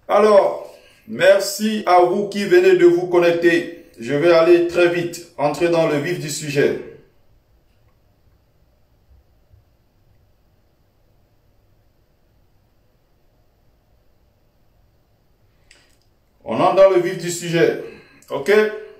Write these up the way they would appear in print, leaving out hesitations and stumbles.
Alors, merci à vous qui venez de vous connecter. Je vais aller très vite, entrer dans le vif du sujet. On entre dans le vif du sujet. Ok?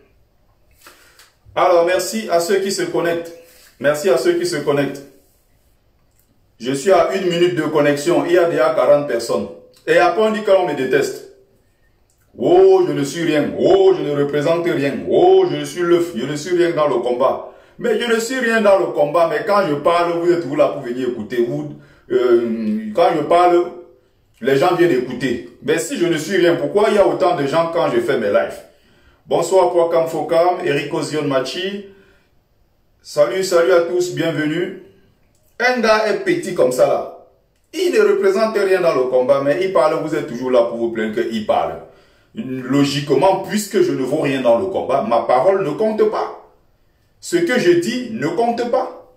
Alors, merci à ceux qui se connectent. Merci à ceux qui se connectent. Je suis à 1 minute de connexion. Il y a déjà 40 personnes. Et après, on dit qu'on me déteste. Oh, je ne suis rien. Oh, je ne représente rien. Oh, je suis l'œuf. Je ne suis rien dans le combat. Mais je ne suis rien dans le combat. Mais quand je parle, vous êtes vous là pour venir écouter. Quand je parle, les gens viennent écouter. Mais si je ne suis rien, pourquoi il y a autant de gens quand je fais mes lives? Bonsoir Kwakam Fokam, Eric Ozion Machi. Salut, salut à tous, bienvenue. Un gars est petit comme ça là. Il ne représente rien dans le combat, mais il parle, vous êtes toujours là pour vous plaindre qu'il parle. Logiquement, puisque je ne vaux rien dans le combat, ma parole ne compte pas. Ce que je dis ne compte pas.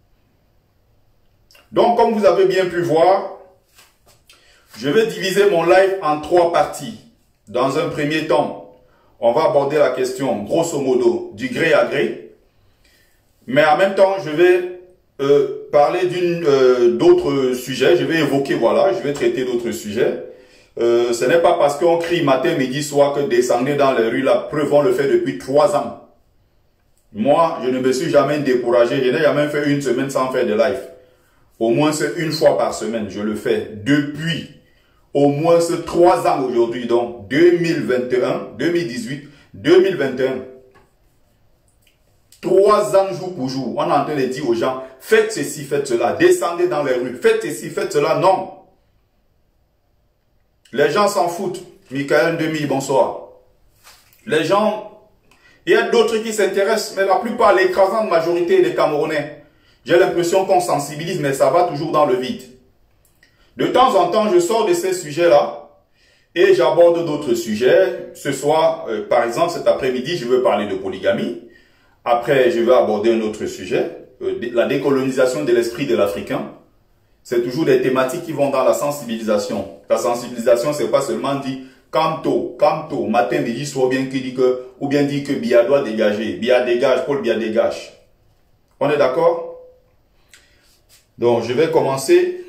Donc, comme vous avez bien pu voir, je vais diviser mon live en 3 parties. Dans un premier temps, on va aborder la question, grosso modo, du gré à gré. Mais en même temps, je vais parler d'autres sujets. Je vais évoquer, voilà, je vais traiter d'autres sujets. Ce n'est pas parce qu'on crie matin, midi, soir que descendre dans les rues, la preuve, on le fait depuis 3 ans. Moi, je ne me suis jamais découragé. Je n'ai jamais fait une semaine sans faire de live. Au moins, c'est 1 fois par semaine. Je le fais depuis au moins 3 ans aujourd'hui. Donc, 2021, 2018, 2021. 3 ans jour pour jour. On est en train de dire aux gens, faites ceci, faites cela. Descendez dans les rues. Faites ceci, faites cela. Non. Les gens s'en foutent. Michael Demi, bonsoir. Les gens, il y a d'autres qui s'intéressent, mais la plupart, l'écrasante majorité des Camerounais, j'ai l'impression qu'on sensibilise, mais ça va toujours dans le vide. De temps en temps, je sors de ces sujets-là et j'aborde d'autres sujets. Ce soir, par exemple, cet après-midi, je veux parler de polygamie. Après, je vais aborder un autre sujet, la décolonisation de l'esprit de l'Africain. C'est toujours des thématiques qui vont dans la sensibilisation. La sensibilisation, c'est pas seulement dire Kamto, matin, midi, soir, bien qui dit que, ou bien dit que Biya doit dégager. Biya dégage, Paul Biya dégage. On est d'accord? Donc, je vais commencer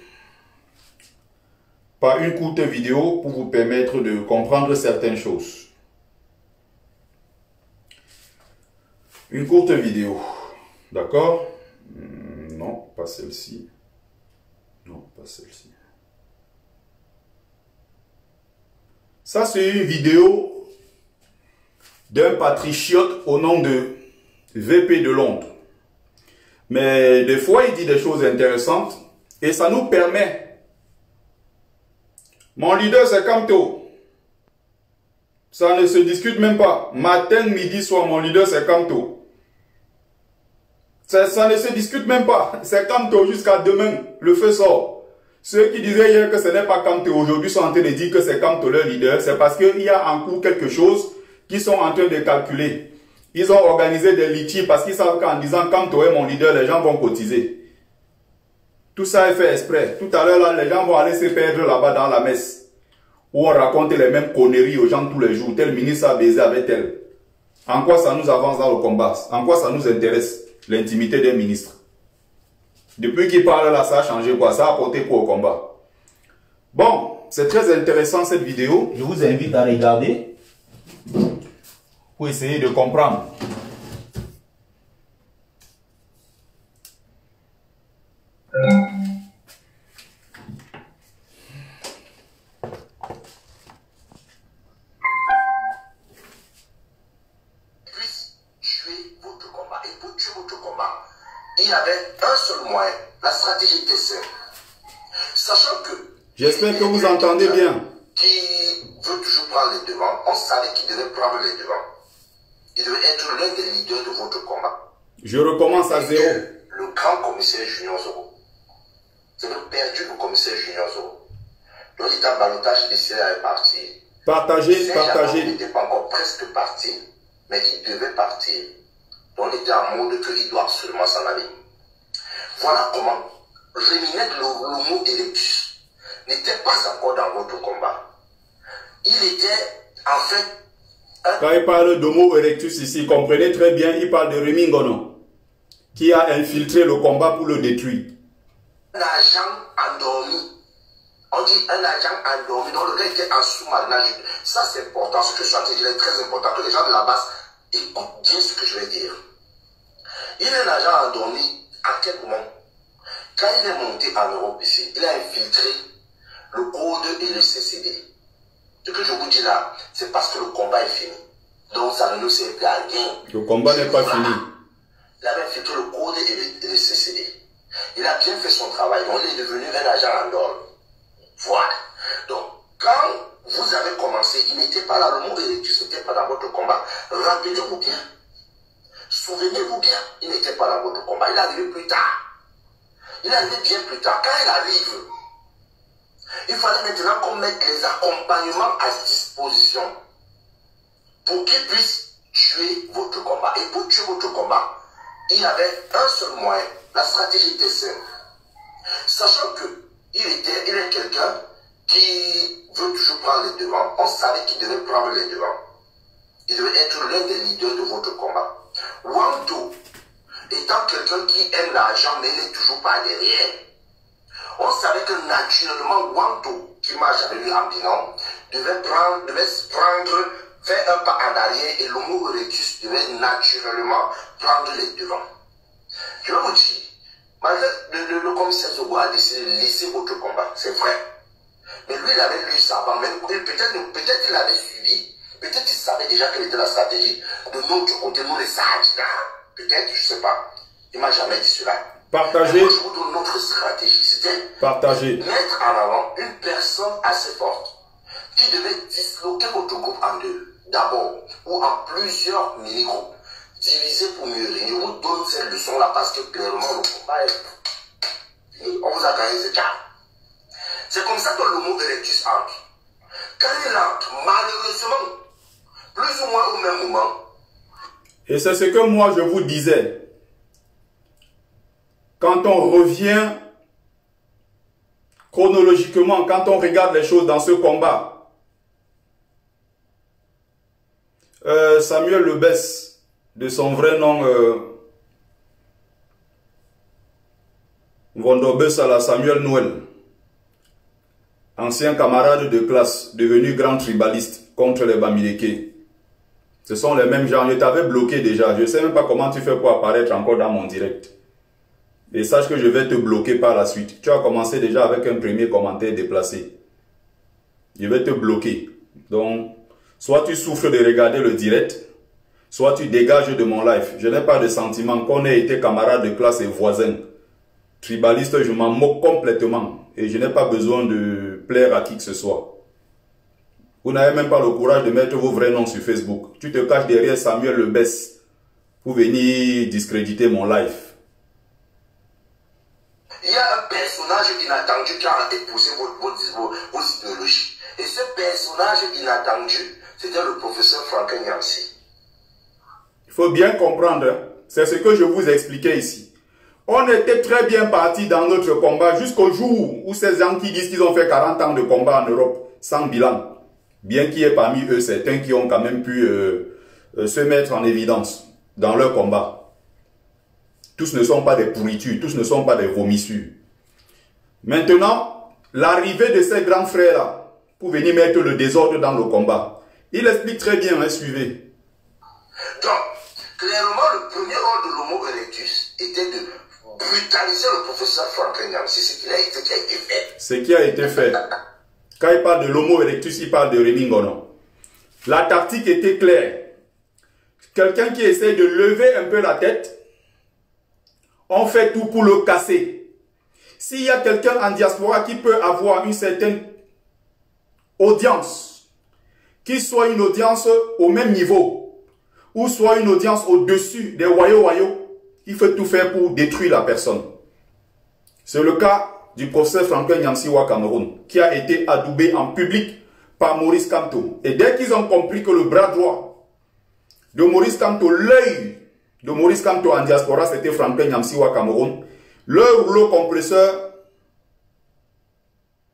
par une courte vidéo pour vous permettre de comprendre certaines choses. Une courte vidéo. D'accord? Non, pas celle-ci. Non, pas celle-ci. Ça, c'est une vidéo d'un patriote au nom de VP de Londres. Mais des fois, il dit des choses intéressantes et ça nous permet. Mon leader, c'est Kamto. Ça ne se discute même pas. Matin, midi, soir, mon leader, c'est Kamto. Ça ne se discute même pas. C'est Kamto jusqu'à demain. Le feu sort. Ceux qui disaient hier que ce n'est pas Kamto aujourd'hui sont en train de dire que c'est Kamto leur leader. C'est parce qu'il y a en cours quelque chose qu'ils sont en train de calculer. Ils ont organisé des litiges parce qu'ils savent qu'en disant Kamto est mon leader, les gens vont cotiser. Tout ça est fait exprès. Tout à l'heure, là, les gens vont aller se perdre là-bas dans la messe. Où on raconte les mêmes conneries aux gens tous les jours. Tel ministre a baisé avec tel. En quoi ça nous avance dans le combat? En quoi ça nous intéresse? L'intimité des ministres. Depuis qu'il parle là, ça a changé quoi? Ça a apporté quoi au combat? Bon, c'est très intéressant cette vidéo. Je vous invite à regarder pour essayer de comprendre. Il avait un seul moyen. La stratégie était simple. Sachant que... J'espère que vous entendez bien. Qui veut toujours prendre les devants, on savait qu'il devait prendre les devants. Il devait être l'un des leaders de votre combat. Je recommence à zéro. Le grand commissaire Junior Zoro. Vous avez perdu le commissaire Junior Zoro. Donc il était en balotage, il décidait d'aller partir. Partagez. Il n'était pas encore presque parti, mais il devait partir. On était en mode qu'il doit absolument s'en aller. Voilà comment Réminette, le mot Electus, n'était pas encore dans votre combat. il était en fait... Quand il parle d'Homo erectus ici, comprenez très bien, il parle de Remi Ngono, qui a infiltré le combat pour le détruire. Un agent endormi. On dit un agent endormi, dont le gars était en sous-marinage. Ça, c'est important. Ce que je suis en train de dire est très important. Que les gens de la base écoutent bien ce que je vais dire. Il est un agent endormi. À quel moment? Quand il est monté en Europe ici, il a infiltré le code et le CCD. Ce que je vous dis là, c'est parce que le combat est fini. Donc ça ne nous sert plus à rien. Le combat n'est pas fini. Il avait infiltré le code et le CCD. Il a bien fait son travail. Donc il est devenu un agent endormi. Voilà. Donc, quand vous avez commencé, il n'était pas là, le mot erectus n'était pas dans votre combat. Rappelez-vous bien. Souvenez-vous bien, il n'était pas dans votre combat. Il est arrivé plus tard. Il est arrivé bien plus tard. Quand il arrive, il fallait maintenant qu'on mette les accompagnements à disposition pour qu'il puisse tuer votre combat. Et pour tuer votre combat, il avait un seul moyen. La stratégie était simple. Sachant que il est quelqu'un qui veut toujours prendre les devants. On savait qu'il devait prendre les devants. Il devait être l'un des leaders de votre combat. Wang étant quelqu'un qui aime l'argent, mais il n'est toujours pas derrière. On savait que naturellement, Wang qui marche avec lui en binôme, devait faire un pas en arrière et l'Homo erectus devait naturellement prendre les devants. Je vais vous dire, malgré le commissaire Zogo a décidé de laisser votre combat, c'est vrai. Mais lui, il avait lu ça avant même. Peut-être il avait suivi, peut-être il savait déjà quelle était la stratégie de notre côté, nous les sages. Peut-être, je ne sais pas. Il ne m'a jamais dit cela. Partagez. Moi, je vous donne notre stratégie. C'était mettre en avant une personne assez forte qui devait disloquer votre groupe en deux. D'abord, ou en plusieurs mini-groupes. Diviser pour mieux régner. Je vous donne cette leçon-là parce que clairement, le combat est... On vous a gagné ce cas. C'est comme ça que l'Homo erectus entre. Quand il entre, malheureusement, plus ou moins au même moment. Et c'est ce que moi je vous disais. Quand on revient chronologiquement, quand on regarde les choses dans ce combat, Samuel Lebesse, de son vrai nom, Vondobesala Samuel Noël, ancien camarade de classe, devenu grand tribaliste contre les Bamileke. Ce sont les mêmes gens. Je t'avais bloqué déjà. Je ne sais même pas comment tu fais pour apparaître encore dans mon direct. Et sache que je vais te bloquer par la suite. Tu as commencé déjà avec un premier commentaire déplacé. Je vais te bloquer. Donc, soit tu souffres de regarder le direct, soit tu dégages de mon live. Je n'ai pas de sentiment qu'on ait été camarades de classe et voisins. Tribaliste, je m'en moque complètement. Et je n'ai pas besoin de plaire à qui que ce soit. Vous n'avez même pas le courage de mettre vos vrais noms sur Facebook. Tu te caches derrière Samuel Lebesse pour venir discréditer mon live. Il y a un personnage inattendu qui a épousé vos idéologies. Et ce personnage inattendu, c'était le professeur Franklin Nyamsi. Il faut bien comprendre, hein? C'est ce que je vous expliquais ici. On était très bien partis dans notre combat jusqu'au jour où ces gens qui disent qu'ils ont fait 40 ans de combat en Europe sans bilan. Bien qu'il y ait parmi eux certains qui ont quand même pu se mettre en évidence dans leur combat. Tous ne sont pas des pourritures, tous ne sont pas des vomissures. Maintenant, l'arrivée de ces grands frères-là, pour venir mettre le désordre dans le combat, il explique très bien, hein, suivez. Donc, clairement, le premier rôle de l'Homo erectus était de brutaliser le professeur Franklin Nyamsi, ce qui a été fait. Ce qui a été fait. Quand il parle de l'Homo erectus, il parle de Remi Ngono. La tactique était claire. Quelqu'un qui essaie de lever un peu la tête, on fait tout pour le casser. S'il y a quelqu'un en diaspora qui peut avoir une certaine audience, qui soit une audience au même niveau, ou soit une audience au-dessus des wayo-wayo, il faut tout faire pour détruire la personne. C'est le cas du professeur Franklin Nyamsi au Cameroun, qui a été adoubé en public par Maurice Kamto. Et dès qu'ils ont compris que le bras droit de Maurice Kamto, l'œil de Maurice Kamto en diaspora, c'était Franklin Nyamsi au Cameroun, leur rouleau compresseur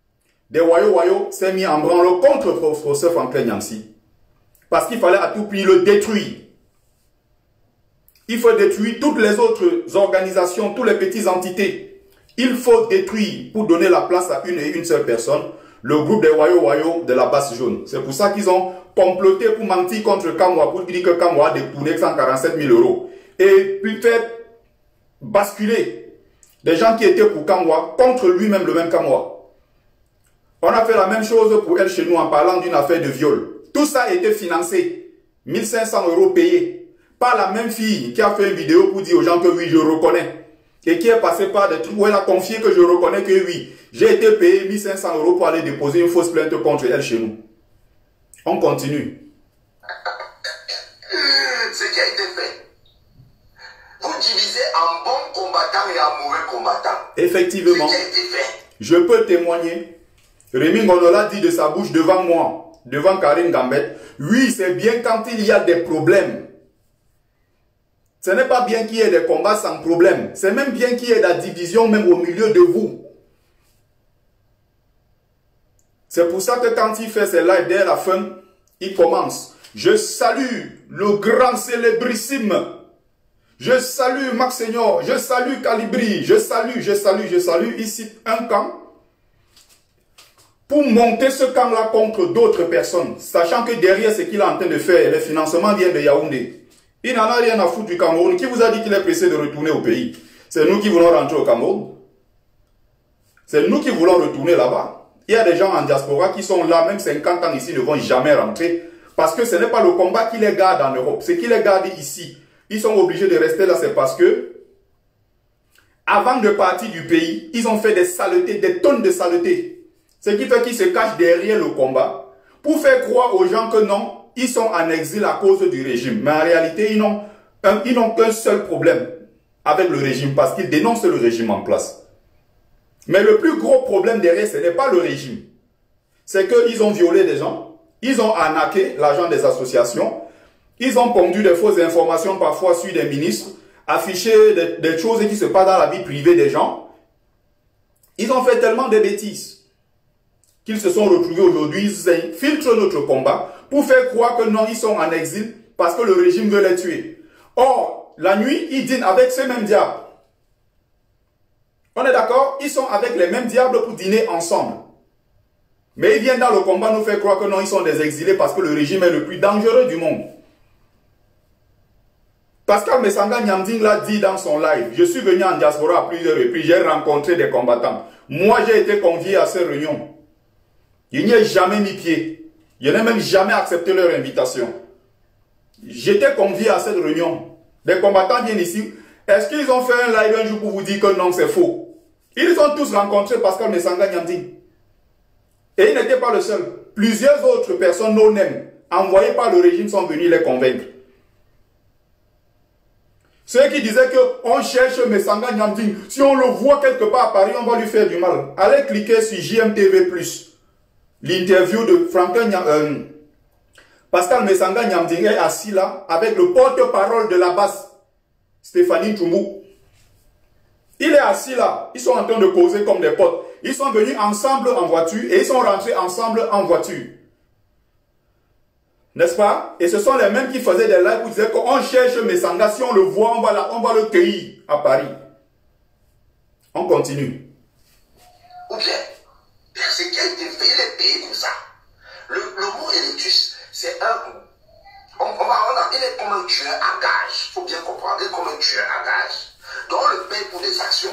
des Wayo s'est mis en branle contre le professeur Franklin Nyamsi. Parce qu'il fallait à tout prix le détruire. Il faut détruire toutes les autres organisations, toutes les petites entités. Il faut détruire pour donner la place à une et une seule personne, le groupe des Wayo de la base jaune. C'est pour ça qu'ils ont comploté pour mentir contre Kamwa, pour dire que Kamwa a détourné 147 000 euros. Et puis faire basculer des gens qui étaient pour Kamwa contre lui-même, le même Kamwa. On a fait la même chose pour elle chez nous en parlant d'une affaire de viol. Tout ça a été financé. 1500 euros payés par la même fille qui a fait une vidéo pour dire aux gens que oui, je reconnais. Et qui est passé par des trucs où elle a confié que je reconnais que oui, j'ai été payé 1500 euros pour aller déposer une fausse plainte contre elle chez nous. On continue. Ce qui a été fait. Vous divisez en bons combattants et en mauvais combattants. Effectivement. Ce qui a été fait. Je peux témoigner. Rémi Ngonola dit de sa bouche devant moi, devant Karine Gambette, oui, c'est bien quand il y a des problèmes. Ce n'est pas bien qu'il y ait des combats sans problème. C'est même bien qu'il y ait de la division même au milieu de vous. C'est pour ça que quand il fait ses lives dès la fin, il commence. Je salue le grand célébrissime. Je salue Max Seigneur. Je salue Calibri. Je salue ici un camp. Pour monter ce camp-là contre d'autres personnes. Sachant que derrière ce qu'il est en train de faire, le financement vient de Yaoundé. Il n'en a rien à foutre du Cameroun. Qui vous a dit qu'il est pressé de retourner au pays? C'est nous qui voulons rentrer au Cameroun. C'est nous qui voulons retourner là-bas. Il y a des gens en diaspora qui sont là, même 50 ans ici, ne vont jamais rentrer. Parce que ce n'est pas le combat qui les garde en Europe. Ce qui les garde ici. Ils sont obligés de rester là, c'est parce que avant de partir du pays, ils ont fait des saletés, des tonnes de saletés. Ce qui fait qu'ils se cachent derrière le combat pour faire croire aux gens que non, ils sont en exil à cause du régime. Mais en réalité, ils n'ont qu'un seul problème avec le régime parce qu'ils dénoncent le régime en place. Mais le plus gros problème derrière, ce n'est pas le régime. C'est qu'ils ont violé des gens, ils ont arnaqué l'argent des associations, ils ont pondu des fausses informations parfois sur des ministres, affiché des choses qui se passent dans la vie privée des gens. Ils ont fait tellement de bêtises qu'ils se sont retrouvés aujourd'hui, ils infiltrent notre combat pour faire croire que non, ils sont en exil parce que le régime veut les tuer. Or, la nuit, ils dînent avec ces mêmes diables. On est d'accord? Ils sont avec les mêmes diables pour dîner ensemble. Mais ils viennent dans le combat nous faire croire que non, ils sont des exilés parce que le régime est le plus dangereux du monde. Pascal Messanga Nyamding l'a dit dans son live. Je suis venu en diaspora à plusieurs reprises, j'ai rencontré des combattants. Moi, j'ai été convié à ces réunions. Je n'y ai jamais mis pied. Je n'ai même jamais accepté leur invitation. J'étais convié à cette réunion. Des combattants viennent ici. Est-ce qu'ils ont fait un live un jour pour vous dire que non, c'est faux? Ils ont tous rencontré Pascal Messanga Nyamding. Et il n'était pas le seul. Plusieurs autres personnes non-name envoyées par le régime sont venus les convaincre. Ceux qui disaient qu'on cherche Messanga Nyamding, si on le voit quelque part à Paris, on va lui faire du mal. Allez cliquer sur JMTV+. L'interview de Pascal Messanga Nyamding est assis là avec le porte-parole de la base, Stéphanie Toumou. Il est assis là. Ils sont en train de causer comme des potes. Ils sont venus ensemble en voiture et ils sont rentrés ensemble en voiture. N'est-ce pas? Et ce sont les mêmes qui faisaient des lives où ils disaient qu'on cherche Messanga. Si on le voit, on va le cueillir à Paris. On continue. Ou bien, ce qui a été fait, il est payé pour ça. Le mot électus, c'est un... il est comme un tueur à gage. Il faut bien comprendre. Il est comme un tueur à gage. Donc on le paye pour des actions.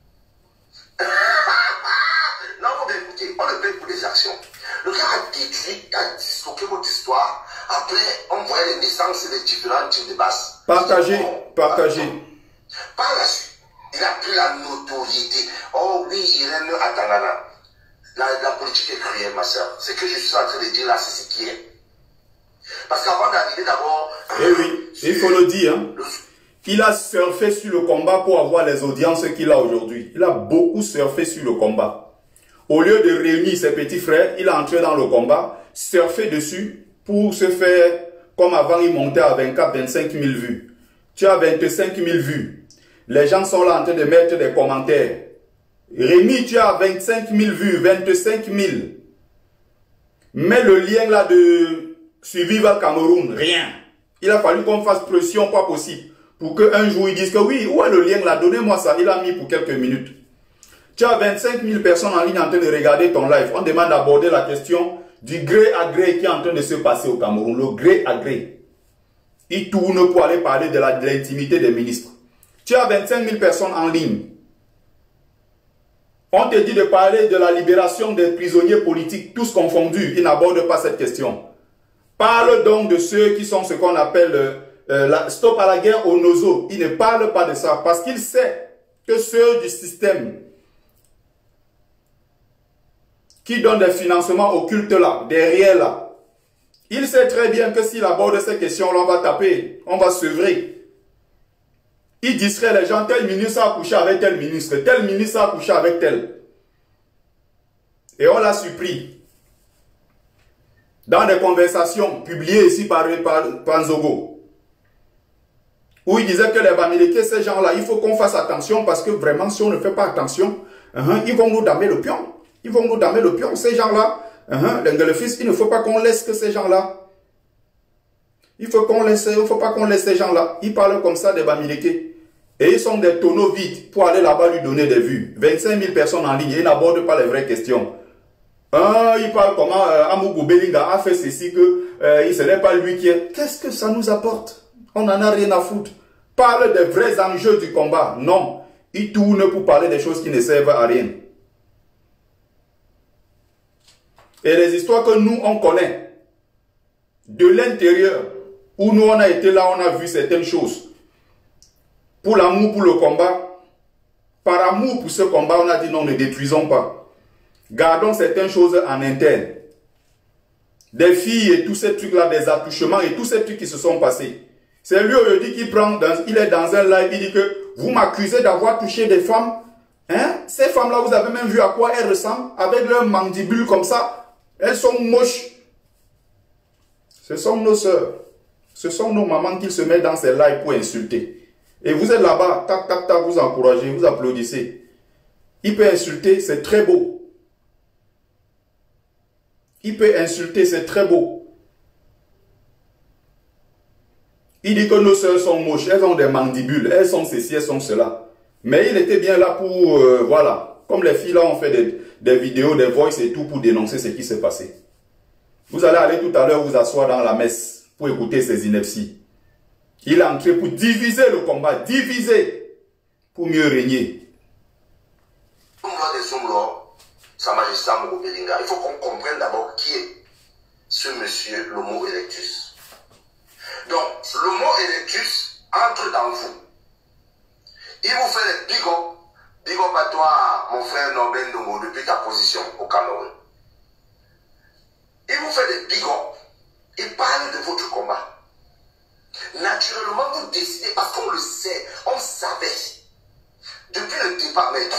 Non, il faut bien écouter. On le paye pour des actions. Le gars a détruit, a disloqué votre histoire. Après, on voyait les naissances des différents types de bases. Partagez. Par la suite, il a pris la notoriété. Oh oui, Irène Atanana. La politique est cruelle, ma soeur. Ce que je suis en train de dire là, c'est ce qui est. Parce qu'avant d'arriver d'abord... Eh oui, il faut le dire. Hein. Il a surfé sur le combat pour avoir les audiences qu'il a aujourd'hui. Il a beaucoup surfé sur le combat. Au lieu de réunir ses petits frères, il est entré dans le combat, surfé dessus pour se faire, comme avant, il montait à 24, 25 000 vues. Tu as 25 000 vues. Les gens sont là en train de mettre des commentaires. Rémi, tu as 25 000 vues, 25 000. Mais le lien là de suivi à Cameroun, rien. Il a fallu qu'on fasse pression, pas possible. Pour qu'un jour ils disent que oui, où est le lien là? Donnez-moi ça. Il a mis pour quelques minutes. Tu as 25 000 personnes en ligne en train de regarder ton live. On demande d'aborder la question du gré à gré qui est en train de se passer au Cameroun. Le gré à gré. Il tourne pour aller parler de l'intimité des ministres. Tu as 25 000 personnes en ligne. On te dit de parler de la libération des prisonniers politiques, tous confondus. Ils n'abordent pas cette question. Parle donc de ceux qui sont ce qu'on appelle stop à la guerre au Nozo. Il ne parle pas de ça parce qu'il sait que ceux du système qui donnent des financements occultes là, derrière là, il sait très bien que s'il aborde ces questions-là, on va taper, on va sevrer. Il distrait les gens, tel ministre a couché avec tel ministre a couché avec tel. Et on l'a supplie. Dans des conversations publiées ici par Nzogo, où il disait que les Bamileke, ces gens-là, il faut qu'on fasse attention parce que vraiment, si on ne fait pas attention, ils vont nous damer le pion. Ils vont nous damer le pion, ces gens-là. Le fils, il ne faut pas qu'on laisse que ces gens-là. Il faut pas qu'on laisse ces gens-là. Ils parlent comme ça des Bamileke. Et ils sont des tonneaux vides pour aller là-bas lui donner des vues. 25 000 personnes en ligne, ils n'abordent pas les vraies questions. Il parle comment Amougou Belinga a fait ceci, que ce n'est pas lui qui est. Qu'est-ce que ça nous apporte? On n'en a rien à foutre. Parle des vrais enjeux du combat. Non, il tourne pour parler des choses qui ne servent à rien. Et les histoires que nous, on connaît, de l'intérieur, où nous, on a été là, on a vu certaines choses. Pour l'amour, pour le combat, par amour pour ce combat, on a dit non, ne détruisons pas. Gardons certaines choses en interne. Des filles et tous ces trucs-là, des attouchements et tous ces trucs qui se sont passés. C'est lui aujourd'hui qui il est dans un live, il dit que vous m'accusez d'avoir touché des femmes. Hein? Ces femmes-là, vous avez même vu à quoi elles ressemblent, avec leurs mandibules comme ça. Elles sont moches. Ce sont nos sœurs. Ce sont nos mamans qui se mettent dans ces lives pour insulter. Et vous êtes là-bas, tac, tac, tac, vous encouragez, vous applaudissez. Il peut insulter, c'est très beau. Il peut insulter, c'est très beau. Il dit que nos sœurs sont moches, elles ont des mandibules, elles sont ceci, elles sont cela. Mais il était bien là pour, voilà. Comme les filles là ont fait des vidéos, des voices et tout pour dénoncer ce qui s'est passé. Vous allez aller tout à l'heure vous asseoir dans la messe pour écouter ces inepties. Il est entré pour diviser le combat, diviser pour mieux régner. Sa Majesté Amougou Belinga, il faut qu'on comprenne d'abord qui est ce monsieur l'Homo erectus. Donc, l'Homo erectus entre dans vous. Il vous fait des bigots. Big up à toi, mon frère Norbert Ndongo, depuis ta position au Cameroun. Il vous fait des big up. Il parle de votre combat. Naturellement, vous décidez, parce qu'on le sait, on savait. Depuis le départ, mais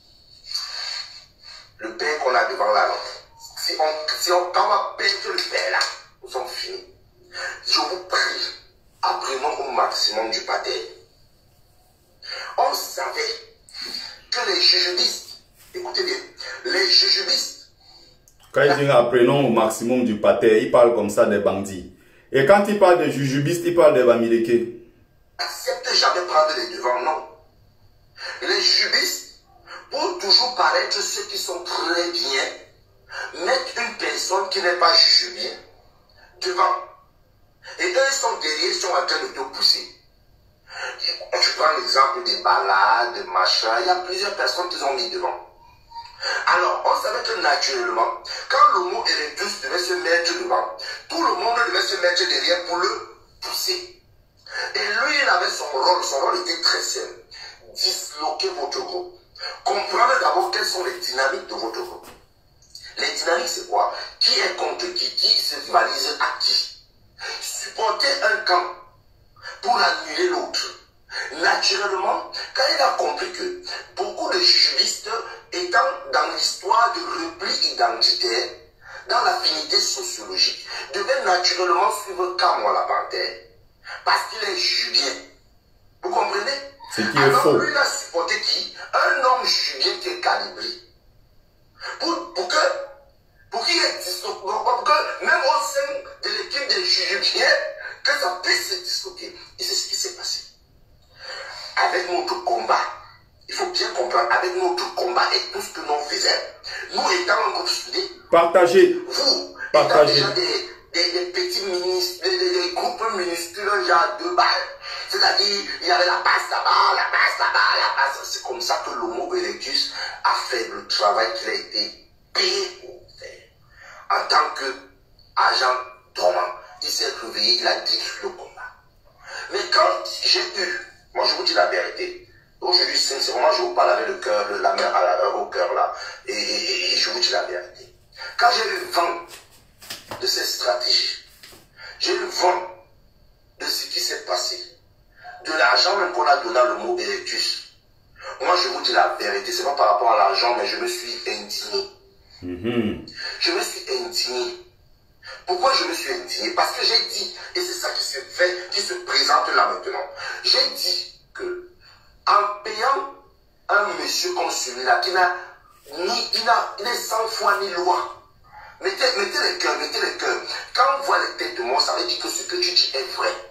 le père qu'on a devant la lampe, quand on va péter le père là, nous sommes finis. Je vous prie, apprenons au maximum du pâté. On savait que les jujubistes, écoutez bien, les jujubistes. Quand il dit apprenons au maximum du pâté, il parle comme ça des bandits. Et quand il parle des jujubistes, il parle des Bamileke. Acceptez jamais prendre les devants, non. Les jujubistes, pour toujours paraître ceux qui sont très bien, mettent une personne qui n'est pas jujubien devant. Et eux, ils sont derrière, ils sont en train de te pousser. Tu prends l'exemple des balades, des machins, il y a plusieurs personnes qui ont mis devant. Alors, on savait que naturellement, quand l'Homo erectus devait se mettre devant, tout le monde devait se mettre derrière pour le pousser. Et lui, il avait son rôle était très simple. Disloquer votre groupe. Comprendre d'abord quelles sont les dynamiques de votre groupe. Les dynamiques, c'est quoi? Qui est contre qui se rivalise à qui? Supporter un camp pour annuler l'autre. Naturellement, quand il a compris que beaucoup de jujubistes étant dans l'histoire de repli identitaire, dans l'affinité sociologique, devaient naturellement suivre Kamwa la panthère. Parce qu'il est jujubien. Vous comprenez? Ce qui est faux. Lui, il a supporté qui? Un homme julien qui est calibré. Pour qu'il y ait pour que même au sein de l'équipe des jujubiens, que ça puisse se disloquer. Et c'est ce qui s'est passé. Avec notre combat, il faut bien comprendre, avec notre combat et tout ce que nous faisions, nous étant un groupe soudé, partagez. vous, Partagez. étant déjà des petits ministres, des groupes minuscules, genre 2 balles, c'est-à-dire, il y avait la passe là-bas, la passe là-bas, la passe. C'est comme ça que l'Homo erectus a fait le travail qu'il a été payé pour faire. En tant qu'agent dormant, il s'est réveillé, il a détruit le combat. Mais quand j'ai eu, moi je vous dis la vérité, aujourd'hui sincèrement je vous parle avec le cœur, la main au cœur là, et je vous dis la vérité. Quand j'ai eu vent de cette stratégie, j'ai eu vent de ce qui s'est passé, de l'argent même qu'on a donné à l'Homo erectus. Moi je vous dis la vérité, c'est pas par rapport à l'argent, mais je me suis indigné. Je me suis indigné. Pourquoi je me suis indigné? Parce que j'ai dit, et c'est ça qui se fait, qui se présente là maintenant. J'ai dit que en payant un monsieur comme celui-là, qui n'a il est sans foi ni loi. Mettez les cœurs, mettez les cœurs. Quand on voit les têtes de mort, ça veut dire que ce que tu dis est vrai.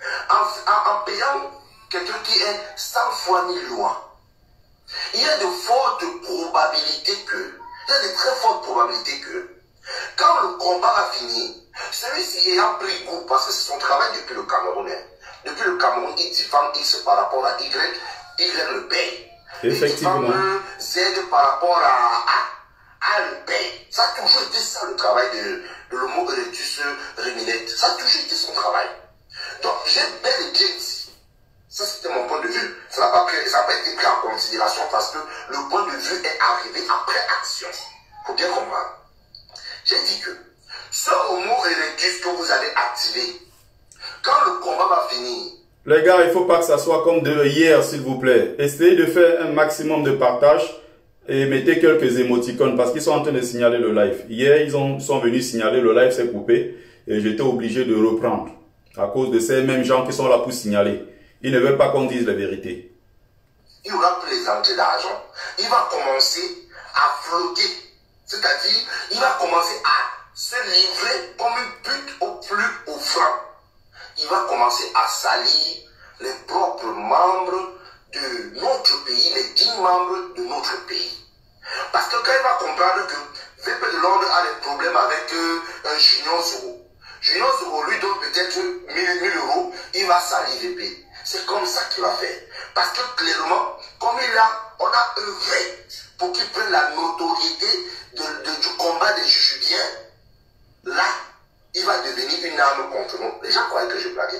En payant quelqu'un qui est sans foi ni loi, il y a de fortes probabilités que, il y a de très fortes probabilités que, quand le combat va finir, celui-ci ayant pris goût, parce que c'est son travail depuis le Cameroun, depuis le Cameroun, il diffame X par rapport à Y, Y le paye. Effectivement. Il diffame Z par rapport à A le paye. Ça a toujours été ça le travail de l'Homo erectus Reminette. Ça a toujours été son travail. Donc j'ai bel et bien dit, ça c'était mon point de vue, ça n'a pas été pris en considération parce que le point de vue est arrivé après action. Il faut bien comprendre. J'ai dit que ce Homo erectus que vous allez activer, quand le combat va finir. Les gars, il ne faut pas que ça soit comme de hier, s'il vous plaît. Essayez de faire un maximum de partage et mettez quelques émoticônes parce qu'ils sont en train de signaler le live. Hier, ils sont venus signaler le live s'est coupé et j'étais obligé de reprendre à cause de ces mêmes gens qui sont là pour signaler. Ils ne veulent pas qu'on dise la vérité. Il y aura plus les entrées d'argent. Il va commencer à flotter. C'est-à-dire, il va commencer à se livrer comme une pute au plus offrant. Il va commencer à salir les propres membres de notre pays, les 10 membres de notre pays. Parce que quand il va comprendre que VP de Londres a des problèmes avec un Junior Zoro. Junior Zoro lui donne peut-être 1000 euros, il va salir VP. C'est comme ça qu'il va faire. Parce que clairement, comme on a œuvré pour qu'il prenne la notoriété du combat des Jujubiens, là, il va devenir une arme contre nous. Les gens croient que je blague.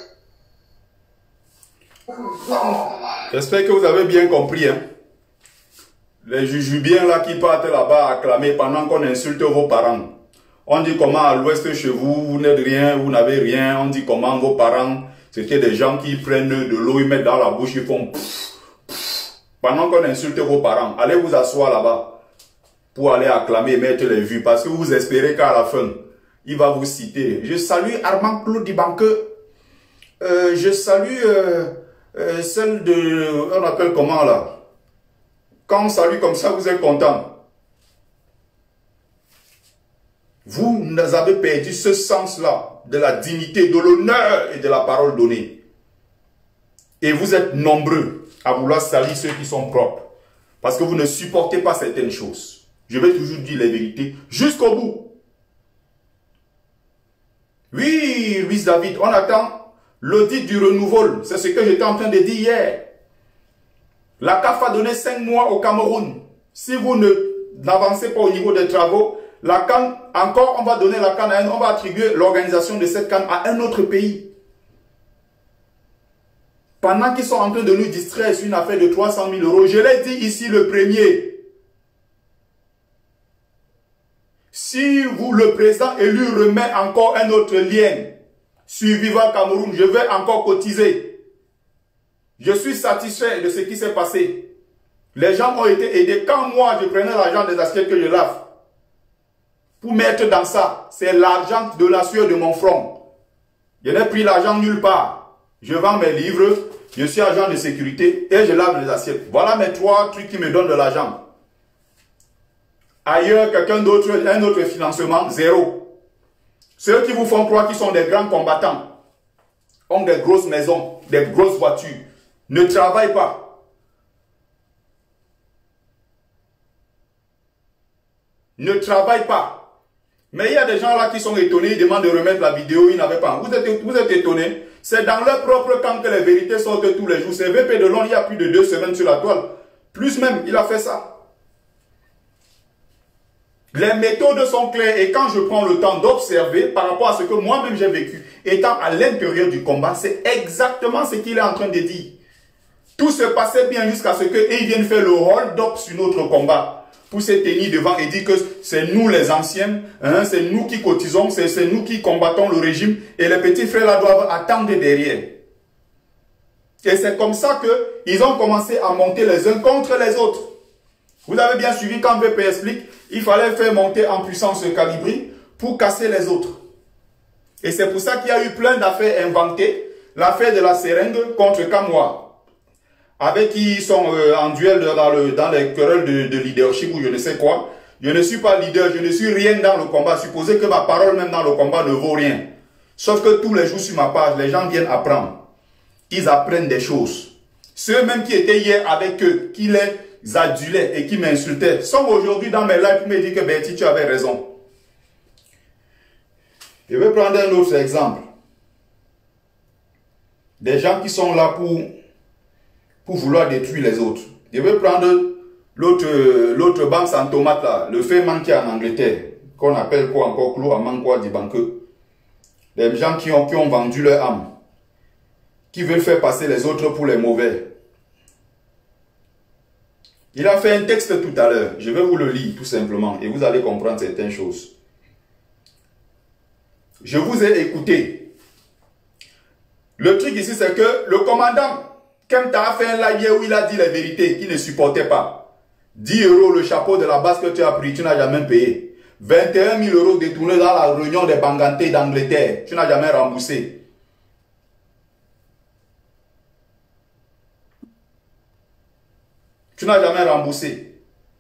J'espère que vous avez bien compris. Hein? Les Jujubiens là qui partent là-bas acclamer pendant qu'on insulte vos parents. On dit comment à l'ouest chez vous, vous n'êtes rien, vous n'avez rien. On dit comment vos parents, c'était des gens qui prennent de l'eau, ils mettent dans la bouche, ils font pff, pff. Pendant qu'on insulte vos parents, allez vous asseoir là-bas pour aller acclamer et mettre les vues. Parce que vous espérez qu'à la fin, il va vous citer. Je salue Armand Claude Dibanque. Je salue celle de... On appelle comment là? Quand on salue comme ça, vous êtes content. Vous avez perdu ce sens-là de la dignité, de l'honneur et de la parole donnée. Et vous êtes nombreux à vouloir salir ceux qui sont propres. Parce que vous ne supportez pas certaines choses. Je vais toujours dire la vérité jusqu'au bout. Oui, Luis David, on attend l'audit du renouveau. C'est ce que j'étais en train de dire hier. La CAF a donné 5 mois au Cameroun. Si vous n'avancez pas au niveau des travaux, la CAN, encore on va donner la CAN on va attribuer l'organisation de cette CAN à un autre pays. Pendant qu'ils sont en train de nous distraire sur une affaire de 300 000 euros, je l'ai dit ici le premier. Si vous, le président élu, remet encore un autre lien sur Viva Cameroun, je vais encore cotiser. Je suis satisfait de ce qui s'est passé. Les gens ont été aidés. Quand moi, je prenais l'argent des assiettes que je lave, pour mettre dans ça, c'est l'argent de la sueur de mon front. Je n'ai pris l'argent nulle part. Je vends mes livres, Je suis agent de sécurité et je lave les assiettes. Voilà mes 3 trucs qui me donnent de l'argent. Ailleurs, quelqu'un d'autre, un autre financement, zéro. Ceux qui vous font croire qu'ils sont des grands combattants, ont des grosses maisons, des grosses voitures, ne travaillent pas. Ne travaillent pas. Mais il y a des gens là qui sont étonnés, ils demandent de remettre la vidéo, ils n'avaient pas. Vous êtes étonnés. C'est dans leur propre camp que les vérités sortent tous les jours. C'est VP de Londres, il y a plus de 2 semaines sur la toile. Plus même, il a fait ça. Les méthodes sont claires et quand je prends le temps d'observer par rapport à ce que moi-même j'ai vécu, étant à l'intérieur du combat, c'est exactement ce qu'il est en train de dire. Tout se passait bien jusqu'à ce qu'ils viennent faire le hold-up sur notre combat. Pour se tenir devant et dire que c'est nous les anciens, hein, c'est nous qui cotisons, c'est nous qui combattons le régime et les petits frères là doivent attendre derrière. Et c'est comme ça qu'ils ont commencé à monter les uns contre les autres. Vous avez bien suivi quand VP explique, il fallait faire monter en puissance Calibri pour casser les autres. Et c'est pour ça qu'il y a eu plein d'affaires inventées. L'affaire de la seringue contre Kamwa, avec qui ils sont en duel dans les querelles de leadership ou je ne sais quoi. Je ne suis pas leader, je ne suis rien dans le combat. Supposez que ma parole même dans le combat ne vaut rien. Sauf que tous les jours sur ma page, les gens viennent apprendre. Ils apprennent des choses. Ceux même qui étaient hier avec eux, qui les adulaient et qui m'insultaient, sont aujourd'hui dans mes lives pour me dire que Bertie, tu avais raison. Je vais prendre un autre exemple. Des gens qui sont là pour vouloir détruire les autres. Je vais prendre l'autre banque sans tomate là, le fait manqué en Angleterre, qu'on appelle quoi encore, Clou Amman quoi, du banqueux. Les gens qui ont vendu leur âme, qui veulent faire passer les autres pour les mauvais. Il a fait un texte tout à l'heure, je vais vous le lire tout simplement et vous allez comprendre certaines choses. Je vous ai écouté. Le truc ici c'est que le commandant Kemta a fait un live où il a dit la vérité qu'il ne supportait pas. 10 € le chapeau de la base que tu as pris, tu n'as jamais payé. 21 000 € détournés dans la réunion des Bangantés d'Angleterre, tu n'as jamais remboursé. Tu n'as jamais remboursé.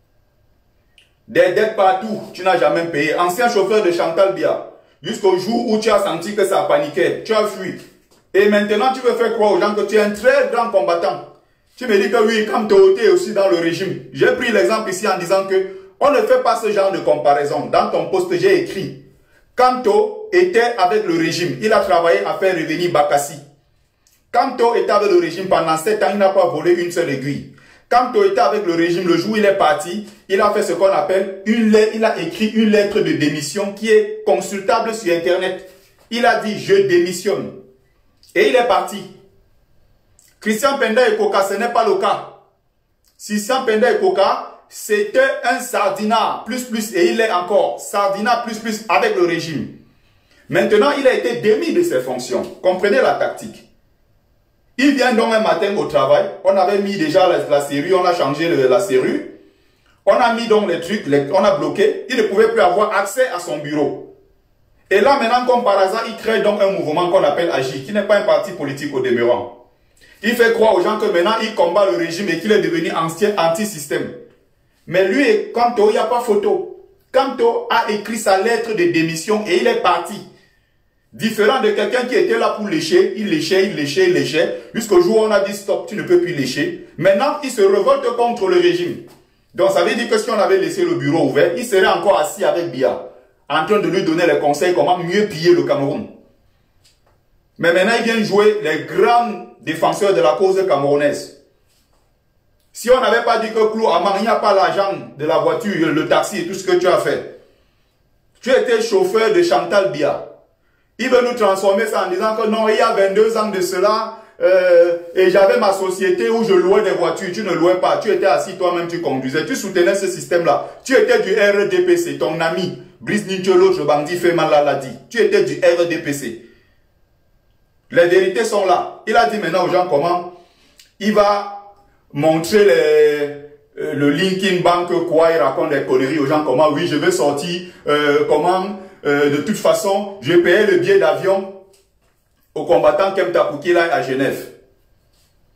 Des dettes partout, tu n'as jamais payé. Ancien chauffeur de Chantal Bia, jusqu'au jour où tu as senti que ça paniquait, tu as fui. Et maintenant, tu veux faire croire aux gens que tu es un très grand combattant. Tu me dis que oui, comme tu es aussi dans le régime. J'ai pris l'exemple ici en disant que on ne fait pas ce genre de comparaison. Dans ton poste, j'ai écrit. Kanto était avec le régime. Il a travaillé à faire revenir Bakassi. Kanto était avec le régime pendant 7 ans. Il n'a pas volé une seule aiguille. Kanto était avec le régime. Le jour où il est parti, il a fait ce qu'on appelle une lettre. Il a écrit une lettre de démission qui est consultable sur Internet. Il a dit « Je démissionne ». Et il est parti. Christian Penda et Koka, ce n'est pas le cas. Christian Penda et Koka, c'était un sardinat plus et il est encore sardinat plus avec le régime. Maintenant, il a été démis de ses fonctions. Comprenez la tactique. Il vient donc un matin au travail. On avait mis déjà la serrure, on a changé la serrure. On a mis donc les trucs, on a bloqué. Il ne pouvait plus avoir accès à son bureau. Et là, maintenant, comme par hasard, il crée donc un mouvement qu'on appelle AGI, qui n'est pas un parti politique au demeurant. Il fait croire aux gens que maintenant, il combat le régime et qu'il est devenu anti-système. Mais lui, Kanto, il n'y a pas photo. Kanto a écrit sa lettre de démission et il est parti. Différent de quelqu'un qui était là pour lécher, il léchait, jusqu'au jour où on a dit stop, tu ne peux plus lécher. Maintenant, il se révolte contre le régime. Donc, ça veut dire que si on avait laissé le bureau ouvert, il serait encore assis avec Biya, en train de lui donner les conseils comment mieux piller le Cameroun. Mais maintenant, il vient jouer les grands défenseurs de la cause camerounaise. Si on n'avait pas dit que Clou Amman, il n'y a pas l'argent de la voiture, le taxi et tout ce que tu as fait. Tu étais chauffeur de Chantal Bia. Il veut nous transformer ça en disant que non, il y a 22 ans de cela, et j'avais ma société où je louais des voitures. Tu ne louais pas, tu étais assis toi-même, tu conduisais, tu soutenais ce système-là. Tu étais du RDPC, ton ami Brice Nincho, l'autre bandit Feman l'a dit. Tu étais du RDPC. Les vérités sont là. Il a dit maintenant aux gens comment il va montrer le Linkin Bank, quoi, il raconte des conneries aux gens, comment oui, je vais sortir, comment de toute façon, je payais le billet d'avion aux combattants Kemta pour qu'il aille à Genève.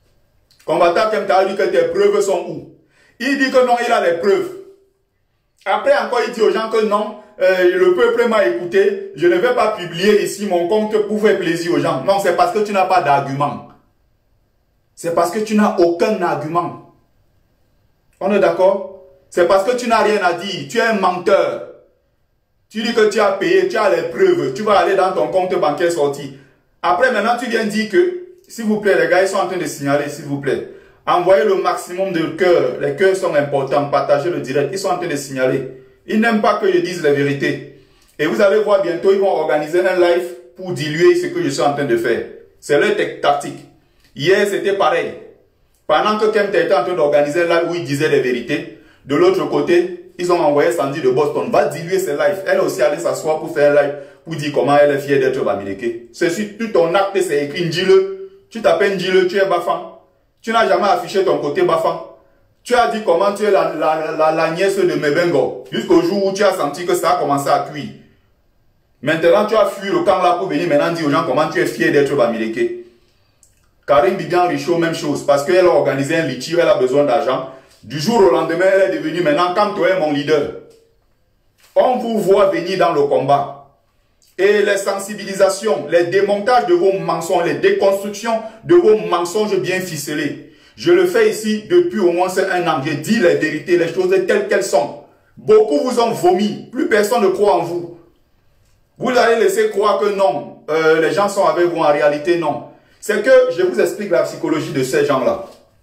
Combattant Kemta dit que tes preuves sont où? Il dit que non, il a les preuves. Après encore, il dit aux gens que non, le peuple m'a écouté, je ne vais pas publier ici mon compte pour faire plaisir aux gens. Non, c'est parce que tu n'as pas d'argument. C'est parce que tu n'as aucun argument. On est d'accord? C'est parce que tu n'as rien à dire. Tu es un menteur. Tu dis que tu as payé, tu as les preuves. Tu vas aller dans ton compte bancaire sorti. Après, maintenant, tu viens dire que, s'il vous plaît, les gars, ils sont en train de signaler, s'il vous plaît. Envoyez le maximum de cœurs. Les cœurs sont importants. Partagez le direct. Ils sont en train de signaler. Ils n'aiment pas que je dise la vérité. Et vous allez voir bientôt, ils vont organiser un live pour diluer ce que je suis en train de faire. C'est leur tactique. Hier, c'était pareil. Pendant que Kemta était en train d'organiser un live où il disait les vérités, de l'autre côté, ils ont envoyé Sandy de Boston. Va diluer ses lives. Elle aussi allée s'asseoir pour faire un live pour dire comment elle est fière d'être Bamileke. C'est sur tout ton acte, c'est écrit Ndjile. Tu t'appelles Ndjile, tu es Bafan. Tu n'as jamais affiché ton côté Bafan. Tu as dit comment tu es la nièce de Mebengo. Jusqu'au jour où tu as senti que ça a commencé à cuire. Maintenant, tu as fui le camp là pour venir maintenant dire aux gens comment tu es fier d'être Bamileke. Karine Bibian Richaud, même chose. Parce qu'elle a organisé un litige, elle a besoin d'argent. Du jour au lendemain, elle est devenue maintenant, comme toi es mon leader. On vous voit venir dans le combat. Et les sensibilisations, les démontages de vos mensonges, les déconstructions de vos mensonges bien ficelés. Je le fais ici depuis au moins un an. Je dis les vérités, les choses telles qu'elles sont. Beaucoup vous ont vomi. Plus personne ne croit en vous. Vous allez laisser croire que non, les gens sont avec vous. En réalité, non. C'est que je vous explique la psychologie de ces gens-là.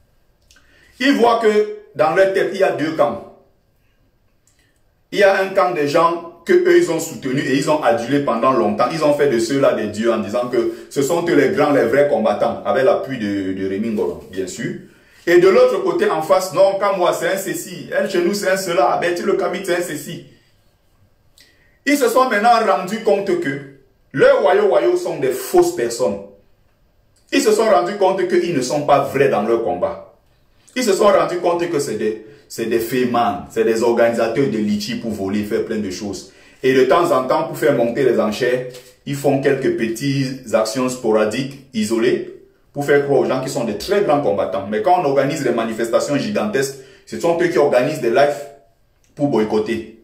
Ils voient que dans leur tête, il y a deux camps. Il y a un camp des gens que eux ils ont soutenus et ils ont adulé pendant longtemps. Ils ont fait de ceux-là des dieux en disant que ce sont eux les grands, les vrais combattants, avec l'appui de Rémi Ngolo, bien sûr. Et de l'autre côté, en face, non, quand moi c'est un ceci, elle chez nous c'est un cela, Betty le Kamit c'est un ceci. Ils se sont maintenant rendus compte que leurs wayo sont des fausses personnes. Ils se sont rendus compte qu'ils ne sont pas vrais dans leur combat. Ils se sont rendus compte que c'est des fémans, c'est des organisateurs de litiges pour voler, faire plein de choses. Et de temps en temps, pour faire monter les enchères, ils font quelques petites actions sporadiques, isolées, pour faire croire aux gens qu'ils sont de très grands combattants. Mais quand on organise des manifestations gigantesques, ce sont eux qui organisent des lives pour boycotter.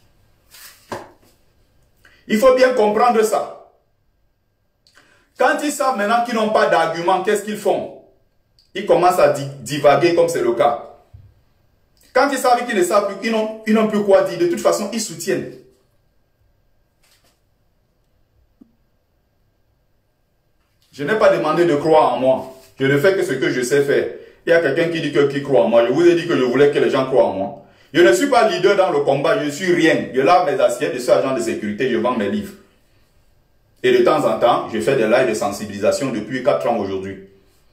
Il faut bien comprendre ça. Quand ils savent maintenant qu'ils n'ont pas d'argument, qu'est-ce qu'ils font? Ils commencent à divaguer comme c'est le cas. Quand ils savent qu'ils ne savent plus, ils n'ont plus quoi dire. De toute façon, ils soutiennent. Je n'ai pas demandé de croire en moi. Je ne fais que ce que je sais faire. Il y a quelqu'un qui dit qu'il croit en moi. Je vous ai dit que je voulais que les gens croient en moi. Je ne suis pas leader dans le combat. Je ne suis rien. Je lave mes assiettes, je suis agent de sécurité, je vends mes livres. Et de temps en temps, je fais des lives de sensibilisation depuis 4 ans aujourd'hui.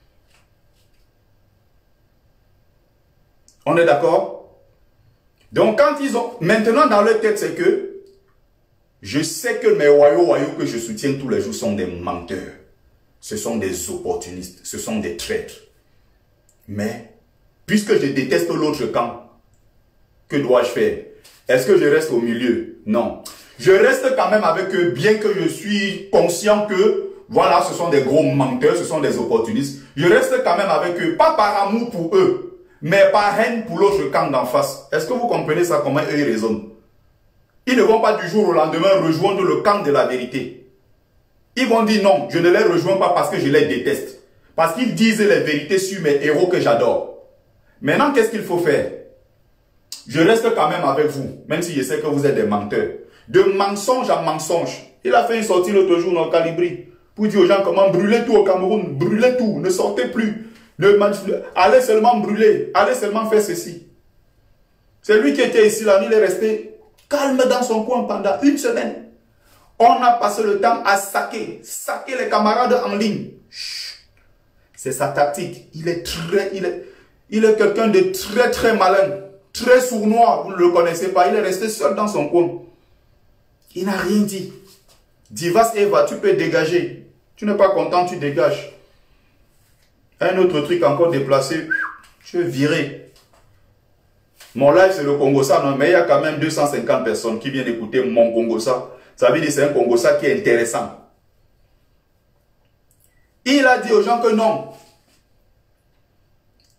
On est d'accord? Donc quand ils ont... Maintenant dans leur tête, c'est que je sais que mes wayo que je soutiens tous les jours sont des menteurs. Ce sont des opportunistes. Ce sont des traîtres. Mais, puisque je déteste l'autre camp, que dois-je faire? Est-ce que je reste au milieu? Non. Je reste quand même avec eux, bien que je suis conscient que, voilà, ce sont des gros menteurs, ce sont des opportunistes. Je reste quand même avec eux, pas par amour pour eux, mais par haine pour l'autre camp d'en face. Est-ce que vous comprenez ça, comment eux ils raisonnent? Ils ne vont pas du jour au lendemain rejoindre le camp de la vérité. Ils vont dire non, je ne les rejoins pas parce que je les déteste. Parce qu'ils disent les vérités sur mes héros que j'adore. Maintenant, qu'est-ce qu'il faut faire? Je reste quand même avec vous, même si je sais que vous êtes des menteurs. De mensonge en mensonge. Il a fait une sortie l'autre jour dans le Calibri pour dire aux gens comment brûler tout au Cameroun. Brûler tout, ne sortez plus. Allez seulement brûler, allez seulement faire ceci. C'est lui qui était ici là, il est resté calme dans son coin pendant une semaine. On a passé le temps à saquer les camarades en ligne. C'est sa tactique. Il est quelqu'un de très très malin, très sournois. Vous ne le connaissez pas. Il est resté seul dans son coin. Il n'a rien dit. Divas Eva, tu peux dégager. Tu n'es pas content, tu dégages. Un autre truc encore déplacé, tu es viré. Mon live c'est le Congossa, non, mais il y a quand même 250 personnes qui viennent écouter mon Congossa. Ça veut dire que c'est un Congossa qui est intéressant. Il a dit aux gens que non.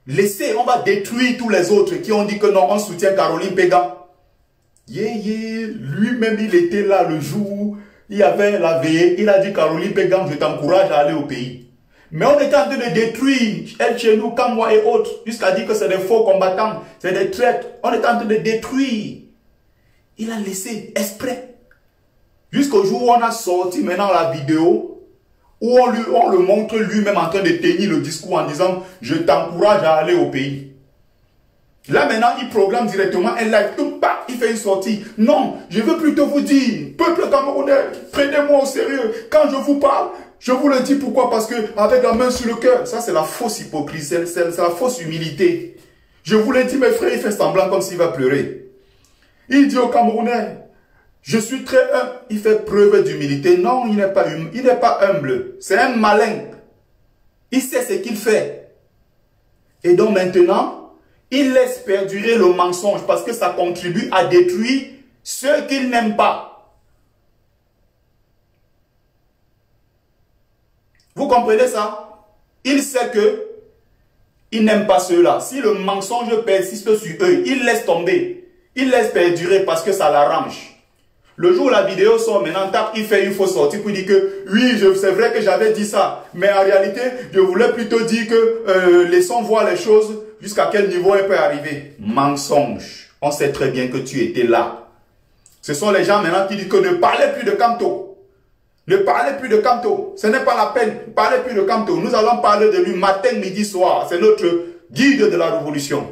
Laissez, on va détruire tous les autres qui ont dit que non, on soutient Caroline Pégan. Lui-même, il était là le jour où il y avait la veillée. Il a dit, Caroline Pégan, je t'encourage à aller au pays. Mais on était en train de détruire, elle chez nous, Kamwa et autres, jusqu'à dire que c'est des faux combattants, c'est des traîtres. On était en train de détruire. Il a laissé exprès. Jusqu'au jour où on a sorti maintenant la vidéo, où on le montre lui-même en train de tenir le discours en disant « Je t'encourage à aller au pays ». Là maintenant, il programme directement un live, tout pas, il fait une sortie. Non, je veux plutôt vous dire, peuple camerounais, prenez-moi au sérieux. Quand je vous parle, je vous le dis pourquoi, parce que avec la main sur le cœur, ça c'est la fausse hypocrisie, c'est la fausse humilité. Je vous l'ai dit, mes frères, il fait semblant comme s'il va pleurer. Il dit aux Camerounais, je suis très humble, il fait preuve d'humilité. Non, il n'est pas humble, c'est un malin. Il sait ce qu'il fait. Et donc maintenant, il laisse perdurer le mensonge parce que ça contribue à détruire ceux qu'il n'aime pas. Vous comprenez ça? Il sait que il n'aime pas ceux-là. Si le mensonge persiste sur eux, il laisse tomber. Il laisse perdurer parce que ça l'arrange. Le jour où la vidéo sort, maintenant, il fait une fausse sortie pour dire que oui, c'est vrai que j'avais dit ça. Mais en réalité, je voulais plutôt dire que laissons voir les choses jusqu'à quel niveau elle peut arriver. Mensonge. On sait très bien que tu étais là. Ce sont les gens maintenant qui disent que ne parlez plus de Kamto. Ne parlez plus de Kamto. Ce n'est pas la peine. Ne parlez plus de Kamto. Nous allons parler de lui matin, midi, soir. C'est notre guide de la révolution.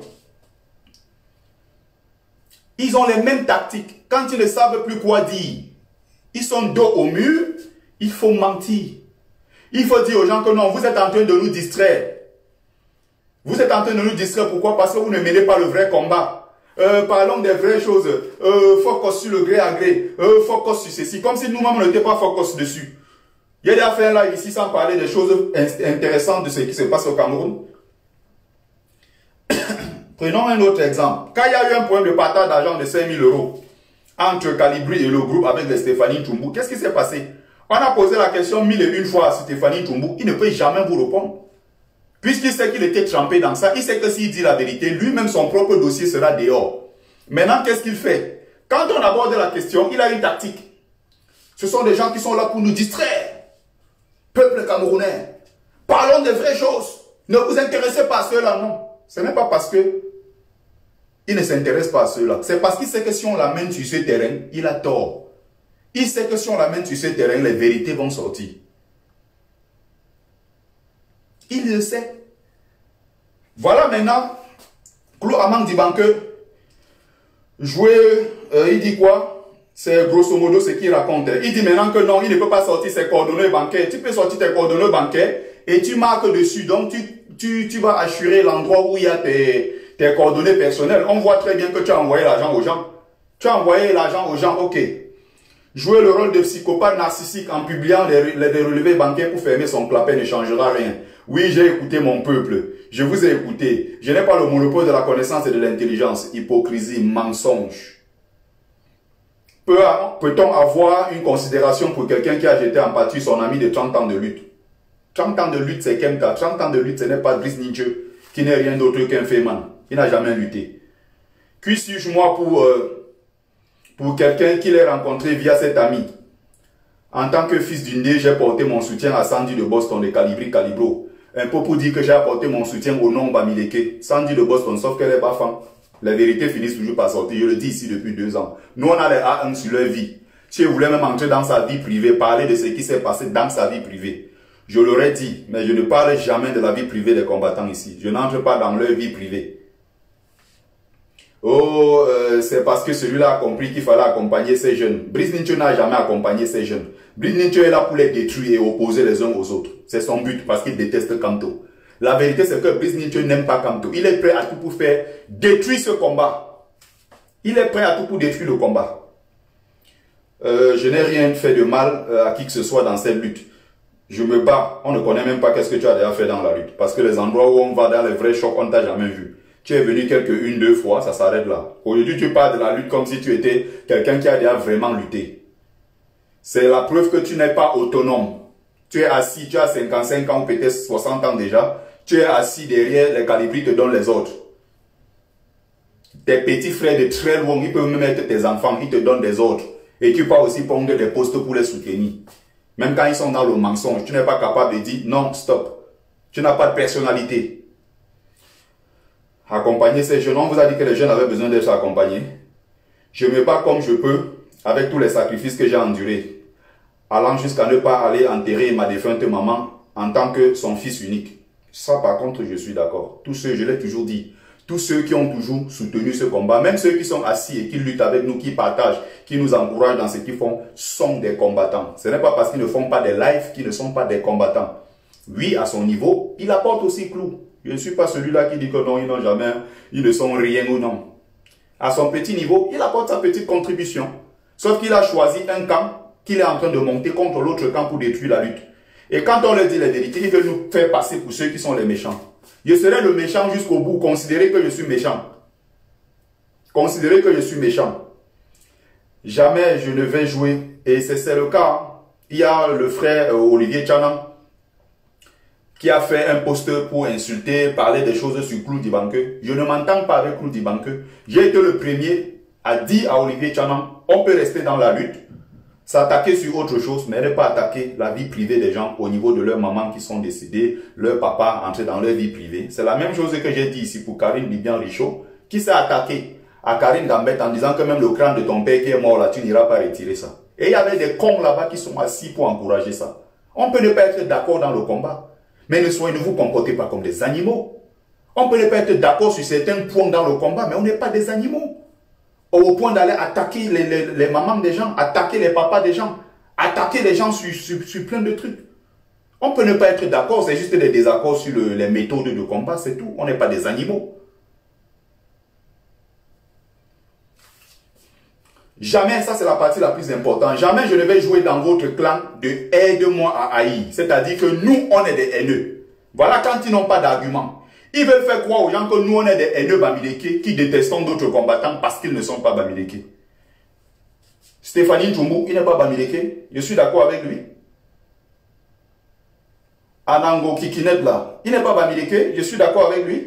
Ils ont les mêmes tactiques. Quand ils ne savent plus quoi dire, ils sont dos au mur, il faut mentir. Il faut dire aux gens que non, vous êtes en train de nous distraire. Vous êtes en train de nous distraire, pourquoi? Parce que vous ne mêlez pas le vrai combat. Parlons des vraies choses. Focus sur le gré à gré. Focus sur ceci. Comme si nous-mêmes n'étions pas focus dessus. Il y a des affaires là ici sans parler des choses intéressantes de ce qui se passe au Cameroun. Prenons un autre exemple. Quand il y a eu un problème de partage d'argent de 5 000 € entre Calibri et le groupe avec les Stéphanie Toumbo, qu'est-ce qui s'est passé? On a posé la question 1001 fois à Stéphanie Toumbo, il ne peut jamais vous répondre. Puisqu'il sait qu'il était trempé dans ça, il sait que s'il dit la vérité, lui-même son propre dossier sera dehors. Maintenant, qu'est-ce qu'il fait? Quand on aborde la question, il a une tactique. Ce sont des gens qui sont là pour nous distraire. Peuple camerounais, parlons des vraies choses. Ne vous intéressez pas à ceux-là, non. Ce n'est pas parce que il ne s'intéresse pas à ceux-là. C'est parce qu'il sait que si on l'amène sur ce terrain, il a tort. Il sait que si on l'amène sur ce terrain, les vérités vont sortir. Il le sait. Voilà maintenant, Claude Amang Dibanke, jouer, il dit quoi? C'est grosso modo ce qu'il raconte. Il dit maintenant que non, il ne peut pas sortir ses coordonnées bancaires. Tu peux sortir tes coordonnées bancaires et tu marques dessus. Donc tu vas assurer l'endroit où il y a tes coordonnées personnelles. On voit très bien que tu as envoyé l'argent aux gens. Tu as envoyé l'argent aux gens, ok. Jouer le rôle de psychopathe narcissique en publiant les relevés bancaires pour fermer son clapet ne changera rien. Oui, j'ai écouté mon peuple. Je vous ai écouté. Je n'ai pas le monopole de la connaissance et de l'intelligence. Hypocrisie, mensonge. Peut-on avoir une considération pour quelqu'un qui a jeté en pâture son ami de 30 ans de lutte? 30 ans de lutte, c'est Kemka. 30 ans de lutte, ce n'est pas Brice Ninche, qui n'est rien d'autre qu'un féman. Il n'a jamais lutté. Qui suis-je moi pour quelqu'un qui l'ait rencontré via cet ami? En tant que fils d'une dé, j'ai porté mon soutien à Sandy de Boston de Calibri Calibro. Un peu pour dire que j'ai apporté mon soutien au nom Bamileke. Sandy de Boston, sauf qu'elle est pas femme. Les vérités finissent toujours par sortir. Je le dis ici depuis 2 ans. Nous, on a les A1 sur leur vie. Si je voulais même entrer dans sa vie privée, parler de ce qui s'est passé dans sa vie privée, je l'aurais dit, mais je ne parle jamais de la vie privée des combattants ici. Je n'entre pas dans leur vie privée. Oh, c'est parce que celui-là a compris qu'il fallait accompagner ces jeunes. Brice Ninche n'a jamais accompagné ces jeunes. Brice Ninche est là pour les détruire et opposer les uns aux autres. C'est son but parce qu'il déteste Kamto. La vérité, c'est que Brice Ninche n'aime pas Kamto. Il est prêt à tout pour faire détruire ce combat. Il est prêt à tout pour détruire le combat. Je n'ai rien fait de mal à qui que ce soit dans cette lutte. Je me bats. On ne connaît même pas qu'est-ce que tu as déjà fait dans la lutte. Parce que les endroits où on va dans les vrais chocs, on ne t'a jamais vu. Tu es venu une, 2 fois, ça s'arrête là. Aujourd'hui, tu parles de la lutte comme si tu étais quelqu'un qui a déjà vraiment lutté. C'est la preuve que tu n'es pas autonome. Tu es assis, tu as 55 ans ou peut-être 60 ans déjà. tu es assis derrière, les calibris te donnent les ordres. Tes petits frères de très loin, ils peuvent même être tes enfants, ils te donnent des ordres. Et tu peux aussi prendre des postes pour les soutenir. Même quand ils sont dans le mensonge, tu n'es pas capable de dire non, stop. Tu n'as pas de personnalité. Accompagner ces jeunes, on vous a dit que les jeunes avaient besoin d'être accompagnés. Je me bats comme je peux avec tous les sacrifices que j'ai endurés, allant jusqu'à ne pas aller enterrer ma défunte maman en tant que son fils unique. Ça par contre, je suis d'accord. Tous ceux, je l'ai toujours dit, tous ceux qui ont toujours soutenu ce combat, même ceux qui sont assis et qui luttent avec nous, qui partagent, qui nous encouragent dans ce qu'ils font, sont des combattants. Ce n'est pas parce qu'ils ne font pas des lives qu'ils ne sont pas des combattants. Lui, à son niveau, il apporte aussi clou. Je ne suis pas celui-là qui dit que non, ils n'ont jamais, ils ne sont rien ou non. À son petit niveau, il apporte sa petite contribution. Sauf qu'il a choisi un camp qu'il est en train de monter contre l'autre camp pour détruire la lutte. Et quand on leur dit les vérités, ils veulent nous faire passer pour ceux qui sont les méchants. Je serai le méchant jusqu'au bout. Considérez que je suis méchant. Considérez que je suis méchant. Jamais je ne vais jouer. Et c'est le cas. Il y a le frère Olivier Tchanan qui a fait un post pour insulter, parler des choses sur Clou Dibanke. Je ne m'entends pas avec Clou Dibanke. J'ai été le premier à dire à Olivier Tchanan, on peut rester dans la lutte, s'attaquer sur autre chose, mais ne pas attaquer la vie privée des gens au niveau de leurs mamans qui sont décédées, leur papa entrer dans leur vie privée. C'est la même chose que j'ai dit ici pour Karine Bibian-Richaud, qui s'est attaquée à Karine Gambette en disant que même le crâne de ton père qui est mort là, tu n'iras pas retirer ça. Et il y avait des cons là-bas qui sont assis pour encourager ça. On peut ne pas être d'accord dans le combat, mais ne vous comportez pas comme des animaux. On peut ne pas être d'accord sur certains points dans le combat, mais on n'est pas des animaux. Au point d'aller attaquer les mamans des gens, attaquer les papas des gens, attaquer les gens sur plein de trucs. On peut ne pas être d'accord, c'est juste des désaccords sur les méthodes de combat, c'est tout. On n'est pas des animaux. Jamais, ça c'est la partie la plus importante, jamais je ne vais jouer dans votre clan de aide-moi à haïr. C'est-à-dire que nous, on est des haineux. Voilà quand ils n'ont pas d'argument. Ils veulent faire croire aux gens que nous, on est des haineux Bamileke qui détestons d'autres combattants parce qu'ils ne sont pas Bamileke. Stéphanie Tchumbu, il n'est pas Bamileke. Je suis d'accord avec lui. Anango Kikinet là, il n'est pas Bamileke. Je suis d'accord avec lui.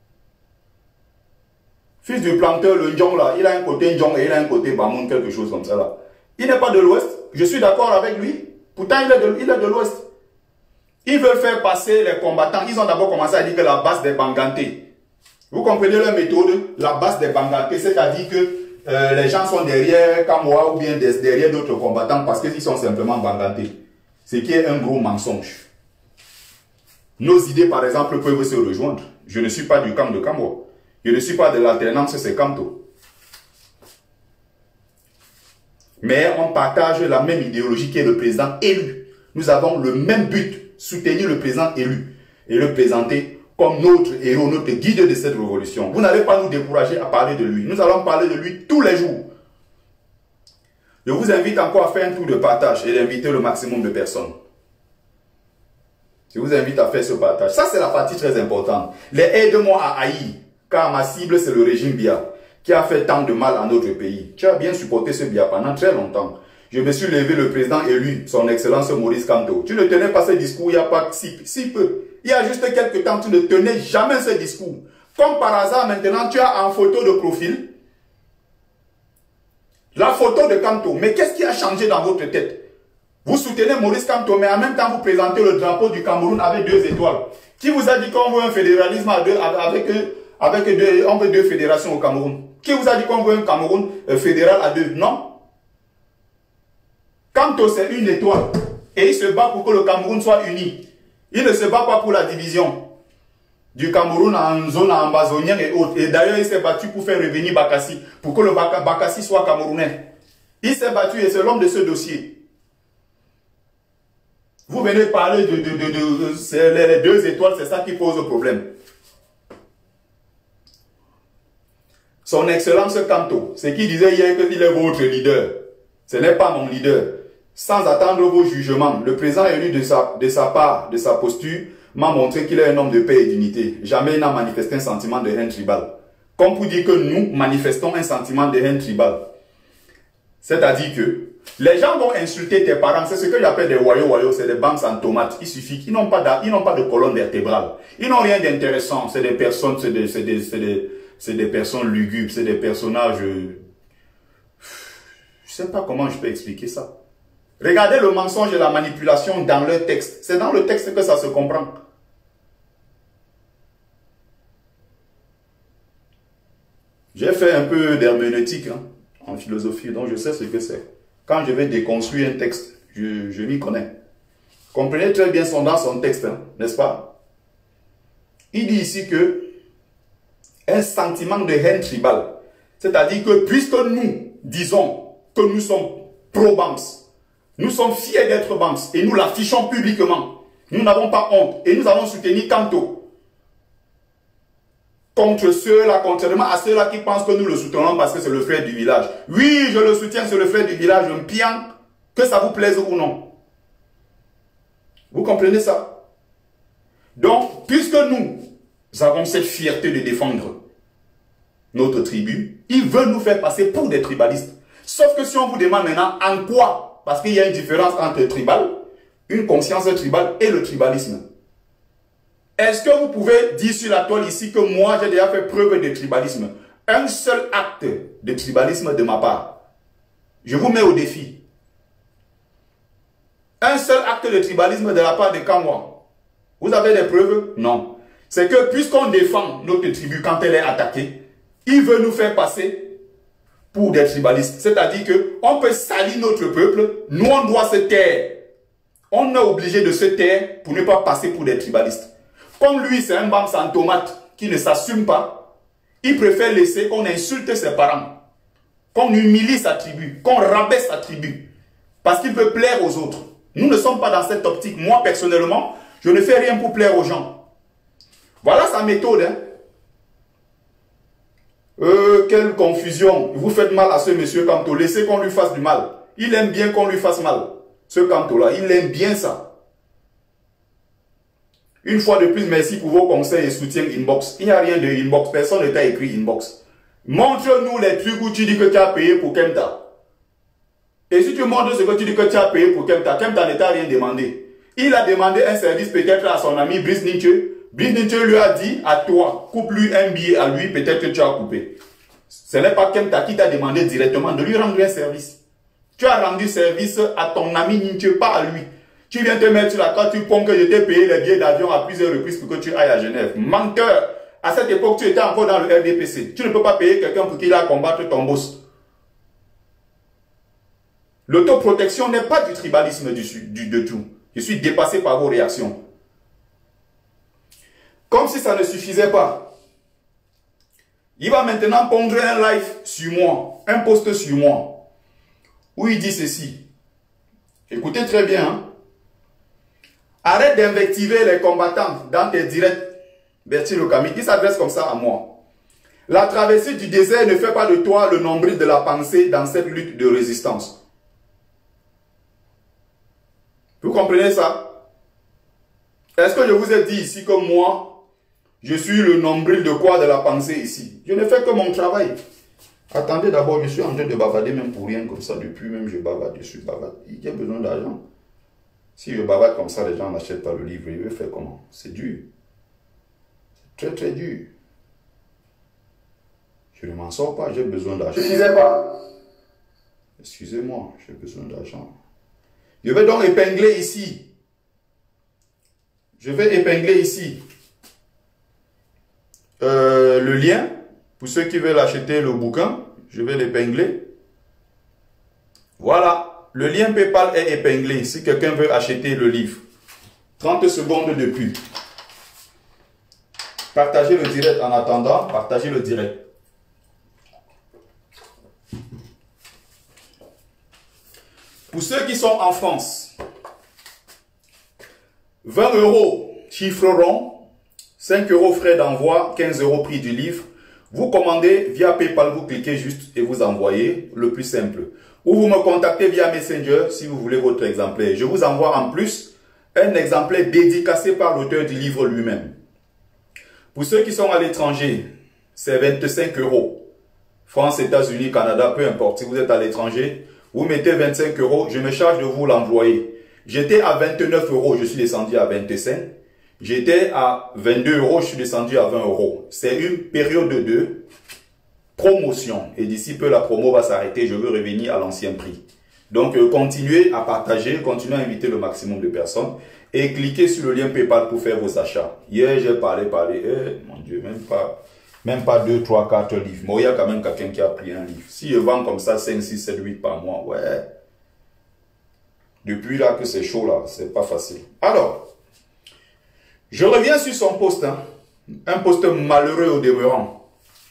Fils du planteur, le Ndjong là, il a un côté Ndjong et il a un côté Bamoun, quelque chose comme ça là. Il n'est pas de l'Ouest. Je suis d'accord avec lui. Pourtant, il est de l'Ouest. Ils veulent faire passer les combattants. Ils ont d'abord commencé à dire que la base des Banganté. Vous comprenez leur méthode? La base des Banganté, c'est-à-dire que les gens sont derrière Kamoa ou bien derrière d'autres combattants parce qu'ils sont simplement Banganté. Ce qui est un gros mensonge. Nos idées, par exemple, peuvent se rejoindre. Je ne suis pas du camp de Kamoa. Je ne suis pas de l'alternance Sekamto. Mais on partage la même idéologie qui est le président élu. Nous avons le même but, soutenir le président élu et le présenter comme notre héros, notre guide de cette révolution. Vous n'allez pas nous décourager à parler de lui. Nous allons parler de lui tous les jours. Je vous invite encore à faire un tour de partage et d'inviter le maximum de personnes. Je vous invite à faire ce partage. Ça, c'est la partie très importante. Les aide-moi à haïr. Car ma cible, c'est le régime Biya, qui a fait tant de mal à notre pays. Tu as bien supporté ce Biya pendant très longtemps. Je me suis levé, le président élu, son excellence Maurice Kamto. Tu ne tenais pas ce discours il n'y a pas si peu. Il y a juste quelques temps, tu ne tenais jamais ce discours. Comme par hasard, maintenant, tu as en photo de profil la photo de Kamto. Mais qu'est-ce qui a changé dans votre tête? Vous soutenez Maurice Kamto, mais en même temps, vous présentez le drapeau du Cameroun avec 2 étoiles. Qui vous a dit qu'on veut un fédéralisme on veut 2 fédérations au Cameroun? Qui vous a dit qu'on veut un Cameroun fédéral à 2? Non. Kamto, c'est une étoile. Et il se bat pour que le Cameroun soit uni. Il ne se bat pas pour la division du Cameroun en zone amazonienne et autres. Et d'ailleurs, il s'est battu pour faire revenir Bakassi, pour que le Bakassi soit camerounais. Il s'est battu et c'est l'homme de ce dossier. Vous venez parler les 2 étoiles, c'est ça qui pose le problème. Son excellence Kamto, c'est qui disait hier qu'il est votre leader. Ce n'est pas mon leader. Sans attendre vos jugements, le président élu de sa part, de sa posture, m'a montré qu'il est un homme de paix et d'unité. Jamais il n'a manifesté un sentiment de haine tribale. Comme pour dire que nous manifestons un sentiment de haine tribale. C'est-à-dire que les gens vont insulter tes parents. C'est ce que j'appelle des voyous, c'est des banques en tomates. Il suffit qu'ils n'ont pas de colonne vertébrale. Ils n'ont rien d'intéressant. C'est des personnes, c'est des personnes lugubres, c'est des personnages... Je sais pas comment je peux expliquer ça. Regardez le mensonge et la manipulation dans leur texte. C'est dans le texte que ça se comprend. J'ai fait un peu d'herméneutique en philosophie, donc je sais ce que c'est. Quand je vais déconstruire un texte, je m'y connais. Comprenez très bien dans son texte, n'est-ce pas? Il dit ici que un sentiment de haine tribale, c'est-à-dire que puisque nous disons que nous sommes pro-Banks, nous sommes fiers d'être Banks et nous l'affichons publiquement, nous n'avons pas honte et nous allons soutenir Kanto. Contre ceux-là, contrairement à ceux-là qui pensent que nous le soutenons parce que c'est le frère du village. Oui, je le soutiens, c'est le frère du village, un pian, que ça vous plaise ou non. Vous comprenez ça? Donc, puisque nous avons cette fierté de défendre notre tribu, ils veulent nous faire passer pour des tribalistes. Sauf que si on vous demande maintenant en quoi, parce qu'il y a une différence entre tribal, une conscience tribale et le tribalisme. Est-ce que vous pouvez dire sur la toile ici que moi j'ai déjà fait preuve de tribalisme? Un seul acte de tribalisme de ma part. Je vous mets au défi. Un seul acte de tribalisme de la part de Kamwa. Vous avez des preuves? Non. C'est que puisqu'on défend notre tribu quand elle est attaquée, il veut nous faire passer pour des tribalistes. C'est-à-dire qu'on peut salir notre peuple, nous on doit se taire. On est obligé de se taire pour ne pas passer pour des tribalistes. Comme lui, c'est un Banks en tomate qui ne s'assume pas, il préfère laisser qu'on insulte ses parents, qu'on humilie sa tribu, qu'on rabaisse sa tribu, parce qu'il veut plaire aux autres. Nous ne sommes pas dans cette optique. Moi, personnellement, je ne fais rien pour plaire aux gens. Voilà sa méthode. Quelle confusion. Vous faites mal à ce monsieur Kanto. Laissez qu'on lui fasse du mal. Il aime bien qu'on lui fasse mal. Ce Kanto-là, il aime bien ça. Une fois de plus, merci pour vos conseils et soutiens inbox. Il n'y a rien de inbox. Personne ne t'a écrit inbox. Montre-nous les trucs où tu dis que tu as payé pour Kemta. Et si tu montres ce que tu dis que tu as payé pour Kemta, Kemta ne t'a rien demandé. Il a demandé un service peut-être à son ami Brice Ninche. Brice Ninche lui a dit à toi, coupe-lui un billet à lui, peut-être que tu as coupé. Ce n'est pas Kemta qui t'a demandé directement de lui rendre un service. Tu as rendu service à ton ami Ninche, pas à lui. Tu viens te mettre sur la carte, tu penses que je t'ai payé les billets d'avion à plusieurs reprises pour que tu ailles à Genève. Menteur! À cette époque, tu étais encore dans le RDPC. Tu ne peux pas payer quelqu'un pour qu'il aille combattre ton boss. L'autoprotection n'est pas du tribalisme de tout. Je suis dépassé par vos réactions. Comme si ça ne suffisait pas. Il va maintenant pondre un live sur moi, un post sur moi, où il dit ceci. Écoutez très bien, hein. Arrête d'invectiver les combattants dans tes directs. Bertie Lokami, il s'adresse comme ça à moi. La traversée du désert ne fait pas de toi le nombril de la pensée dans cette lutte de résistance. Vous comprenez ça? Est-ce que je vous ai dit ici que moi, je suis le nombril de quoi de la pensée ici? Je ne fais que mon travail. Attendez d'abord, je suis en train de bavarder même pour rien comme ça. Depuis même je bavarde, je suis bavarde. Il y a besoin d'argent. Si je bavarde comme ça, les gens n'achètent pas le livre. Ils veulent faire comment? C'est dur. C'est très très dur. Je ne m'en sors pas, j'ai besoin d'argent. Je ne disais pas. Excusez-moi, j'ai besoin d'argent. Je vais donc épingler ici. Je vais épingler ici le lien. Pour ceux qui veulent acheter le bouquin, je vais l'épingler. Voilà. Le lien PayPal est épinglé si quelqu'un veut acheter le livre. 30 secondes de pub. Partagez le direct en attendant. Partagez le direct. Pour ceux qui sont en France, 20 € chiffre rond, 5 € frais d'envoi, 15 € prix du livre. Vous commandez via PayPal, vous cliquez juste et vous envoyez, le plus simple. Ou vous me contactez via Messenger si vous voulez votre exemplaire. Je vous envoie en plus un exemplaire dédicacé par l'auteur du livre lui-même. Pour ceux qui sont à l'étranger, c'est 25 €. France, États-Unis, Canada, peu importe. Si vous êtes à l'étranger, Vous mettez 25 euros, je me charge de vous l'envoyer. J'étais à 29 euros, je suis descendu à 25. J'étais à 22 euros, je suis descendu à 20 euros. C'est une période de promotion. Et d'ici peu, la promo va s'arrêter. Je veux revenir à l'ancien prix. Donc, continuez à partager, continuez à inviter le maximum de personnes. Et cliquez sur le lien PayPal pour faire vos achats. Hier, j'ai parlé. Mon Dieu, même pas 2, 3, 4 livres. Moi, il y a quand même quelqu'un qui a pris un livre. Si je vends comme ça 5, 6, 7, 8 par mois, ouais. Depuis là que c'est chaud là, c'est pas facile. Alors, je reviens sur son post. Hein. Un post malheureux au demeurant.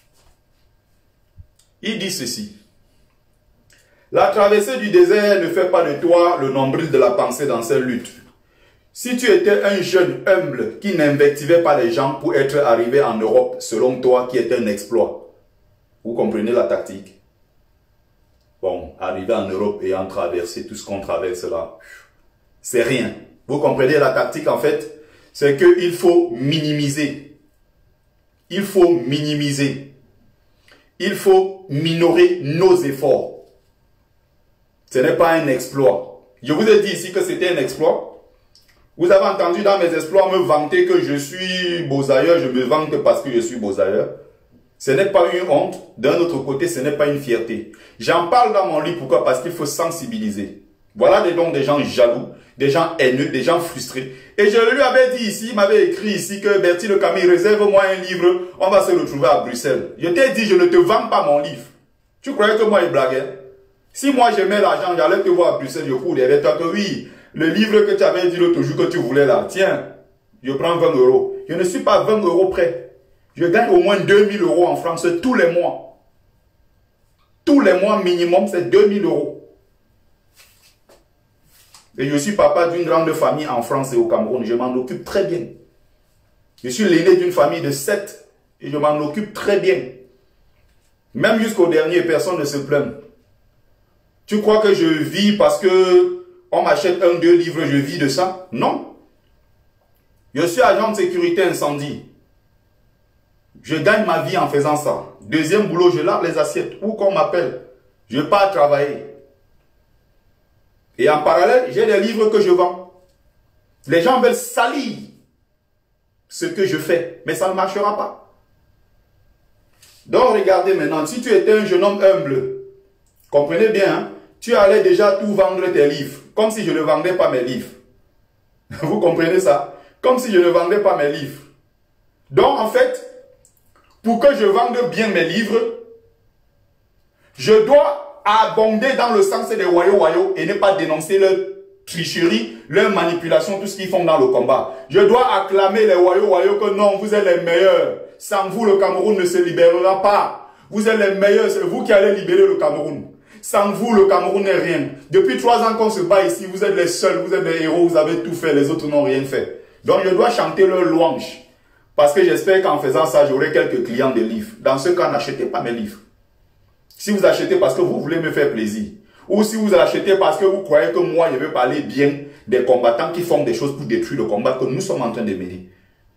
Il dit ceci. La traversée du désert ne fait pas de toi le nombril de la pensée dans cette lutte. Si tu étais un jeune humble qui n'invectivait pas les gens pour être arrivé en Europe, selon toi, qui est un exploit. Vous comprenez la tactique? Bon, arriver en Europe et en traverser tout ce qu'on traverse là, c'est rien. Vous comprenez la tactique en fait? C'est qu'il faut minimiser. Il faut minimiser. Il faut minorer nos efforts. Ce n'est pas un exploit. Je vous ai dit ici que c'était un exploit. Vous avez entendu dans mes exploits me vanter que je suis Beaux-Ailleurs, je me vante parce que je suis Beaux-Ailleurs. Ce n'est pas une honte. D'un autre côté, ce n'est pas une fierté. J'en parle dans mon livre. Pourquoi? Parce qu'il faut sensibiliser. Voilà donc des gens jaloux, des gens haineux, des gens frustrés. Et je lui avais dit ici, il m'avait écrit ici que Bertie Le Camille, réserve-moi un livre, on va se retrouver à Bruxelles. Je t'ai dit, je ne te vends pas mon livre. Tu croyais que moi, il blaguait? Si moi j'aimais l'argent, j'allais te voir à Bruxelles, je cours derrière toi que oui, le livre que tu avais dit l'autre jour que tu voulais là, tiens, je prends 20 euros. Je ne suis pas 20 euros près. Je gagne au moins 2000 euros en France tous les mois. Tous les mois minimum, c'est 2000 euros. Et je suis papa d'une grande famille en France et au Cameroun. Je m'en occupe très bien. Je suis l'aîné d'une famille de 7 et je m'en occupe très bien. Même jusqu'au dernier, personne ne se plaint. Tu crois que je vis parce que on m'achète 1, 2 livres, je vis de ça? Non. Je suis agent de sécurité incendie. Je gagne ma vie en faisant ça. Deuxième boulot, je lave les assiettes. Où qu'on m'appelle, je pars travailler. Et en parallèle, j'ai des livres que je vends. Les gens veulent salir ce que je fais, mais ça ne marchera pas. Donc regardez maintenant, si tu étais un jeune homme humble, comprenez bien, hein, tu allais déjà tout vendre tes livres, comme si je ne vendais pas mes livres. Vous comprenez ça? Comme si je ne vendais pas mes livres. Donc en fait, pour que je vende bien mes livres, je dois abonder dans le sens des wayo et ne pas dénoncer leur tricherie, leur manipulation, tout ce qu'ils font dans le combat. Je dois acclamer les wayo que non, vous êtes les meilleurs. Sans vous, le Cameroun ne se libérera pas. Vous êtes les meilleurs, c'est vous qui allez libérer le Cameroun. Sans vous, le Cameroun n'est rien. Depuis 3 ans qu'on se bat ici, vous êtes les seuls, vous êtes les héros, vous avez tout fait, les autres n'ont rien fait. Donc je dois chanter leur louange. Parce que j'espère qu'en faisant ça, j'aurai quelques clients de livres. Dans ce cas, n'achetez pas mes livres. Si vous achetez parce que vous voulez me faire plaisir, ou si vous achetez parce que vous croyez que moi, je vais parler bien des combattants qui font des choses pour détruire le combat que nous sommes en train de mener.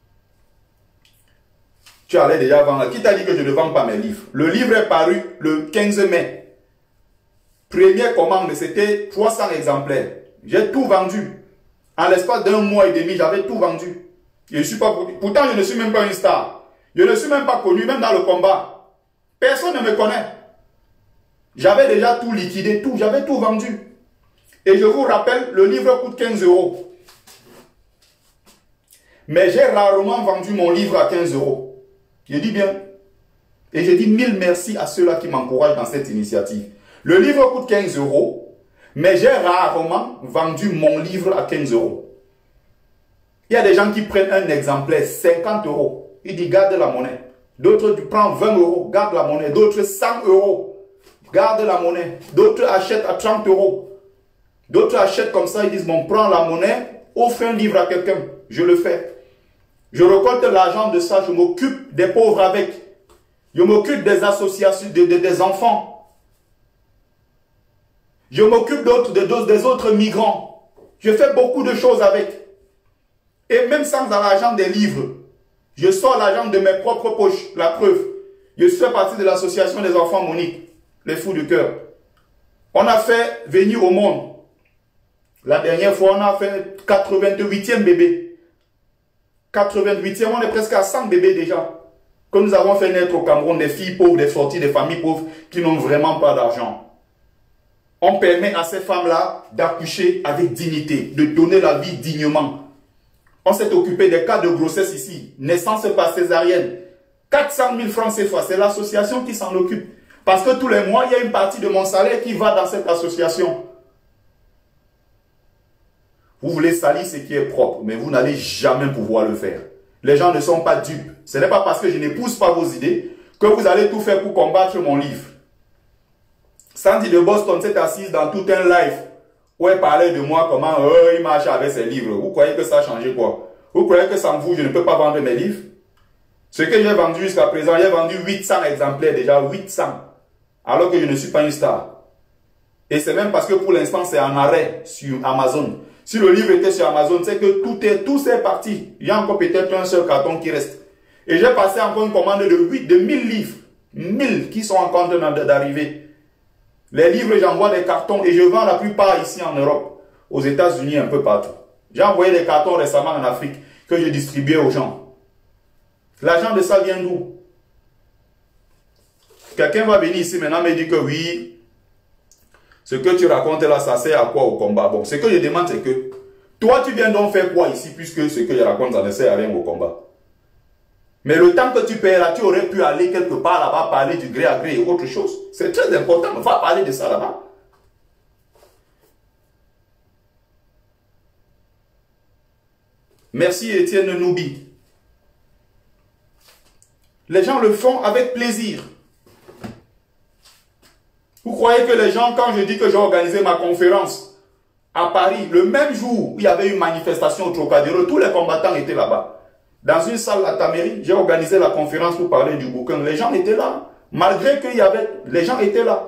Tu allais déjà vendre. Qui t'a dit que je ne vends pas mes livres? Le livre est paru le 15 mai. Première commande, c'était 300 exemplaires. J'ai tout vendu. En l'espace d'un mois et demi, j'avais tout vendu. Je ne suis pas, pourtant, je ne suis même pas une star. Je ne suis même pas connu, même dans le combat. Personne ne me connaît. J'avais déjà tout liquidé, tout, j'avais tout vendu. Et je vous rappelle, le livre coûte 15 euros. Mais j'ai rarement vendu mon livre à 15 euros. Je dis bien. Et je dis 1000 merci à ceux-là qui m'encouragent dans cette initiative. Le livre coûte 15 euros, mais j'ai rarement vendu mon livre à 15 euros. Il y a des gens qui prennent un exemplaire 50 euros. Ils disent garde la monnaie. D'autres prennent 20 euros, garde la monnaie. D'autres 100 euros. Garde la monnaie. D'autres achètent à 30 euros. D'autres achètent comme ça, ils disent, bon, prends la monnaie, offre un livre à quelqu'un. Je le fais. Je récolte l'argent de ça, je m'occupe des pauvres avec. Je m'occupe des associations, des enfants. Je m'occupe des autres migrants. Je fais beaucoup de choses avec. Et même sans l'argent des livres, je sors l'argent de mes propres poches. La preuve, je fais partie de l'association des enfants Monique. Les fous du cœur. On a fait venir au monde. La dernière fois, on a fait 88e bébé. 88e, on est presque à 100 bébés déjà. Que nous avons fait naître au Cameroun, des filles pauvres, des sorties, des familles pauvres qui n'ont vraiment pas d'argent. On permet à ces femmes-là d'accoucher avec dignité, de donner la vie dignement. On s'est occupé des cas de grossesse ici, naissance par césarienne. 400 000 francs CFA, c'est l'association qui s'en occupe. Parce que tous les mois, il y a une partie de mon salaire qui va dans cette association. Vous voulez salir ce qui est propre, mais vous n'allez jamais pouvoir le faire. Les gens ne sont pas dupes. Ce n'est pas parce que je n'épouse pas vos idées que vous allez tout faire pour combattre mon livre. Sandy de Boston s'est assise dans tout un live où elle parlait de moi, comment il marche avec ses livres. Vous croyez que ça a changé quoi? Vous croyez que sans vous, je ne peux pas vendre mes livres? Ce que j'ai vendu jusqu'à présent, j'ai vendu 800 exemplaires déjà, 800. Alors que je ne suis pas une star. Et c'est même parce que pour l'instant, c'est en arrêt sur Amazon. Si le livre était sur Amazon, c'est que tout est parti. Il y a encore peut-être un seul carton qui reste. Et j'ai passé encore une commande de 1000 livres. 1000 qui sont encore en train d'arriver. Les livres, j'envoie des cartons et je vends la plupart ici en Europe, aux États-Unis, un peu partout. J'ai envoyé des cartons récemment en Afrique que je distribuais aux gens. L'argent de ça vient d'où? Quelqu'un va venir ici maintenant me dire que oui, ce que tu racontes là, ça sert à quoi au combat? Bon, ce que je demande, c'est que toi, tu viens donc faire quoi ici, puisque ce que je raconte, ça ne sert à rien au combat. Mais le temps que tu payes là, tu aurais pu aller quelque part là-bas, parler du gré à gré et autre chose. C'est très important, on va parler de ça là-bas. Merci Étienne Noubi. Les gens le font avec plaisir. Vous croyez que les gens, quand je dis que j'ai organisé ma conférence à Paris, le même jour où il y avait une manifestation au Trocadéro, tous les combattants étaient là-bas. Dans une salle à ta mairie, j'ai organisé la conférence pour parler du bouquin. Les gens étaient là. Malgré qu'il y avait... Les gens étaient là.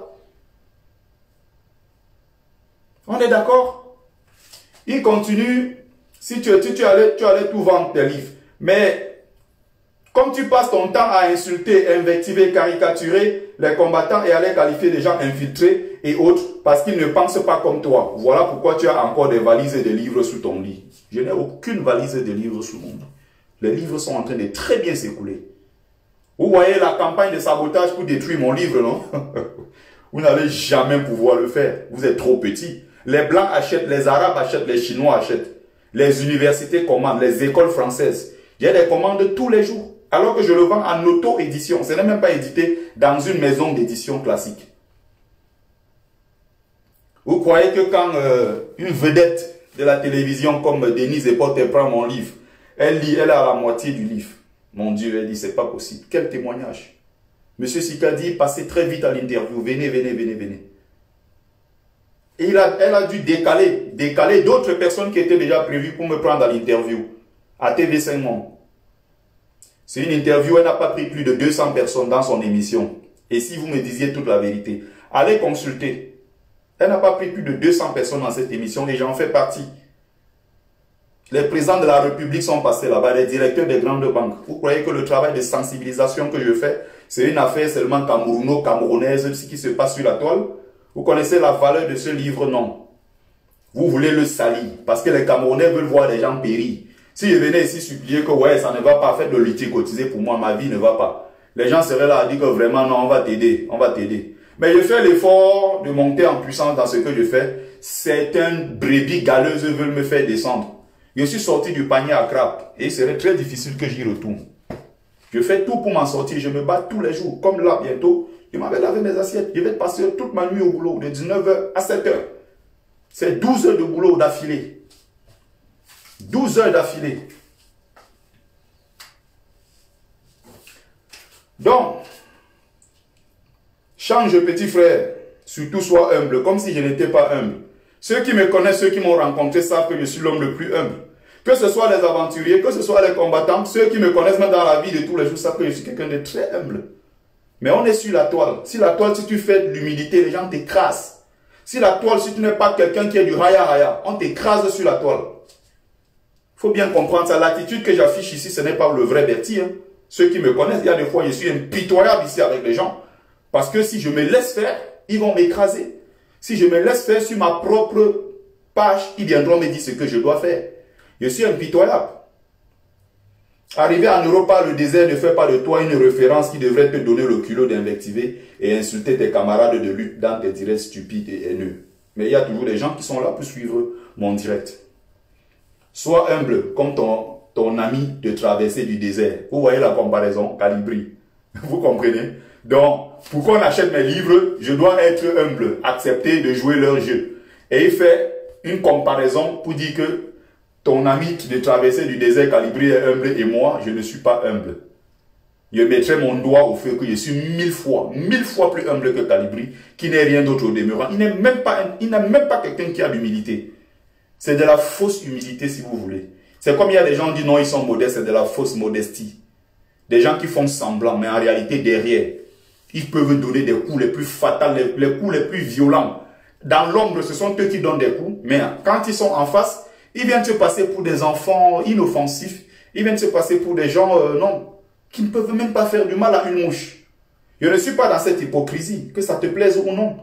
On est d'accord? Il continue. Si tu allais tout vendre tes livres. Mais comme tu passes ton temps à insulter, invectiver, caricaturer les combattants et à les qualifier de gens infiltrés et autres parce qu'ils ne pensent pas comme toi. Voilà pourquoi tu as encore des valises et des livres sous ton lit. Je n'ai aucune valise de livres sous mon lit. Les livres sont en train de très bien s'écouler. Vous voyez la campagne de sabotage pour détruire mon livre, non? Vous n'allez jamais pouvoir le faire. Vous êtes trop petit. Les Blancs achètent, les Arabes achètent, les Chinois achètent. Les universités commandent, les écoles françaises. Il y a des commandes tous les jours. Alors que je le vends en auto-édition. Ce n'est même pas édité dans une maison d'édition classique. Vous croyez que quand une vedette de la télévision comme Denise Epote prend mon livre, elle lit, elle est à la moitié du livre. Mon Dieu, elle dit, c'est pas possible. Quel témoignage. Monsieur Sika dit, passez très vite à l'interview. Venez, venez, venez, venez. Et elle a dû décaler d'autres personnes qui étaient déjà prévues pour me prendre à l'interview. À TV5 Monde. C'est une interview, elle n'a pas pris plus de 200 personnes dans son émission. Et si vous me disiez toute la vérité, allez consulter. Elle n'a pas pris plus de 200 personnes dans cette émission et j'en fais partie. Les présidents de la République sont passés là-bas, les directeurs des grandes banques. Vous croyez que le travail de sensibilisation que je fais, c'est une affaire seulement camerounaise, ce qui se passe sur la toile? Vous connaissez la valeur de ce livre? Non. Vous voulez le salir, parce que les Camerounais veulent voir des gens périr. Si je venais ici supplier que ouais, ça ne va pas, faites de lutter, cotiser pour moi, ma vie ne va pas. Les gens seraient là à dire que vraiment non, on va t'aider, on va t'aider. Mais je fais l'effort de monter en puissance dans ce que je fais. Certaines brebis galeuses veulent me faire descendre. Je suis sorti du panier à crabe et il serait très difficile que j'y retourne. Je fais tout pour m'en sortir, je me bats tous les jours. Comme là, bientôt, je m'avais lavé mes assiettes. Je vais passer toute ma nuit au boulot, de 19 h à 7 h. C'est 12 heures de boulot d'affilée. 12 heures d'affilée. Donc, change petit frère, surtout sois humble, comme si je n'étais pas humble. Ceux qui me connaissent, ceux qui m'ont rencontré savent que je suis l'homme le plus humble. Que ce soit les aventuriers, que ce soit les combattants, ceux qui me connaissent même dans la vie de tous les jours savent que je suis quelqu'un de très humble. Mais on est sur la toile. Si la toile, si tu fais de l'humilité, les gens t'écrasent. Si la toile, si tu n'es pas quelqu'un qui est du raya, on t'écrase sur la toile. Il faut bien comprendre ça. L'attitude que j'affiche ici, ce n'est pas le vrai Bertie. Hein. Ceux qui me connaissent, il y a des fois, je suis impitoyable ici avec les gens. Parce que si je me laisse faire, ils vont m'écraser. Si je me laisse faire sur ma propre page, ils viendront me dire ce que je dois faire. Je suis impitoyable. Arriver en Europe par le désert ne fait pas de toi une référence qui devrait te donner le culot d'invectiver et insulter tes camarades de lutte dans tes directs stupides et haineux. Mais il y a toujours des gens qui sont là pour suivre mon direct. Sois humble comme ton ami de traversée du désert. Vous voyez la comparaison, Calibri. Vous comprenez? Donc, pour qu'on achète mes livres, je dois être humble, accepter de jouer leur jeu. Et il fait une comparaison pour dire que ton ami de traversée du désert Calibri est humble et moi, je ne suis pas humble. Je mettrai mon doigt au feu que je suis 1000 fois plus humble que Calibri, qui n'est rien d'autre au demeurant. Il n'a même pas quelqu'un qui a l'humilité. C'est de la fausse humilité si vous voulez. C'est comme il y a des gens qui disent non, ils sont modestes, c'est de la fausse modestie. Des gens qui font semblant, mais en réalité derrière, ils peuvent donner des coups les plus fatals, les coups les plus violents. Dans l'ombre, ce sont eux qui donnent des coups, mais quand ils sont en face, ils viennent se passer pour des enfants inoffensifs. Ils viennent se passer pour des gens, non, qui ne peuvent même pas faire du mal à une mouche. Je ne suis pas dans cette hypocrisie, que ça te plaise ou non.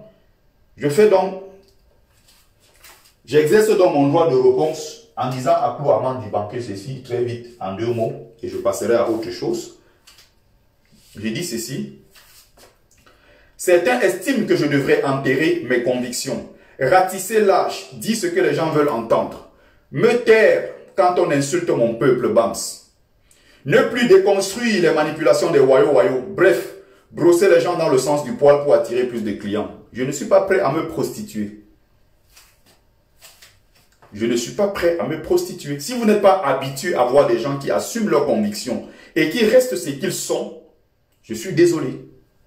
J'exerce donc mon droit de réponse en disant à Clou Armand Dibanke ceci très vite, en 2 mots, et je passerai à autre chose. J'ai dit ceci. Certains estiment que je devrais enterrer mes convictions, ratisser l'âge, dire ce que les gens veulent entendre, me taire quand on insulte mon peuple Bams, ne plus déconstruire les manipulations des wayo-wayo, bref, brosser les gens dans le sens du poil pour attirer plus de clients. Je ne suis pas prêt à me prostituer. Je ne suis pas prêt à me prostituer. Si vous n'êtes pas habitué à voir des gens qui assument leurs convictions et qui restent ce qu'ils sont, je suis désolé.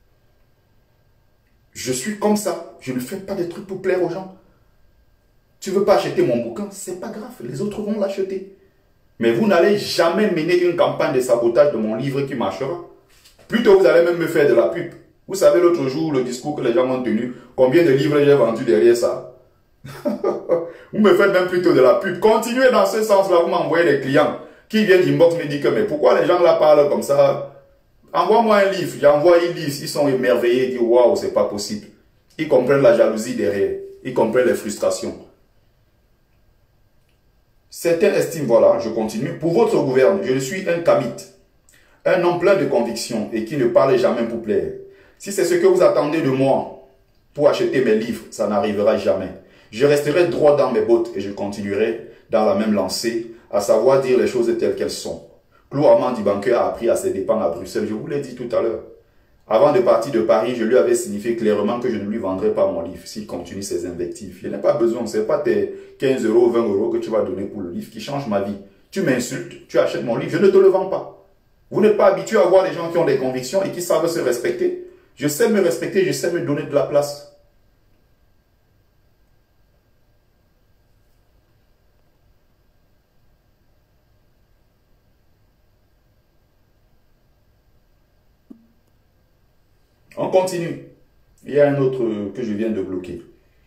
Je suis comme ça. Je ne fais pas des trucs pour plaire aux gens. Tu ne veux pas acheter mon bouquin, c'est pas grave. Les autres vont l'acheter. Mais vous n'allez jamais mener une campagne de sabotage de mon livre qui marchera. Plutôt, vous allez même me faire de la pub. Vous savez, l'autre jour, le discours que les gens m'ont tenu, combien de livres j'ai vendu derrière ça? Vous me faites même plutôt de la pub. Continuez dans ce sens-là, vous m'envoyez des clients qui viennent inbox me dire que mais pourquoi les gens là parlent comme ça? Envoie-moi un livre. J'envoie un livre, ils sont émerveillés, ils disent waouh, c'est pas possible. Ils comprennent la jalousie derrière, ils comprennent les frustrations. Certains estiment, voilà, je continue, pour votre gouverne, je suis un kamite, un homme plein de convictions et qui ne parle jamais pour plaire. Si c'est ce que vous attendez de moi pour acheter mes livres, ça n'arrivera jamais. Je resterai droit dans mes bottes et je continuerai dans la même lancée, à savoir dire les choses telles qu'elles sont. Clou Armand Dibanke a appris à ses dépens à Bruxelles, je vous l'ai dit tout à l'heure. Avant de partir de Paris, je lui avais signifié clairement que je ne lui vendrai pas mon livre s'il continue ses invectives. Je n'ai pas besoin, ce n'est pas tes 15 €, 20 € que tu vas donner pour le livre qui change ma vie. Tu m'insultes, tu achètes mon livre, je ne te le vends pas. Vous n'êtes pas habitué à voir des gens qui ont des convictions et qui savent se respecter. Je sais me respecter, je sais me donner de la place. On continue. Il y a un autre que je viens de bloquer.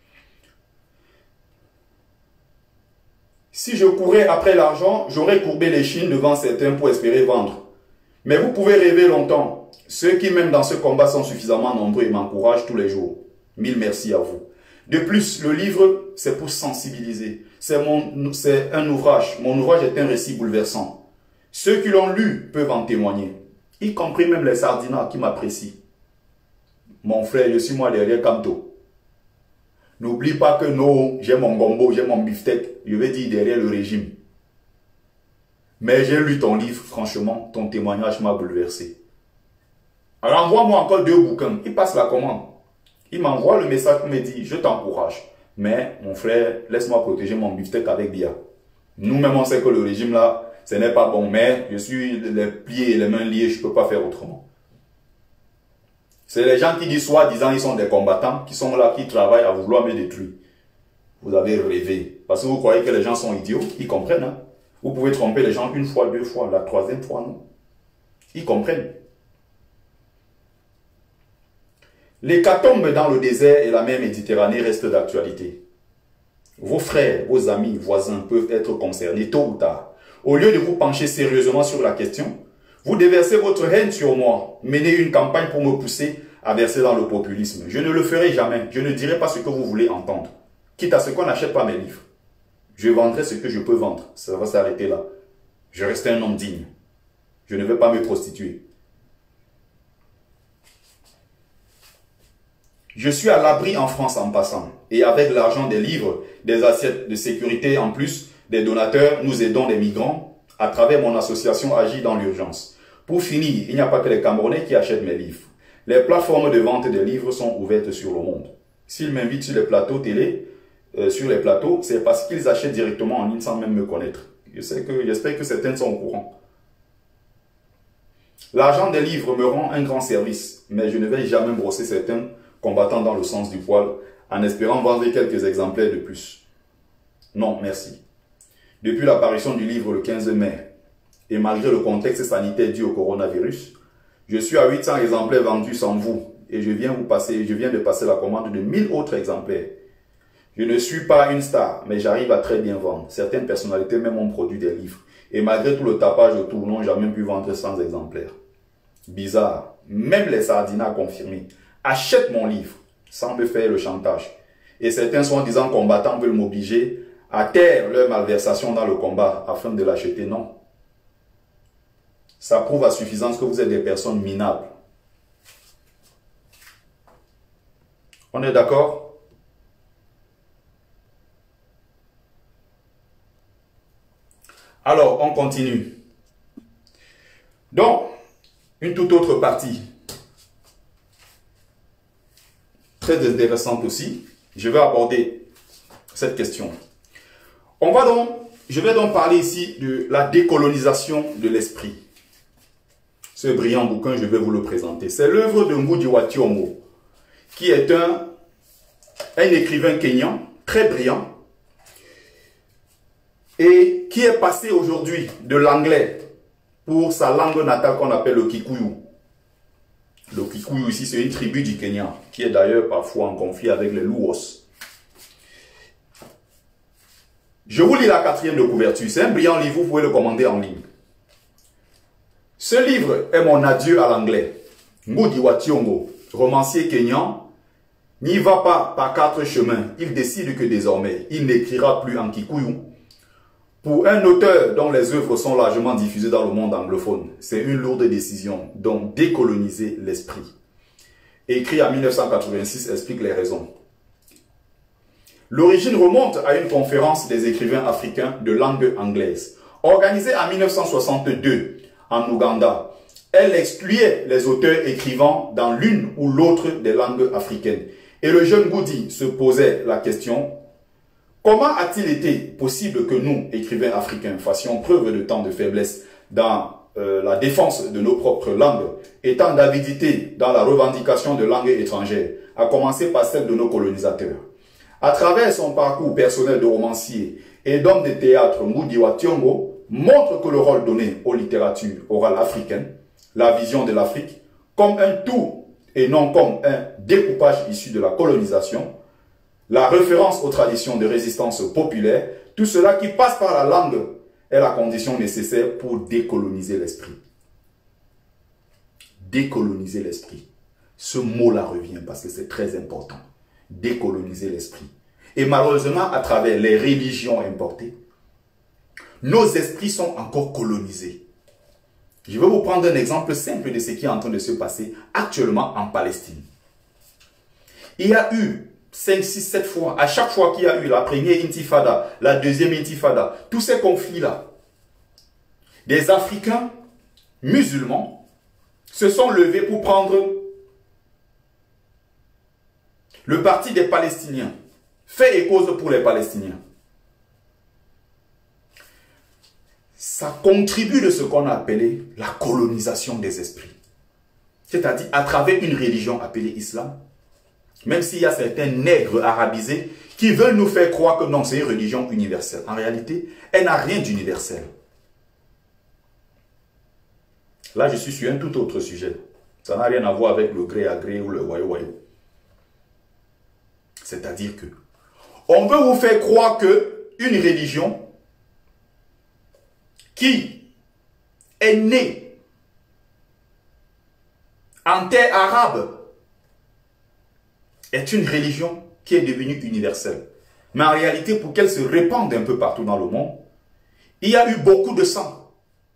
Si je courais après l'argent, j'aurais courbé les chines devant certains pour espérer vendre. Mais vous pouvez rêver longtemps. Ceux qui, même dans ce combat, sont suffisamment nombreux et m'encouragent tous les jours. Mille merci à vous. De plus, le livre, c'est pour sensibiliser. C'est un ouvrage. Mon ouvrage est un récit bouleversant. Ceux qui l'ont lu peuvent en témoigner. Y compris même les sardinats qui m'apprécient. Mon frère, je suis moi derrière Kanto. N'oublie pas que non, j'ai mon gombo, j'ai mon beefsteak, je vais dire derrière le régime. Mais j'ai lu ton livre, franchement, ton témoignage m'a bouleversé. Alors envoie-moi encore 2 bouquins, il passe la commande. Il m'envoie le message pour me dire, je t'encourage. Mais, mon frère, laisse-moi protéger mon beefsteak avec Bia. Nous-mêmes, on sait que le régime là, ce n'est pas bon, mais je suis les pieds et les mains liés, je ne peux pas faire autrement. C'est les gens qui disent soi-disant ils sont des combattants, qui sont là, qui travaillent à vouloir me détruire. Vous avez rêvé. Parce que vous croyez que les gens sont idiots, ils comprennent. Hein? Vous pouvez tromper les gens 1 fois, 2 fois, la 3e fois, non. Ils comprennent. L'hécatombe dans le désert et la mer Méditerranée restent d'actualité. Vos frères, vos amis, voisins peuvent être concernés tôt ou tard. Au lieu de vous pencher sérieusement sur la question, vous déversez votre haine sur moi, menez une campagne pour me pousser à verser dans le populisme. Je ne le ferai jamais. Je ne dirai pas ce que vous voulez entendre. Quitte à ce qu'on n'achète pas mes livres. Je vendrai ce que je peux vendre. Ça va s'arrêter là. Je reste un homme digne. Je ne vais pas me prostituer. Je suis à l'abri en France en passant. Et avec l'argent des livres, des assiettes de sécurité en plus, des donateurs, nous aidons des migrants à travers mon association Agir dans l'urgence. Pour finir, il n'y a pas que les Camerounais qui achètent mes livres. Les plateformes de vente des livres sont ouvertes sur le monde. S'ils m'invitent sur les plateaux télé, c'est parce qu'ils achètent directement en ligne sans même me connaître. J'espère que certains sont au courant. L'argent des livres me rend un grand service, mais je ne vais jamais brosser certains combattants dans le sens du poil en espérant vendre quelques exemplaires de plus. Non, merci. Depuis l'apparition du livre le 15 mai, et malgré le contexte sanitaire dû au coronavirus, je suis à 800 exemplaires vendus sans vous, et je viens de passer la commande de 1000 autres exemplaires. Je ne suis pas une star, mais j'arrive à très bien vendre. Certaines personnalités même ont produit des livres, et malgré tout le tapage autour, n'ont jamais pu vendre 100 exemplaires. Bizarre, même les sardinats confirmés achètent mon livre, sans me faire le chantage. Et certains soi-disant combattants veulent m'obliger à taire leur malversation dans le combat afin de l'acheter. Non. Ça prouve à suffisance que vous êtes des personnes minables. On est d'accord? Alors, on continue. Donc, une toute autre partie, très intéressante aussi, je vais aborder cette question. Je vais donc parler ici de la décolonisation de l'esprit. Ce brillant bouquin, je vais vous le présenter. C'est l'œuvre de Ngugi wa Thiong'o, qui est un écrivain kényan, très brillant, et qui est passé aujourd'hui de l'anglais pour sa langue natale qu'on appelle le Kikuyu. Le Kikuyu ici, c'est une tribu du Kenya, qui est d'ailleurs parfois en conflit avec les Luos. Je vous lis la 4e de couverture. C'est un brillant livre, vous pouvez le commander en ligne. Ce livre est mon adieu à l'anglais. Ngugi wa Thiong'o, romancier kényan, n'y va pas par 4 chemins. Il décide que désormais, il n'écrira plus en Kikuyu. Pour un auteur dont les œuvres sont largement diffusées dans le monde anglophone, c'est une lourde décision, donc décoloniser l'esprit. Écrit en 1986, explique les raisons. L'origine remonte à une conférence des écrivains africains de langue anglaise, organisée en 1962 en Ouganda. Elle excluait les auteurs écrivant dans l'une ou l'autre des langues africaines. Et le jeune Ngudi se posait la question: comment a-t-il été possible que nous, écrivains africains, fassions preuve de tant de faiblesse dans la défense de nos propres langues, et tant d'avidité dans la revendication de langues étrangères, à commencer par celle de nos colonisateurs? À travers son parcours personnel de romancier et d'homme de théâtre, Ngugi wa Thiong'o montre que le rôle donné aux littératures orales africaines, la vision de l'Afrique, comme un tout et non comme un découpage issu de la colonisation, la référence aux traditions de résistance populaire, tout cela qui passe par la langue est la condition nécessaire pour décoloniser l'esprit. Décoloniser l'esprit. Ce mot-là revient parce que c'est très important. Décoloniser l'esprit. Et malheureusement, à travers les religions importées, nos esprits sont encore colonisés. Je vais vous prendre un exemple simple de ce qui est en train de se passer actuellement en Palestine. Il y a eu 5, 6, 7 fois, à chaque fois qu'il y a eu la première intifada, la deuxième intifada, tous ces conflits-là, des Africains musulmans se sont levés pour prendre le parti des Palestiniens, fait et cause pour les Palestiniens. Ça contribue de ce qu'on a appelé la colonisation des esprits. C'est-à-dire à travers une religion appelée Islam, même s'il y a certains nègres arabisés qui veulent nous faire croire que non, c'est une religion universelle. En réalité, elle n'a rien d'universel. Là, je suis sur un tout autre sujet. Ça n'a rien à voir avec le gré à gré ou le wayo-wayo. C'est-à-dire que on veut vous faire croire que une religion qui est née en terre arabe est une religion qui est devenue universelle. Mais en réalité, pour qu'elle se répande un peu partout dans le monde, il y a eu beaucoup de sang.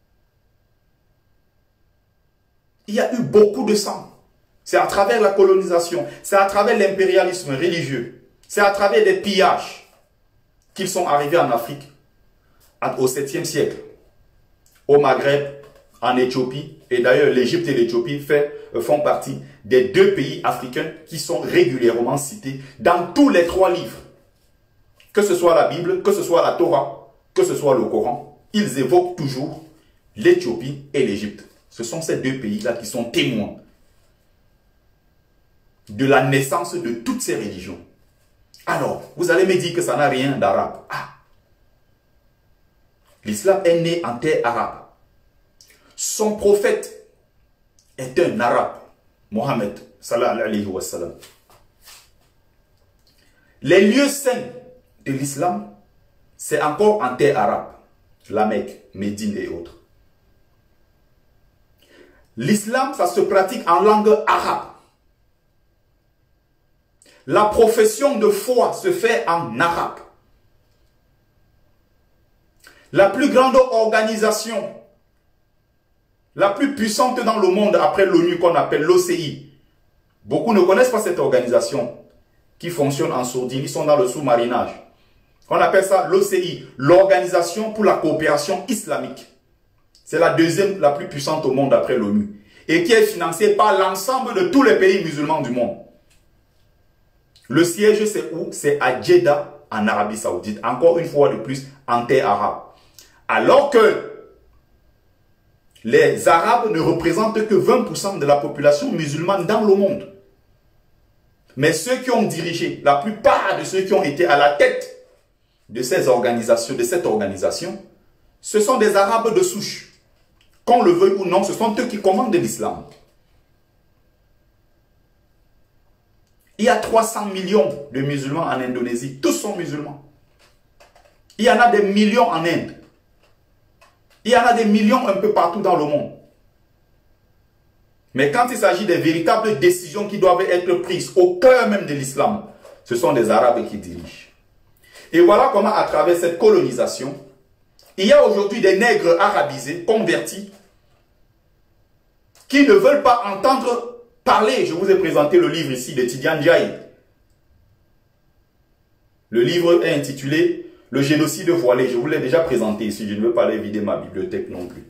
Il y a eu beaucoup de sang. C'est à travers la colonisation, c'est à travers l'impérialisme religieux, c'est à travers des pillages qu'ils sont arrivés en Afrique au 7e siècle, au Maghreb, en Éthiopie. Et d'ailleurs, l'Égypte et l'Éthiopie font partie des 2 pays africains qui sont régulièrement cités dans tous les 3 livres. Que ce soit la Bible, que ce soit la Torah, que ce soit le Coran, ils évoquent toujours l'Éthiopie et l'Égypte. Ce sont ces 2 pays-là qui sont témoins de la naissance de toutes ces religions. Alors, vous allez me dire que ça n'a rien d'arabe. Ah! L'islam est né en terre arabe. Son prophète est un arabe, Mohammed sallallahu alayhi wa sallam. Les lieux saints de l'islam, c'est encore en terre arabe. La Mecque, Médine et autres. L'islam, ça se pratique en langue arabe. La profession de foi se fait en arabe. La plus grande organisation, la plus puissante dans le monde après l'ONU qu'on appelle l'OCI. Beaucoup ne connaissent pas cette organisation qui fonctionne en sourdine. Ils sont dans le sous-marinage. On appelle ça l'OCI, l'Organisation pour la coopération islamique. C'est la 2e la plus puissante au monde après l'ONU. Et qui est financée par l'ensemble de tous les pays musulmans du monde. Le siège, c'est où? C'est à Jeddah, en Arabie Saoudite. Encore une fois de plus, en terre arabe. Alors que les Arabes ne représentent que 20% de la population musulmane dans le monde. Mais ceux qui ont dirigé, la plupart de ceux qui ont été à la tête de ces organisations, de cette organisation, ce sont des Arabes de souche. Qu'on le veuille ou non, ce sont eux qui commandent l'islam. Il y a 300 millions de musulmans en Indonésie. Tous sont musulmans. Il y en a des millions en Inde. Il y en a des millions un peu partout dans le monde. Mais quand il s'agit des véritables décisions qui doivent être prises au cœur même de l'islam, ce sont des Arabes qui dirigent. Et voilà comment, à travers cette colonisation, il y a aujourd'hui des nègres arabisés, convertis, qui ne veulent pas entendre parler. Je vous ai présenté le livre ici de Tidiane Ndiaye. Le livre est intitulé « Le génocide voilé ». Je vous l'ai déjà présenté ici. Je ne veux pas aller vider ma bibliothèque non plus.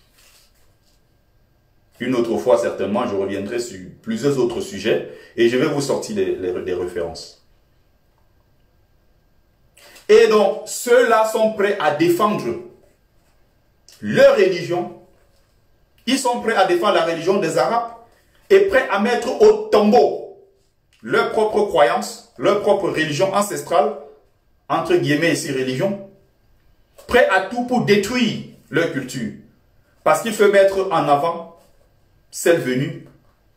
Une autre fois, certainement, je reviendrai sur plusieurs autres sujets et je vais vous sortir des références. Et donc, ceux-là sont prêts à défendre leur religion. Ils sont prêts à défendre la religion des Arabes et prêts à mettre au tombeau leur propre croyance, leur propre religion ancestrale, entre guillemets ici religion, prêts à tout pour détruire leur culture. Parce qu'il faut mettre en avant celle venue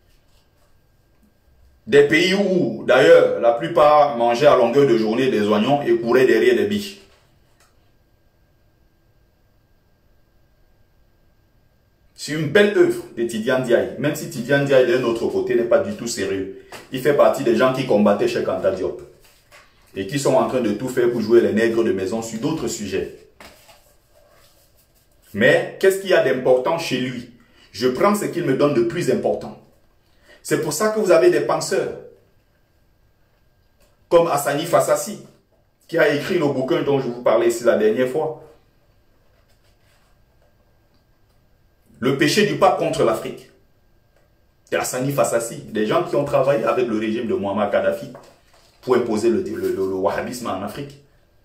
des pays où, d'ailleurs, la plupart mangeaient à longueur de journée des oignons et couraient derrière des biches. C'est une belle œuvre de Tidiane Ndiaye, même si Tidiane Ndiaye d'un autre côté n'est pas du tout sérieux. Il fait partie des gens qui combattaient Cheikh Anta Diop et qui sont en train de tout faire pour jouer les nègres de maison sur d'autres sujets. Mais qu'est-ce qu'il y a d'important chez lui? Je prends ce qu'il me donne de plus important. C'est pour ça que vous avez des penseurs comme Hassani Fassassi, qui a écrit le bouquin dont je vous parlais ici la dernière fois. Le péché du pape contre l'Afrique. C'est Hassani Fassassi, des gens qui ont travaillé avec le régime de Muammar Kadhafi pour imposer le wahhabisme en Afrique.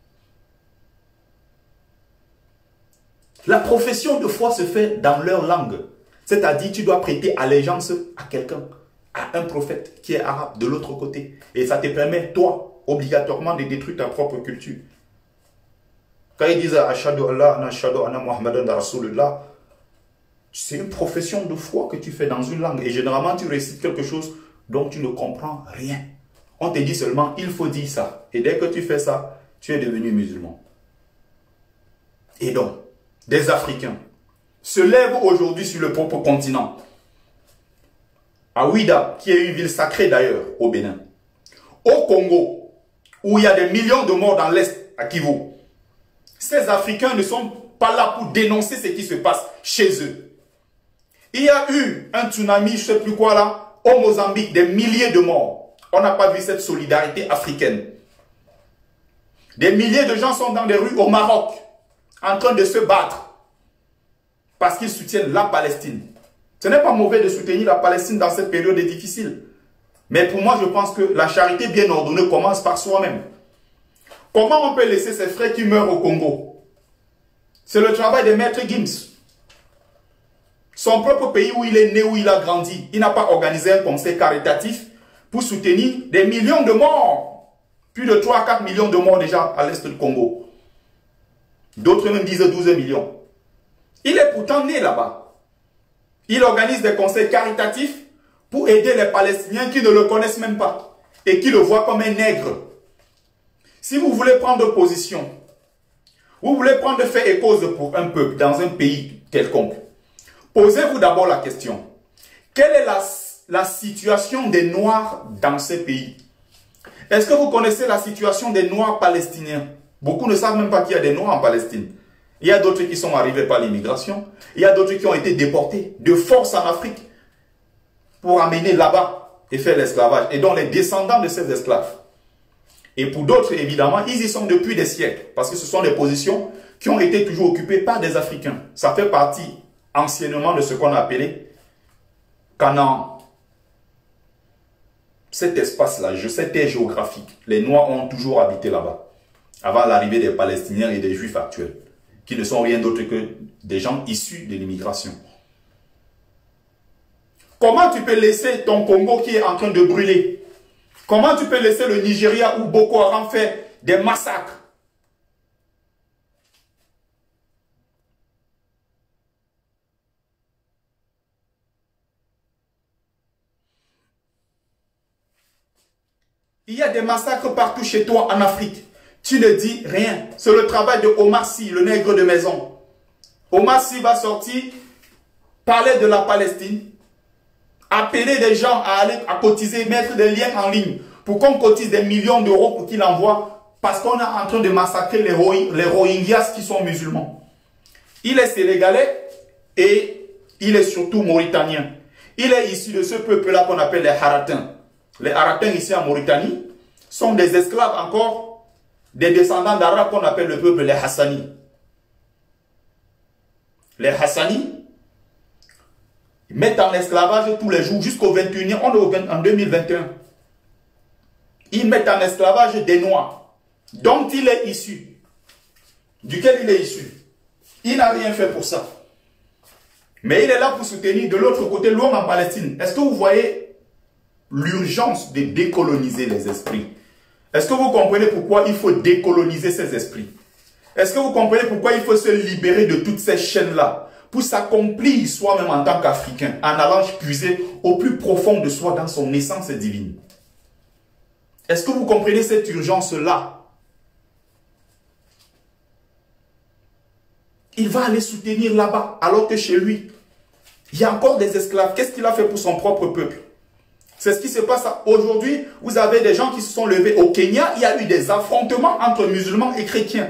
La profession de foi se fait dans leur langue. C'est-à-dire tu dois prêter allégeance à quelqu'un, à un prophète qui est arabe de l'autre côté. Et ça te permet, toi, obligatoirement de détruire ta propre culture. Quand ils disent « Ashhadu Allah, Ashhadu anna Muhammadan Rasulullah », c'est une profession de foi que tu fais dans une langue. Et généralement, tu récites quelque chose dont tu ne comprends rien. On te dit seulement, il faut dire ça. Et dès que tu fais ça, tu es devenu musulman. Et donc, des Africains se lèvent aujourd'hui sur le propre continent. À Ouida, qui est une ville sacrée d'ailleurs au Bénin, Au Congo, où il y a des millions de morts dans l'Est, à Kivu, ces Africains ne sont pas là pour dénoncer ce qui se passe chez eux. Il y a eu un tsunami, je ne sais plus quoi là, au Mozambique, des milliers de morts. On n'a pas vu cette solidarité africaine. Des milliers de gens sont dans les rues au Maroc, en train de se battre, parce qu'ils soutiennent la Palestine. Ce n'est pas mauvais de soutenir la Palestine dans cette période difficile. Mais pour moi, je pense que la charité bien ordonnée commence par soi-même. Comment on peut laisser ses frères qui meurent au Congo? C'est le travail de Maître Gims. Son propre pays où il est né, où il a grandi, il n'a pas organisé un conseil caritatif pour soutenir des millions de morts. Plus de 3 à 4 millions de morts déjà à l'est du Congo. D'autres même disent 12 millions. Il est pourtant né là-bas. Il organise des conseils caritatifs pour aider les Palestiniens qui ne le connaissent même pas et qui le voient comme un nègre. Si vous voulez prendre position, vous voulez prendre fait et cause pour un peuple dans un pays quelconque, posez-vous d'abord la question, quelle est la situation des Noirs dans ces pays? Est-ce que vous connaissez la situation des Noirs palestiniens? Beaucoup ne savent même pas qu'il y a des Noirs en Palestine. Il y a d'autres qui sont arrivés par l'immigration. Il y a d'autres qui ont été déportés de force en Afrique pour amener là-bas et faire l'esclavage. Et donc les descendants de ces esclaves. Et pour d'autres, évidemment, ils y sont depuis des siècles. Parce que ce sont des positions qui ont été toujours occupées par des Africains. Ça fait partie anciennement de ce qu'on a appelé Canaan. Cet espace-là, cette terre géographique, les Noirs ont toujours habité là-bas. Avant l'arrivée des Palestiniens et des Juifs actuels, qui ne sont rien d'autre que des gens issus de l'immigration. Comment tu peux laisser ton Congo qui est en train de brûler? Comment tu peux laisser le Nigeria où Boko Haram fait des massacres? Il y a des massacres partout chez toi en Afrique. Tu ne dis rien. C'est le travail de Omar Sy, le nègre de maison. Omar Sy va sortir, parler de la Palestine, appeler des gens à aller à cotiser, mettre des liens en ligne pour qu'on cotise des millions d'euros pour qu'il envoie, parce qu'on est en train de massacrer les Rohingyas qui sont musulmans. Il est sénégalais et il est surtout mauritanien. Il est issu de ce peuple-là qu'on appelle les Haratins. Les Haratins ici en Mauritanie sont des esclaves encore, des descendants d'Arabes qu'on appelle le peuple les Hassani. Les Hassani mettent en esclavage tous les jours jusqu'au 21e, on est en 2021. Ils mettent en esclavage des Noirs, dont il est issu, duquel il est issu. Il n'a rien fait pour ça. Mais il est là pour soutenir de l'autre côté l'homme en Palestine. Est-ce que vous voyez l'urgence de décoloniser les esprits? Est-ce que vous comprenez pourquoi il faut décoloniser ces esprits? Est-ce que vous comprenez pourquoi il faut se libérer de toutes ces chaînes-là pour s'accomplir soi-même en tant qu'Africain, en allant puiser au plus profond de soi dans son essence divine? Est-ce que vous comprenez cette urgence-là? Il va aller soutenir là-bas, alors que chez lui, il y a encore des esclaves. Qu'est-ce qu'il a fait pour son propre peuple? C'est ce qui se passe aujourd'hui. Vous avez des gens qui se sont levés au Kenya. Il y a eu des affrontements entre musulmans et chrétiens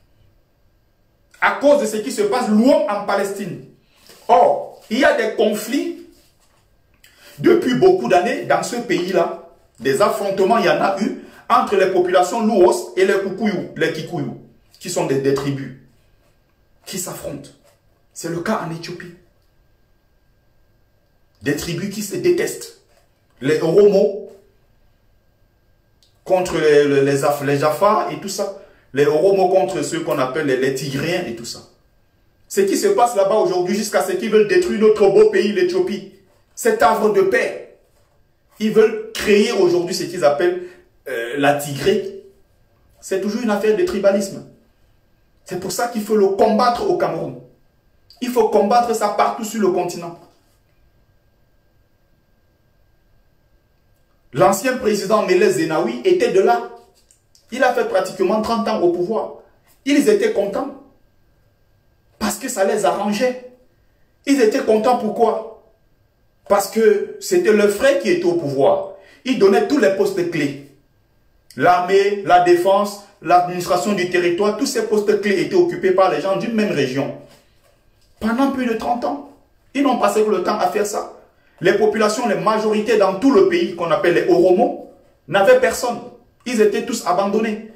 à cause de ce qui se passe loin en Palestine. Or, il y a des conflits depuis beaucoup d'années dans ce pays-là. Des affrontements, il y en a eu entre les populations Luos et les Kikuyu, qui sont des tribus qui s'affrontent. C'est le cas en Éthiopie. Des tribus qui se détestent. Les Oromo contre les Jaffa et tout ça. Les Oromo contre ceux qu'on appelle les Tigréens et tout ça. Ce qui se passe là-bas aujourd'hui jusqu'à ce qu'ils veulent détruire notre beau pays, l'Éthiopie. Cet havre de paix. Ils veulent créer aujourd'hui ce qu'ils appellent la Tigrée. C'est toujours une affaire de tribalisme. C'est pour ça qu'il faut le combattre au Cameroun. Il faut combattre ça partout sur le continent. L'ancien président Meles Zenawi était de là. Il a fait pratiquement 30 ans au pouvoir. Ils étaient contents. Parce que ça les arrangeait. Ils étaient contents pourquoi? Parce que c'était leur frère qui était au pouvoir. Il donnait tous les postes clés. l'armée, la défense, l'administration du territoire, tous ces postes clés étaient occupés par les gens d'une même région. Pendant plus de 30 ans, ils n'ont passé que le temps à faire ça. Les populations, les majorités dans tout le pays, qu'on appelle les Oromo, n'avaient personne. Ils étaient tous abandonnés.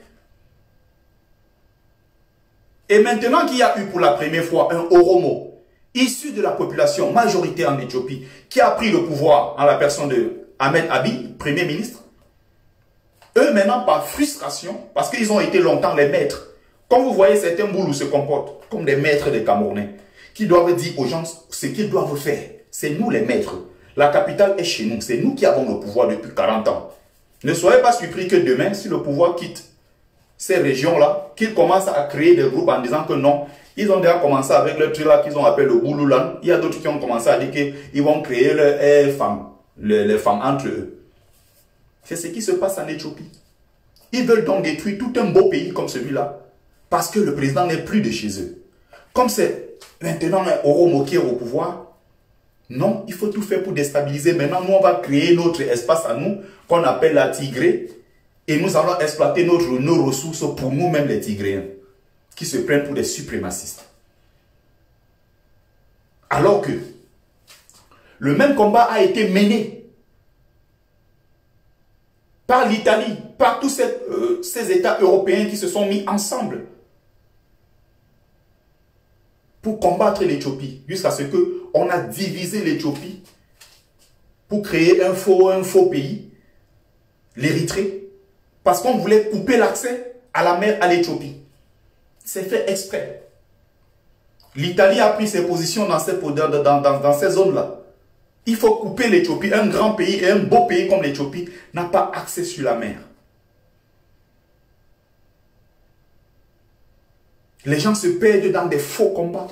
Et maintenant qu'il y a eu pour la première fois un Oromo, issu de la population majoritaire en Éthiopie, qui a pris le pouvoir en la personne de Ahmed Abiy, Premier ministre, eux maintenant par frustration, parce qu'ils ont été longtemps les maîtres, comme vous voyez certains Boulous se comportent comme des maîtres des Camerounais, qui doivent dire aux gens ce qu'ils doivent faire. C'est nous les maîtres. La capitale est chez nous, c'est nous qui avons le pouvoir depuis 40 ans. Ne soyez pas surpris que demain, si le pouvoir quitte ces régions-là, qu'ils commencent à créer des groupes en disant que non, ils ont déjà commencé avec le truc là qu'ils ont appelé le Bouloulan. Il y a d'autres qui ont commencé à dire qu'ils vont créer les femmes entre eux. C'est ce qui se passe en Éthiopie. Ils veulent donc détruire tout un beau pays comme celui-là, parce que le président n'est plus de chez eux. Comme c'est maintenant un Oromo qui est au pouvoir, non, il faut tout faire pour déstabiliser. Maintenant, nous, on va créer notre espace à nous, qu'on appelle la Tigrée, et nous allons exploiter nos ressources pour nous-mêmes les Tigréens, qui se prennent pour des suprémacistes. Alors que le même combat a été mené par l'Italie, par tous ces États européens qui se sont mis ensemble pour combattre l'Éthiopie, jusqu'à ce qu'on a divisé l'Éthiopie pour créer un faux pays, l'Érythrée, parce qu'on voulait couper l'accès à la mer à l'Éthiopie. C'est fait exprès. L'Italie a pris ses positions dans ces zones-là. Il faut couper l'Éthiopie. Un grand pays et un beau pays comme l'Éthiopie n'a pas accès sur la mer. Les gens se perdent dans des faux combats.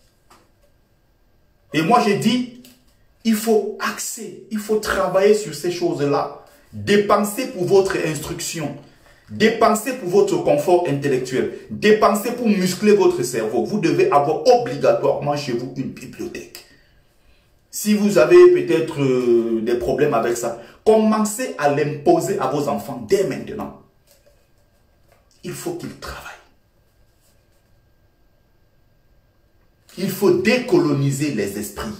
Et moi j'ai dit, il faut axer, il faut travailler sur ces choses-là. Dépensez pour votre instruction. Dépensez pour votre confort intellectuel. Dépensez pour muscler votre cerveau. Vous devez avoir obligatoirement chez vous une bibliothèque. Si vous avez peut-être des problèmes avec ça, commencez à l'imposer à vos enfants dès maintenant. Il faut qu'ils travaillent. Il faut décoloniser les esprits.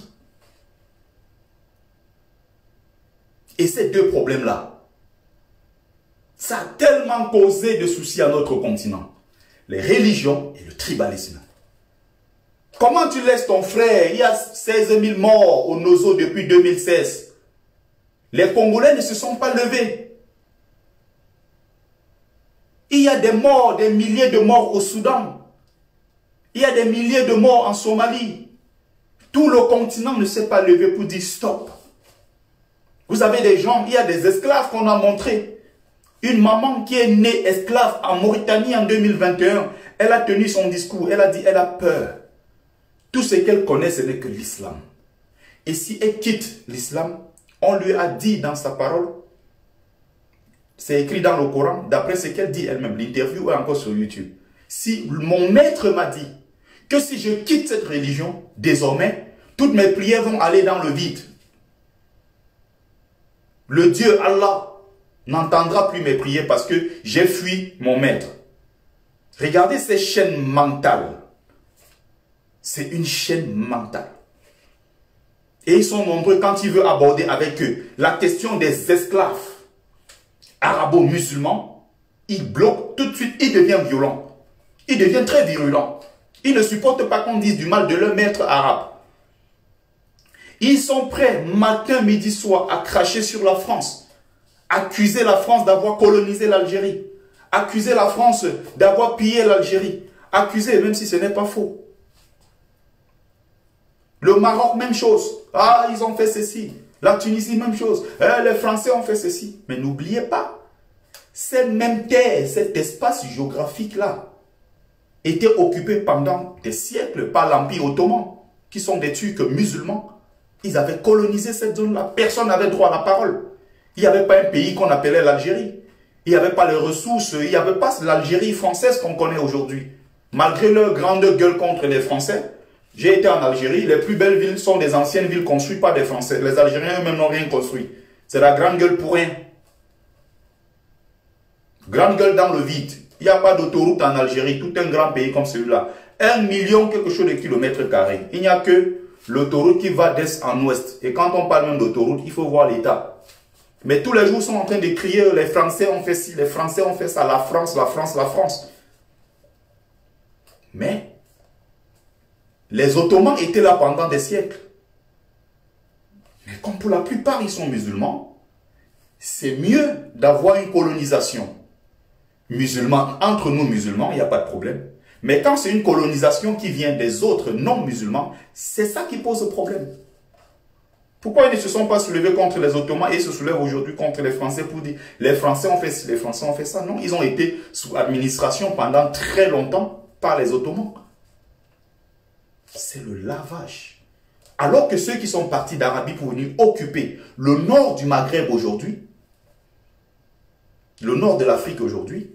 Et ces deux problèmes-là, ça a tellement causé de soucis à notre continent. Les religions et le tribalisme. Comment tu laisses ton frère? Il y a 16 000 morts au Nozo depuis 2016. Les Congolais ne se sont pas levés. Il y a des morts, des milliers de morts au Soudan. Il y a des milliers de morts en Somalie. Tout le continent ne s'est pas levé pour dire stop. Vous avez des gens, il y a des esclaves qu'on a montrés. Une maman qui est née esclave en Mauritanie en 2021, elle a tenu son discours, elle a dit elle a peur. Tout ce qu'elle connaît, ce n'est que l'islam. Et si elle quitte l'islam, on lui a dit dans sa parole, c'est écrit dans le Coran, d'après ce qu'elle dit elle-même, l'interview est encore sur YouTube. Si mon maître m'a dit que si je quitte cette religion, désormais, toutes mes prières vont aller dans le vide. Le Dieu Allah n'entendra plus mes prières parce que j'ai fui mon maître. Regardez ces chaînes mentales. C'est une chaîne mentale. Et ils sont nombreux quand il veut aborder avec eux la question des esclaves arabo-musulmans. Il bloque tout de suite, il devient violent. Il devient très virulent. Il ne supporte pas qu'on dise du mal de leur maître arabe. Ils sont prêts, matin, midi, soir, à cracher sur la France. Accuser la France d'avoir colonisé l'Algérie. Accuser la France d'avoir pillé l'Algérie. Accuser, même si ce n'est pas faux. Le Maroc, même chose. Ah, ils ont fait ceci. La Tunisie, même chose. Les Français ont fait ceci. Mais n'oubliez pas, cette même terre, cet espace géographique-là, était occupé pendant des siècles par l'Empire ottoman, qui sont des Turcs musulmans. Ils avaient colonisé cette zone-là. Personne n'avait droit à la parole. Il n'y avait pas un pays qu'on appelait l'Algérie. Il n'y avait pas les ressources. Il n'y avait pas l'Algérie française qu'on connaît aujourd'hui. Malgré leur grande gueule contre les Français, j'ai été en Algérie. Les plus belles villes sont des anciennes villes construites par des Français. Les Algériens eux-mêmes n'ont rien construit. C'est la grande gueule pour rien. Grande gueule dans le vide. Il n'y a pas d'autoroute en Algérie, tout un grand pays comme celui-là. 1 million quelque chose de kilomètres carrés. Il n'y a que l'autoroute qui va d'est en ouest. Et quand on parle même d'autoroute, il faut voir l'État. Mais tous les jours, ils sont en train de crier, les Français ont fait ci, les Français ont fait ça, la France, la France, la France. Mais, les Ottomans étaient là pendant des siècles. Mais comme pour la plupart, ils sont musulmans, c'est mieux d'avoir une colonisation musulmane. Entre nous musulmans, il n'y a pas de problème. Mais quand c'est une colonisation qui vient des autres non-musulmans, c'est ça qui pose problème. Pourquoi ils ne se sont pas soulevés contre les Ottomans et se soulèvent aujourd'hui contre les Français pour dire les Français ont fait ci, les Français ont fait ça? Non, ils ont été sous administration pendant très longtemps par les Ottomans. C'est le lavage. Alors que ceux qui sont partis d'Arabie pour venir occuper le nord du Maghreb aujourd'hui, le nord de l'Afrique aujourd'hui,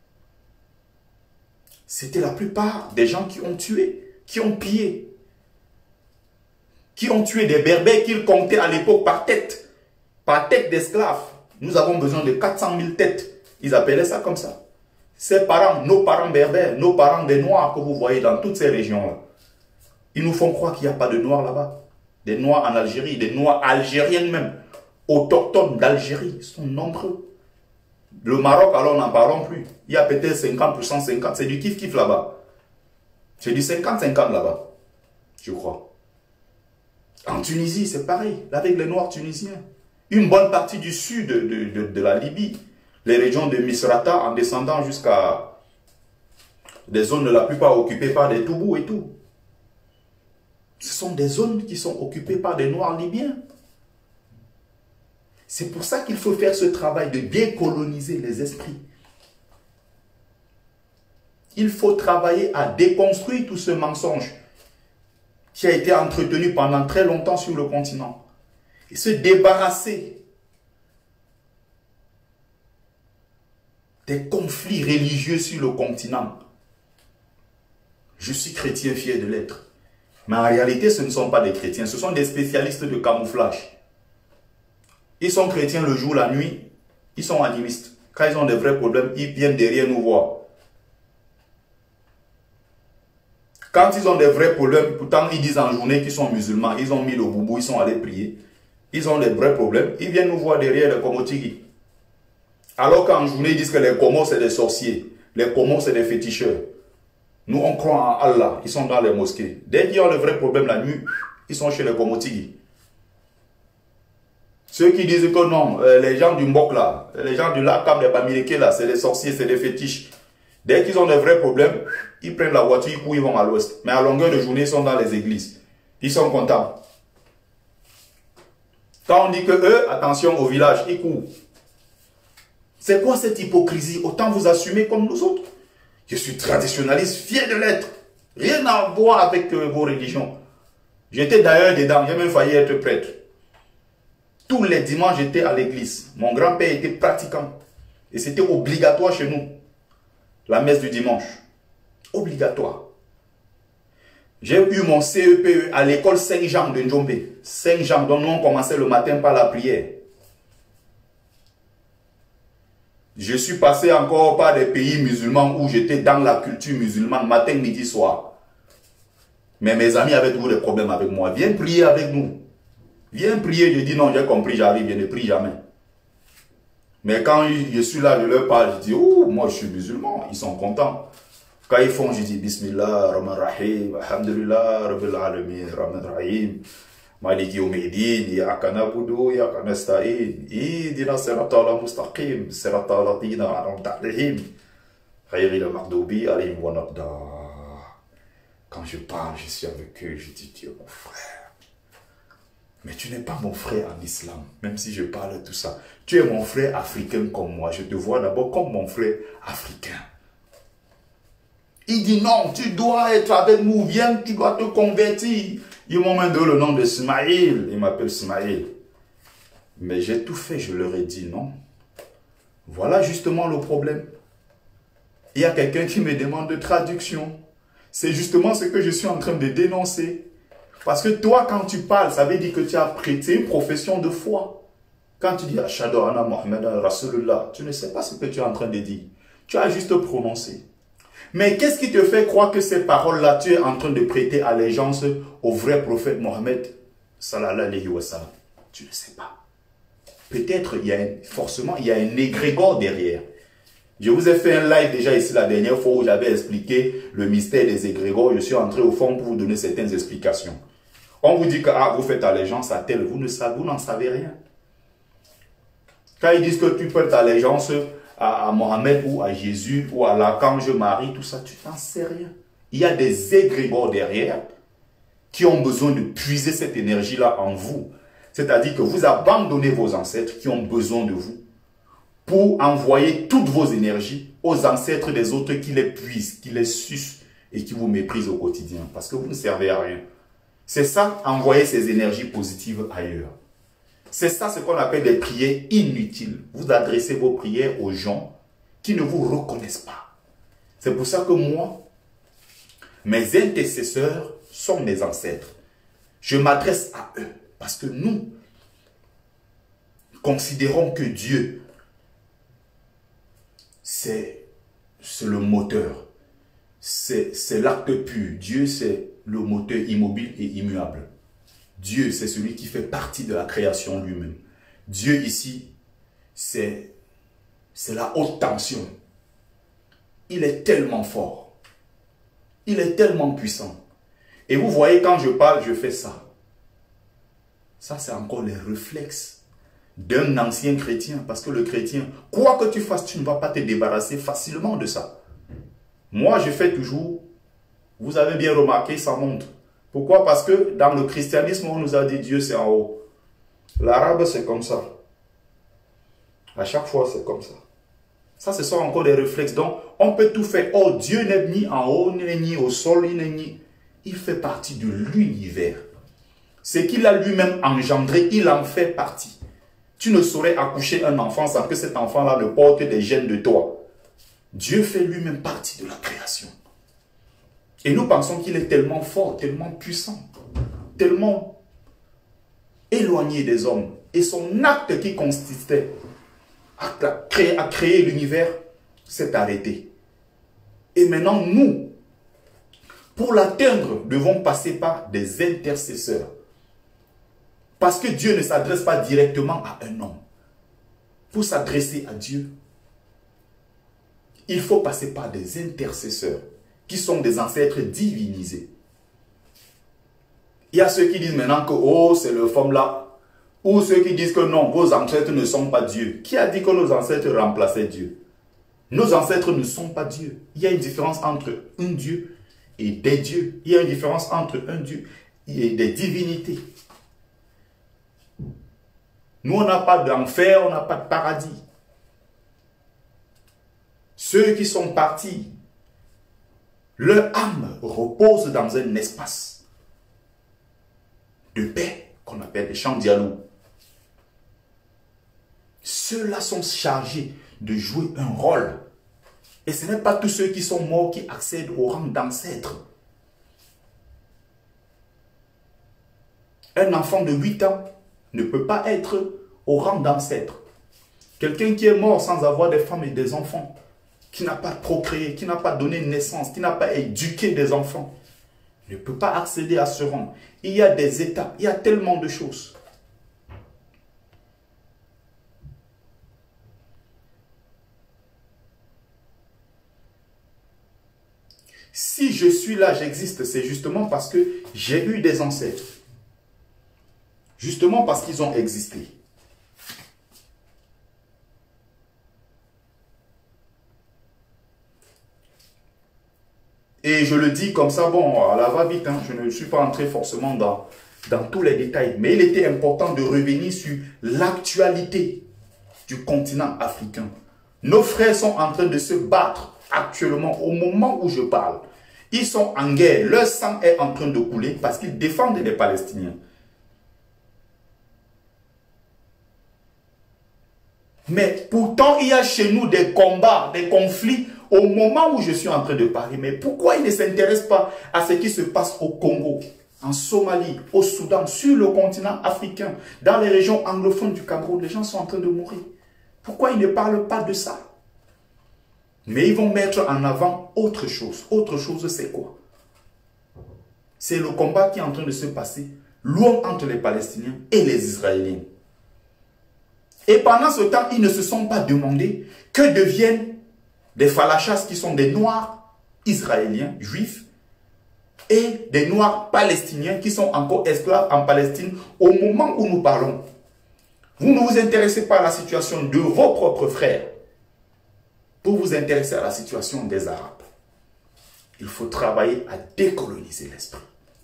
c'était la plupart des gens qui ont tué, qui ont pillé, qui ont tué des Berbères qu'ils comptaient à l'époque par tête d'esclaves. Nous avons besoin de 400 000 têtes. Ils appelaient ça comme ça. Ces parents, nos parents berbères, nos parents des Noirs que vous voyez dans toutes ces régions-là, ils nous font croire qu'il n'y a pas de Noirs là-bas. Des Noirs en Algérie, des Noirs algériens même, autochtones d'Algérie, ils sont nombreux. Le Maroc, alors, n'en parlons plus. Il y a peut-être 50%, 50%. C'est du kiff-kiff là-bas. C'est du 50-50 là-bas, je crois. En Tunisie, c'est pareil, avec les Noirs tunisiens. Une bonne partie du sud de la Libye, les régions de Misrata, en descendant jusqu'à des zones la plupart occupées par des Toubous et tout. Ce sont des zones qui sont occupées par des Noirs libyens. C'est pour ça qu'il faut faire ce travail de bien coloniser les esprits. Il faut travailler à déconstruire tout ce mensonge qui a été entretenu pendant très longtemps sur le continent. Et se débarrasser des conflits religieux sur le continent. Je suis chrétien fier de l'être. Mais en réalité, ce ne sont pas des chrétiens, ce sont des spécialistes de camouflage. Ils sont chrétiens le jour, la nuit, ils sont animistes. Quand ils ont des vrais problèmes, ils viennent derrière nous voir. Quand ils ont des vrais problèmes, pourtant ils disent en journée qu'ils sont musulmans, ils ont mis le boubou, ils sont allés prier. Ils ont des vrais problèmes, ils viennent nous voir derrière les Komotigi. Alors qu'en journée, ils disent que les Komos c'est des sorciers, les Komos c'est des féticheurs. Nous on croit en Allah, ils sont dans les mosquées. Dès qu'ils ont le vrai problème la nuit, ils sont chez les Komotigi. Ceux qui disent que non, les gens du Mbok là, les gens du Lakam, les Bamileke là, c'est des sorciers, c'est des fétiches. Dès qu'ils ont des vrais problèmes, ils prennent la voiture, ils courent, ils vont à l'ouest. Mais à longueur de journée, ils sont dans les églises. Ils sont contents. Quand on dit que eux, attention au village, ils courent. C'est quoi cette hypocrisie? Autant vous assumer comme nous autres. Je suis traditionnaliste, fier de l'être. Rien à voir avec vos religions. J'étais d'ailleurs dedans, j'ai même failli être prêtre. Tous les dimanches, j'étais à l'église. Mon grand-père était pratiquant. Et c'était obligatoire chez nous. La messe du dimanche. Obligatoire. J'ai eu mon CEPE à l'école Saint-Jean de Njombe. Saint-Jean, dont nous on commençait le matin par la prière. Je suis passé encore par des pays musulmans où j'étais dans la culture musulmane, matin, midi, soir. Mais mes amis avaient toujours des problèmes avec moi. Viens prier avec nous. Viens prier, je dis non, j'ai compris, j'arrive, je ne prie jamais. Mais quand je suis là, je leur parle, je dis, oh, moi je suis musulman, ils sont contents. Quand ils font, je dis, Bismillah, Rahman Rahim, Alhamdulillah, Rabbil Alamin, Rahman Rahim, Maliki Umeddin, Iyaka na'budu, Iyaka nasta'in, Ihdina sirata al-mustaqim, sirata al-ladhina an'amta alayhim, ghayril maghdubi alayhim wa lad-dallin. Quand je parle, je suis avec eux, je dis, Dieu, mon frère. Mais tu n'es pas mon frère en islam, même si je parle de tout ça. Tu es mon frère africain comme moi. Je te vois d'abord comme mon frère africain. Il dit non, tu dois être avec nous, viens, tu dois te convertir. Ils m'ont même donné le nom de Smaïl. Ils m'appellent Smaïl. Mais j'ai tout fait, je leur ai dit non. Voilà justement le problème. Il y a quelqu'un qui me demande de traduction. C'est justement ce que je suis en train de dénoncer. Parce que toi, quand tu parles, ça veut dire que tu as prêté une profession de foi. Quand tu dis Ashhadu anna Muhammadan Rasulullah, tu ne sais pas ce que tu es en train de dire. Tu as juste prononcé. Mais qu'est-ce qui te fait croire que ces paroles-là, tu es en train de prêter allégeance au vrai prophète Mohammed sallallahu alayhi wa sallam? Tu ne sais pas. Peut-être forcément il y a un égrégore derrière. Je vous ai fait un live déjà ici la dernière fois où j'avais expliqué le mystère des égrégores. Je suis entré au fond pour vous donner certaines explications. On vous dit que vous faites allégeance à tel, vous n'en savez rien. Quand ils disent que tu prêtes allégeance à Mohammed ou à Jésus ou à l'archange Marie, tout ça, tu n'en sais rien. Il y a des égrégores derrière qui ont besoin de puiser cette énergie-là en vous. C'est-à-dire que vous abandonnez vos ancêtres qui ont besoin de vous pour envoyer toutes vos énergies aux ancêtres des autres qui les puisent, qui les sucent et qui vous méprisent au quotidien parce que vous ne servez à rien. C'est ça, envoyer ces énergies positives ailleurs. C'est ça ce qu'on appelle des prières inutiles. Vous adressez vos prières aux gens qui ne vous reconnaissent pas. C'est pour ça que moi, mes intercesseurs sont mes ancêtres. Je m'adresse à eux parce que nous considérons que Dieu, c'est le moteur. C'est l'acte pur. Dieu, c'est le moteur immobile et immuable. Dieu, c'est celui qui fait partie de la création lui-même. Dieu ici, c'est la haute tension. Il est tellement fort. Il est tellement puissant. Et vous voyez, quand je parle, je fais ça. Ça, c'est encore les réflexes d'un ancien chrétien. Parce que le chrétien, quoi que tu fasses, tu ne vas pas te débarrasser facilement de ça. Moi, je fais toujours, vous avez bien remarqué, ça monte. Pourquoi? Parce que dans le christianisme, on nous a dit Dieu c'est en haut. L'arabe c'est comme ça. À chaque fois c'est comme ça. Ça ce sont encore des réflexes. Donc on peut tout faire. Oh, Dieu n'est ni en haut, ni au sol, il fait partie de l'univers. Ce qu'il a lui-même engendré, il en fait partie. Tu ne saurais accoucher un enfant sans que cet enfant-là ne porte des gènes de toi. Dieu fait lui-même partie de la création. Et nous pensons qu'il est tellement fort, tellement puissant, tellement éloigné des hommes. Et son acte qui consistait à créer l'univers s'est arrêté. Et maintenant, nous, pour l'atteindre, devons passer par des intercesseurs. Parce que Dieu ne s'adresse pas directement à un homme. Pour s'adresser à Dieu, il faut passer par des intercesseurs qui sont des ancêtres divinisés. Il y a ceux qui disent maintenant que oh, c'est le femme là. Ou ceux qui disent que non, vos ancêtres ne sont pas Dieu. Qui a dit que nos ancêtres remplaçaient Dieu? Nos ancêtres ne sont pas Dieu. Il y a une différence entre un Dieu et des dieux. Il y a une différence entre un Dieu et des divinités. Nous, on n'a pas d'enfer, on n'a pas de paradis. Ceux qui sont partis, leur âme repose dans un espace de paix qu'on appelle les champs dialogues. Ceux-là sont chargés de jouer un rôle. Et ce n'est pas tous ceux qui sont morts qui accèdent au rang d'ancêtre. Un enfant de 8 ans ne peut pas être au rang d'ancêtre. Quelqu'un qui est mort sans avoir des femmes et des enfants, qui n'a pas procréé, qui n'a pas donné naissance, qui n'a pas éduqué des enfants, ne peut pas accéder à ce rang. Il y a des étapes, il y a tellement de choses. Si je suis là, j'existe, c'est justement parce que j'ai eu des ancêtres. Justement parce qu'ils ont existé. Et je le dis comme ça, bon, à la va-vite, hein, je ne suis pas entré forcément dans tous les détails. Mais il était important de revenir sur l'actualité du continent africain. Nos frères sont en train de se battre actuellement, au moment où je parle. Ils sont en guerre, leur sang est en train de couler parce qu'ils défendent les Palestiniens. Mais pourtant, il y a chez nous des combats, des conflits au moment où je suis en train de parler. Mais pourquoi ils ne s'intéressent pas à ce qui se passe au Congo? en Somalie, au Soudan, sur le continent africain, dans les régions anglophones du Cameroun, les gens sont en train de mourir. Pourquoi ils ne parlent pas de ça? Mais ils vont mettre en avant autre chose. Autre chose, c'est quoi? C'est le combat qui est en train de se passer, loin entre les Palestiniens et les Israéliens. Et pendant ce temps, ils ne se sont pas demandé que deviennent des falachas qui sont des Noirs israéliens, juifs, et des Noirs palestiniens qui sont encore esclaves en Palestine au moment où nous parlons. Vous ne vous intéressez pas à la situation de vos propres frères pour vous intéresser à la situation des Arabes. Il faut travailler à décoloniser l'esprit.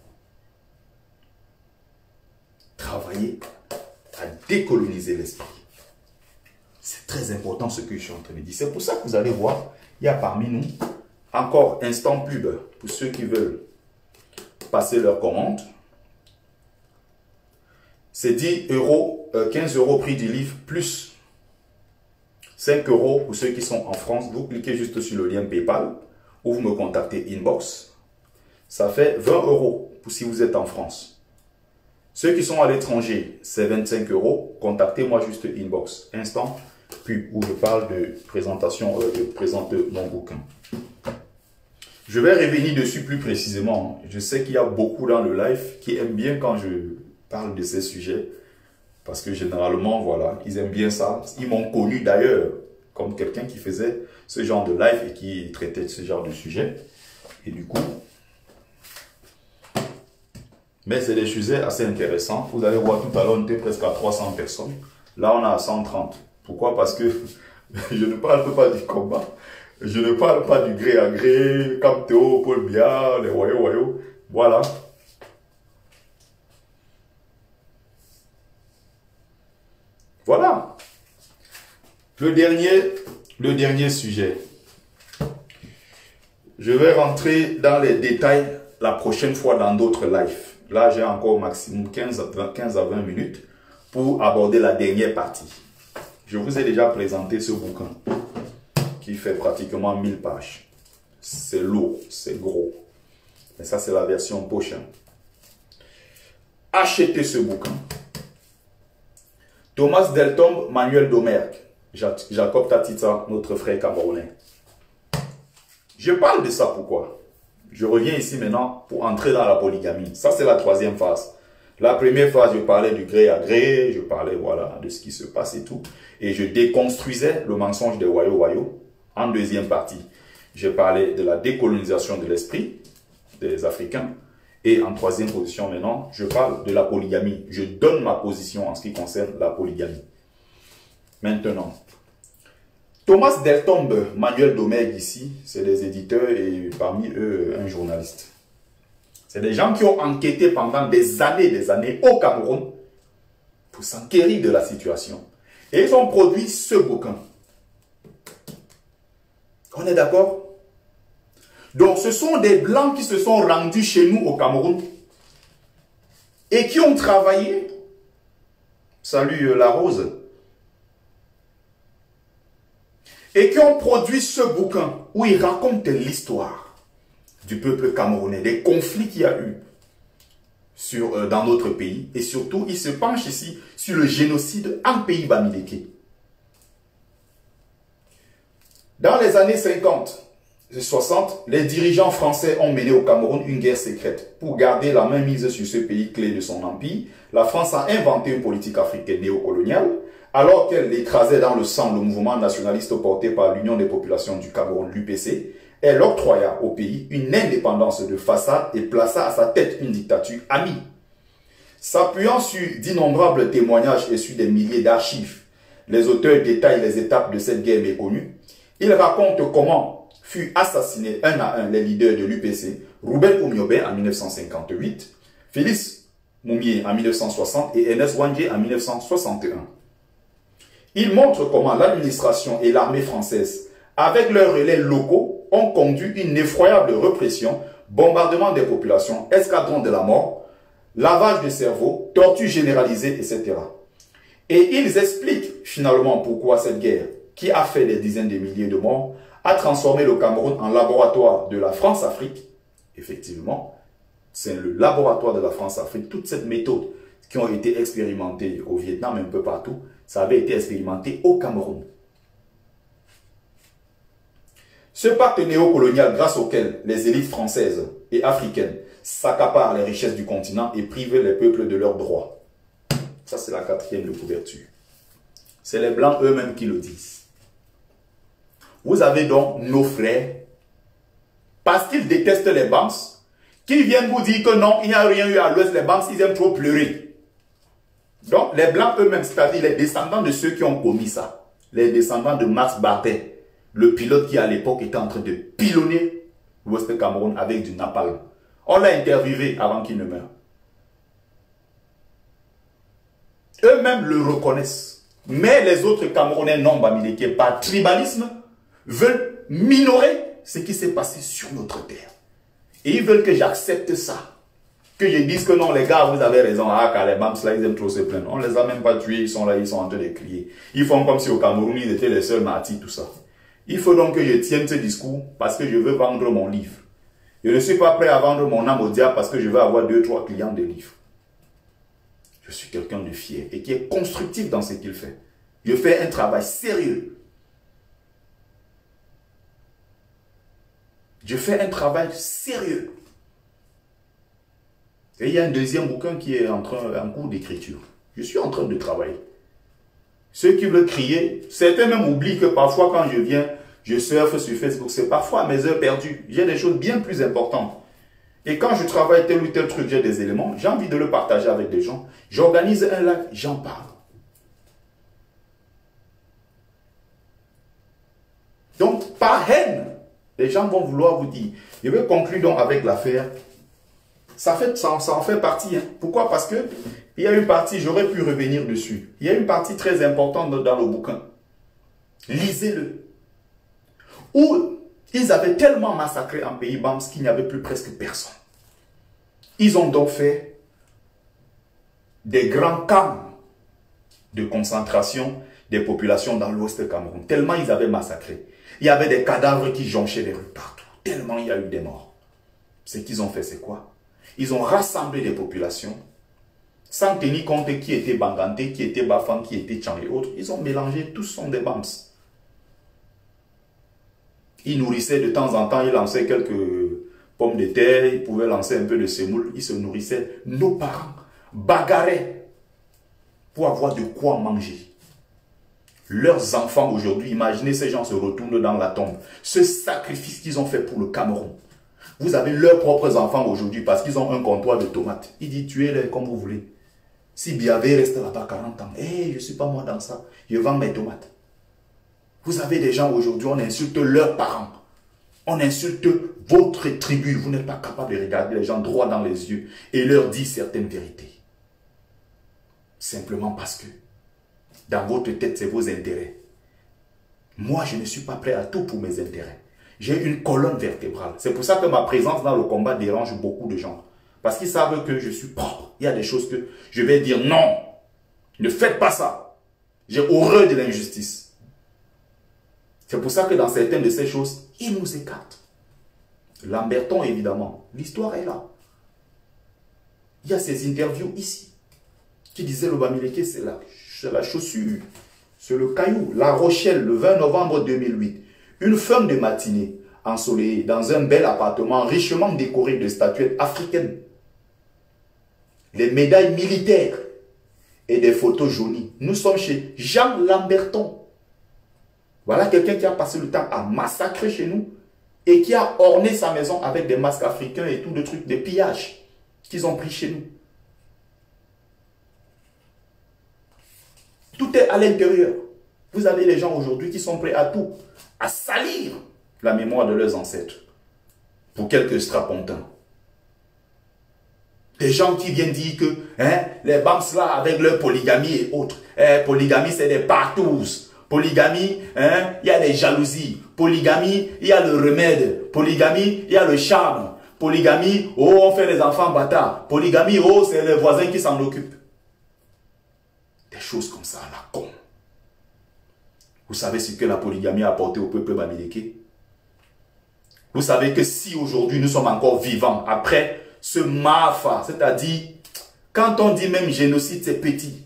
Travailler à décoloniser l'esprit. C'est très important ce que je suis en train de dire. C'est pour ça que vous allez voir, il y a parmi nous encore instant pub pour ceux qui veulent passer leur commande. C'est 10 euros, 15 euros prix du livre, plus 5 euros pour ceux qui sont en France. Vous cliquez juste sur le lien PayPal ou vous me contactez inbox. Ça fait 20 euros pour si vous êtes en France. Ceux qui sont à l'étranger, c'est 25 euros. Contactez-moi juste inbox. Instant pub où je parle de présentation, de présenter mon bouquin. Je vais revenir dessus plus précisément. Je sais qu'il y a beaucoup dans le live qui aiment bien quand je parle de ces sujets. Parce que généralement, voilà, ils aiment bien ça. Ils m'ont connu d'ailleurs comme quelqu'un qui faisait ce genre de live et qui traitait de ce genre de sujet. Et du coup, mais c'est des sujets assez intéressants. Vous allez voir tout à l'heure, on était presque à 300 personnes. Là, on est à 130. Pourquoi? Parce que je ne parle pas du combat. Je ne parle pas du gré à gré, Camtéo, Paul Biya, les Wayo. Voilà. Voilà. Le dernier sujet. Je vais rentrer dans les détails la prochaine fois dans d'autres lives. Là, j'ai encore au maximum 15 à 20 minutes pour aborder la dernière partie. Je vous ai déjà présenté ce bouquin qui fait pratiquement 1000 pages. C'est lourd, c'est gros. Mais ça, c'est la version poche. Achetez ce bouquin. Thomas Deltombe, Manuel Domergue, Jacob Tatita, notre frère camerounais. Je parle de ça pourquoi? Je reviens ici maintenant pour entrer dans la polygamie. Ça, c'est la troisième phase. La première phase, je parlais du gré à gré, je parlais voilà, de ce qui se passe et tout. Et je déconstruisais le mensonge des Wayo. En deuxième partie, je parlais de la décolonisation de l'esprit des Africains. Et en troisième position maintenant, je parle de la polygamie. Je donne ma position en ce qui concerne la polygamie. Maintenant, Thomas Deltombe, Manuel Domergue ici, c'est des éditeurs et parmi eux un journaliste. C'est des gens qui ont enquêté pendant des années au Cameroun pour s'enquérir de la situation. Et ils ont produit ce bouquin. On est d'accord? Donc ce sont des Blancs qui se sont rendus chez nous au Cameroun et qui ont travaillé. Salut la Rose. Et qui ont produit ce bouquin où ils racontent l'histoire du peuple camerounais, des conflits qu'il y a eu dans notre pays. Et surtout, ils se penchent ici sur le génocide en pays Bamileke. Dans les années 50 et 60, les dirigeants français ont mené au Cameroun une guerre secrète. Pour garder la main mise sur ce pays clé de son empire, la France a inventé une politique africaine néocoloniale. Alors qu'elle écrasait dans le sang le mouvement nationaliste porté par l'Union des populations du Cameroun, l'UPC, elle octroya au pays une indépendance de façade et plaça à sa tête une dictature amie. S'appuyant sur d'innombrables témoignages et sur des milliers d'archives, les auteurs détaillent les étapes de cette guerre méconnue. Ils racontent comment furent assassinés un à un les leaders de l'UPC, Rouben Oumioben en 1958, Félix Moumié en 1960 et Ernest Wandje en 1961. Il montre comment l'administration et l'armée française, avec leurs relais locaux, ont conduit une effroyable répression, bombardement des populations, escadron de la mort, lavage de cerveau, torture généralisée, etc. Et ils expliquent finalement pourquoi cette guerre, qui a fait des dizaines de milliers de morts, a transformé le Cameroun en laboratoire de la France-Afrique, effectivement, c'est le laboratoire de la France-Afrique. Toute cette méthode qui ont été expérimentées au Vietnam, un peu partout, ça avait été expérimenté au Cameroun. Ce pacte néocolonial grâce auquel les élites françaises et africaines s'accaparent les richesses du continent et privent les peuples de leurs droits. Ça, c'est la 4e de couverture. C'est les Blancs eux-mêmes qui le disent. Vous avez donc nos frères, parce qu'ils détestent les Banks, qui viennent vous dire que non, il n'y a rien eu à l'Ouest, les Banks, ils aiment trop pleurer. Donc, les Blancs eux-mêmes, c'est-à-dire les descendants de ceux qui ont commis ça, les descendants de Max Bardet, le pilote qui à l'époque était en train de pilonner l'Ouest Cameroun avec du napalm. On l'a interviewé avant qu'il ne meure. Eux-mêmes le reconnaissent. Mais les autres Camerounais non bamileke, par tribalisme, veulent minorer ce qui s'est passé sur notre terre. Et ils veulent que j'accepte ça. Que je dise que non, les gars, vous avez raison. Ah, car les Bams là, ils aiment trop se plaindre. On ne les a même pas tués, ils sont là, ils sont en train de crier. Ils font comme si au Cameroun, ils étaient les seuls martyrs, tout ça. Il faut donc que je tienne ce discours parce que je veux vendre mon livre. Je ne suis pas prêt à vendre mon âme au diable parce que je veux avoir 2-3 clients de livres. Je suis quelqu'un de fier et qui est constructif dans ce qu'il fait. Je fais un travail sérieux. Je fais un travail sérieux. Et il y a un deuxième bouquin qui est en cours d'écriture. Je suis en train de travailler. Ceux qui veulent crier, certains même oublient que parfois quand je viens, je surfe sur Facebook, c'est parfois à mes heures perdues. J'ai des choses bien plus importantes. Et quand je travaille tel ou tel truc, j'ai des éléments, j'ai envie de le partager avec des gens. J'organise un live, j'en parle. Donc, par haine, les gens vont vouloir vous dire. Je vais conclure donc avec l'affaire. Ça en fait partie. Hein. Pourquoi? Parce que il y a une partie, j'aurais pu revenir dessus. Il y a une partie très importante dans le bouquin. Lisez-le. Où ils avaient tellement massacré en pays Bams qu'il n'y avait plus presque personne. Ils ont donc fait des grands camps de concentration des populations dans l'ouest Cameroun. Tellement ils avaient massacré. Il y avait des cadavres qui jonchaient les rues partout. Tellement il y a eu des morts. Ce qu'ils ont fait, c'est quoi? Ils ont rassemblé des populations sans tenir compte qui était Banganté, qui était Bafang, qui était Tchang et autres. Ils ont mélangé, tous sont des Bams. Ils nourrissaient de temps en temps, ils lançaient quelques pommes de terre, ils pouvaient lancer un peu de semoule, ils se nourrissaient. Nos parents bagarraient pour avoir de quoi manger. Leurs enfants aujourd'hui, imaginez ces gens se retournent dans la tombe. Ce sacrifice qu'ils ont fait pour le Cameroun. Vous avez leurs propres enfants aujourd'hui parce qu'ils ont un comptoir de tomates. Ils disent tuez-les comme vous voulez. Si Biavé reste là-bas 40 ans, hey, je ne suis pas moi dans ça, je vends mes tomates. Vous avez des gens aujourd'hui, on insulte leurs parents. On insulte votre tribu. Vous n'êtes pas capable de regarder les gens droit dans les yeux et leur dire certaines vérités. Simplement parce que dans votre tête, c'est vos intérêts. Moi, je ne suis pas prêt à tout pour mes intérêts. J'ai une colonne vertébrale. C'est pour ça que ma présence dans le combat dérange beaucoup de gens. Parce qu'ils savent que je suis propre. Il y a des choses que je vais dire non. Ne faites pas ça. J'ai horreur de l'injustice. C'est pour ça que dans certaines de ces choses, ils nous écartent. Lamberton, évidemment. L'histoire est là. Il y a ces interviews ici. Qui disaient le Bamileke, c'est la chaussure. C'est le caillou. La Rochelle, le 20 novembre 2008. Une fin de matinée, ensoleillée, dans un bel appartement richement décoré de statuettes africaines. Les médailles militaires et des photos jaunies. Nous sommes chez Jean Lamberton. Voilà quelqu'un qui a passé le temps à massacrer chez nous et qui a orné sa maison avec des masques africains et tout de trucs, des pillages qu'ils ont pris chez nous. Tout est à l'intérieur. Vous avez les gens aujourd'hui qui sont prêts à tout, à salir la mémoire de leurs ancêtres pour quelques strapontins. Des gens qui viennent dire que les Bams là avec leur polygamie et autres, polygamie c'est des partous, polygamie, il y a des jalousies, polygamie, il y a le remède, polygamie, il y a le charme, polygamie, oh on fait les enfants bâtards, polygamie, oh c'est les voisins qui s'en occupent. Des choses comme ça, la con. Vous savez ce que la polygamie a apporté au peuple bamileke? Vous savez que si aujourd'hui nous sommes encore vivants, après Ce Maafa, c'est-à-dire, quand on dit même génocide, c'est petit.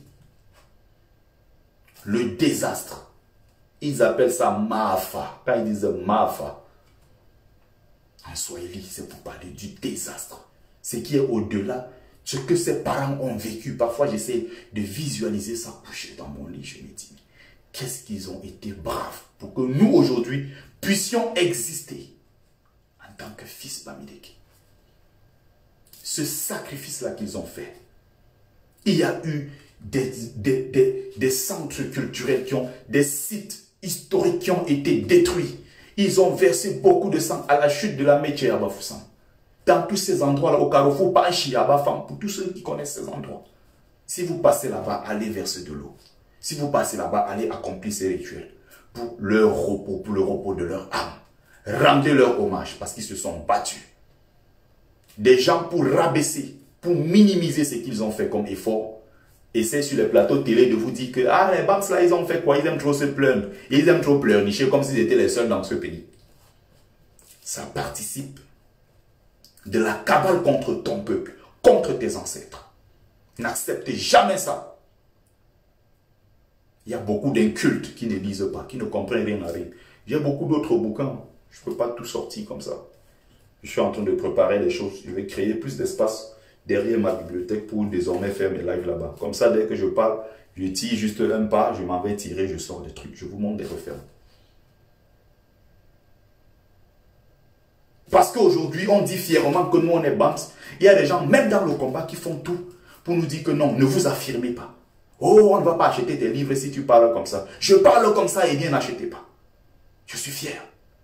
Le désastre. Ils appellent ça Maafa. Quand ils disent Maafa, en Swahili, c'est pour parler du désastre. Ce qui est au-delà, ce que ses parents ont vécu. Parfois, j'essaie de visualiser ça couché dans mon lit. Je me dis, qu'est-ce qu'ils ont été braves pour que nous, aujourd'hui, puissions exister en tant que fils Bamileke. Ce sacrifice-là qu'ils ont fait. Il y a eu des centres culturels, des sites historiques qui ont été détruits. Ils ont versé beaucoup de sang à la chute de la Métier à Bafoussam. Dans tous ces endroits-là, au Carrefour, Panchi, à Bafam, pour tous ceux qui connaissent ces endroits. Si vous passez là-bas, allez verser de l'eau. Si vous passez là-bas, allez accomplir ces rituels pour leur repos, pour le repos de leur âme. Rendez leur hommage parce qu'ils se sont battus. Des gens pour rabaisser, pour minimiser ce qu'ils ont fait comme effort, essaient sur les plateaux télé de vous dire que ah, les Bams là, ils ont fait quoi? Ils aiment trop se plaindre. Ils aiment trop pleurnicher comme s'ils étaient les seuls dans ce pays. Ça participe de la cabale contre ton peuple, contre tes ancêtres. N'acceptez jamais ça. Il y a beaucoup d'incultes qui ne lisent pas, qui ne comprennent rien à rien. J'ai beaucoup d'autres bouquins. Je ne peux pas tout sortir comme ça. Je suis en train de préparer les choses. Je vais créer plus d'espace derrière ma bibliothèque pour désormais faire mes lives là-bas. Comme ça, dès que je parle, je tire juste un pas, je m'en vais tirer, je sors des trucs. Je vous montre des références. Parce qu'aujourd'hui, on dit fièrement que nous, on est Bams. Il y a des gens, même dans le combat, qui font tout pour nous dire que non, ne vous affirmez pas. Oh, on ne va pas acheter tes livres si tu parles comme ça. Je parle comme ça et bien n'achetez pas. Je suis fier.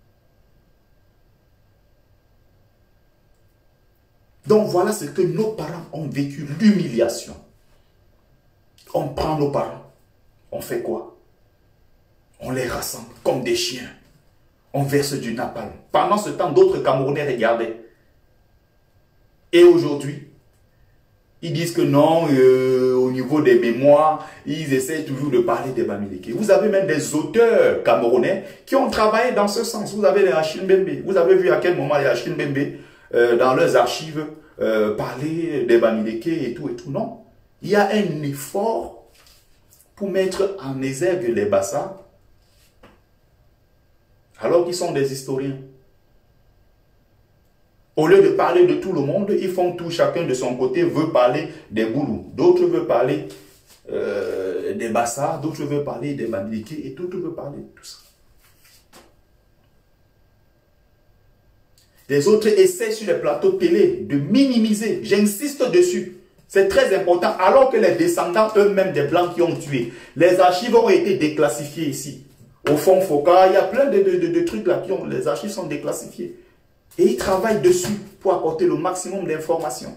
Donc voilà ce que nos parents ont vécu, l'humiliation. On prend nos parents, on fait quoi? On les rassemble comme des chiens. On verse du napalm. Pendant ce temps, d'autres Camerounais regardaient. Et aujourd'hui, ils disent que non, au niveau des mémoires, ils essaient toujours de parler des Bamileke. Vous avez même des auteurs camerounais qui ont travaillé dans ce sens. Vous avez les Achille Mbembe. Vous avez vu à quel moment les Achille Mbembe, dans leurs archives, parler des Bamileke et tout. Non. Il y a un effort pour mettre en exergue les Bassa, alors qu'ils sont des historiens. Au lieu de parler de tout le monde, ils font tout, chacun de son côté veut parler des Boulous, d'autres veulent parler des Bassa, d'autres veulent parler des Bamileke et d'autres veulent parler de tout ça. Les autres essaient sur les plateaux télé de minimiser, j'insiste dessus, c'est très important, alors que les descendants eux-mêmes des Blancs qui ont tué, les archives ont été déclassifiées ici. Au fond Foka, il y a plein de trucs là, les archives sont déclassifiées. Et ils travaillent dessus pour apporter le maximum d'informations.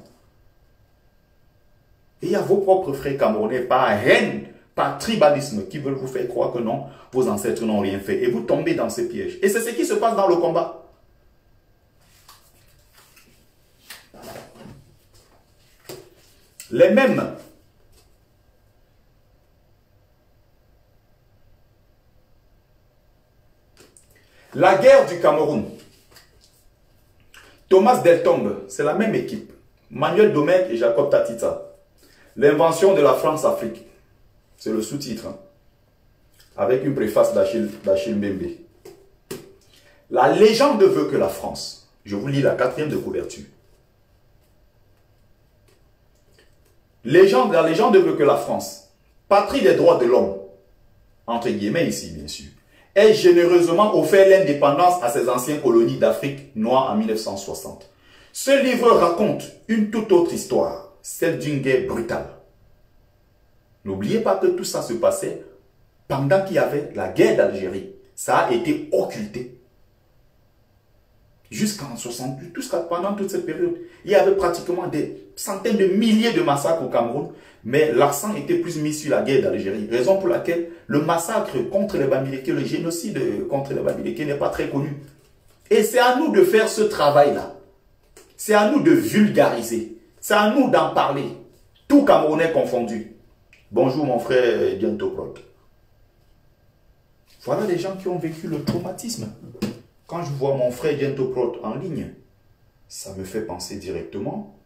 Et il y a vos propres frères camerounais par haine, par tribalisme, qui veulent vous faire croire que non, vos ancêtres n'ont rien fait. Et vous tombez dans ces pièges. Et c'est ce qui se passe dans le combat. Les mêmes. La guerre du Cameroun. Thomas Deltombe, c'est la même équipe. Manuel Domecq et Jacob Tatita. L'invention de la France-Afrique. C'est le sous-titre. Hein, avec une préface d'Achille Mbembe. La légende veut que la France, je vous lis la 4e de couverture. La légende veut que la France, patrie des droits de l'homme, entre guillemets ici bien sûr, ait généreusement offert l'indépendance à ses anciennes colonies d'Afrique noire en 1960. Ce livre raconte une toute autre histoire, celle d'une guerre brutale. N'oubliez pas que tout ça se passait pendant qu'il y avait la guerre d'Algérie. Ça a été occulté. Jusqu'en 68, pendant toute cette période, il y avait pratiquement des centaines de milliers de massacres au Cameroun, mais l'accent était plus mis sur la guerre d'Algérie. Raison pour laquelle le massacre contre les Bamileke, le génocide contre les Bamileke n'est pas très connu. Et c'est à nous de faire ce travail-là. C'est à nous de vulgariser. C'est à nous d'en parler. Tout Camerounais confondu. Bonjour mon frère Diantoprot. Voilà les gens qui ont vécu le traumatisme. Quand je vois mon frère Diantoprot en ligne, ça me fait penser directement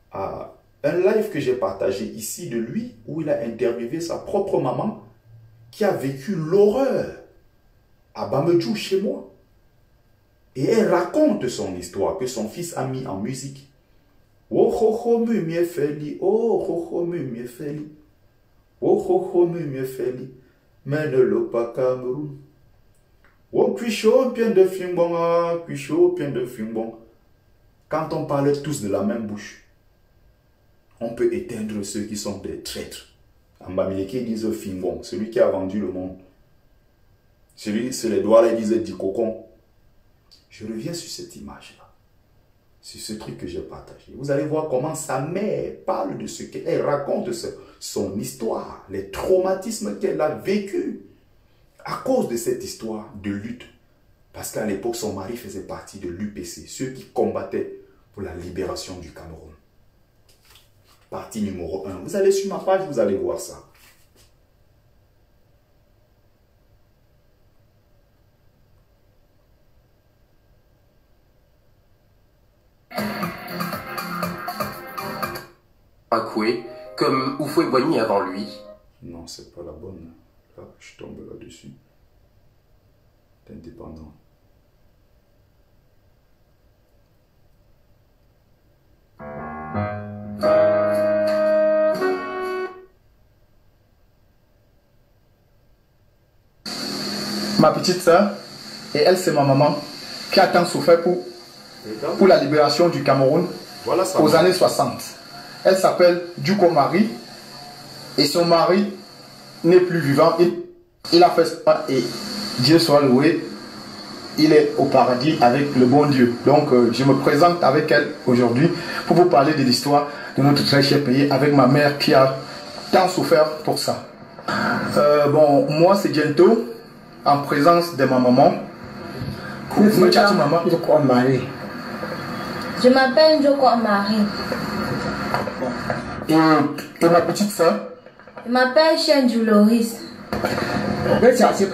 à un live que j'ai partagé ici de lui, où il a interviewé sa propre maman, qui a vécu l'horreur à Bamejou chez moi. Et elle raconte son histoire que son fils a mis en musique. Oh ho ho mumie feli, oh ho ho mumie feli, oh ho ho mumie feli, mais ne le pas Cameroun. Oh cuichot bien de fimbon, cuichot bien de fimbon. Quand on parle tous de la même bouche, on peut éteindre ceux qui sont des traîtres. En Bamileke, ils disent fimbon, celui qui a vendu le monde. Celui sur les doigts, ils disent dicocon. Je reviens sur cette image-là, sur ce truc que j'ai partagé. Vous allez voir comment sa mère parle de ce qu'elle raconte, de son histoire, les traumatismes qu'elle a vécu à cause de cette histoire de lutte. Parce qu'à l'époque, son mari faisait partie de l'UPC, ceux qui combattaient pour la libération du Cameroun. Partie numéro 1. Vous allez sur ma page, vous allez voir ça. Akoué, comme Houphouët-Boigny avant lui. Non, c'est pas la bonne. Là, je tombe là-dessus. C'est indépendant. Ma petite soeur, et elle c'est ma maman, qui a tant souffert pour la libération du Cameroun Voilà ça. aux années 60. Elle s'appelle Duko Marie et son mari n'est plus vivant. Il a fait ça et Dieu soit loué, il est au paradis avec le bon Dieu. Donc je me présente avec elle aujourd'hui pour vous parler de l'histoire de notre très cher pays avec ma mère qui a tant souffert pour ça. Bon, moi c'est Gento en présence de ma maman. Maman. Je m'appelle Joko Marie. Et ma petite soeur? Je m'appelle Chen Loris. Je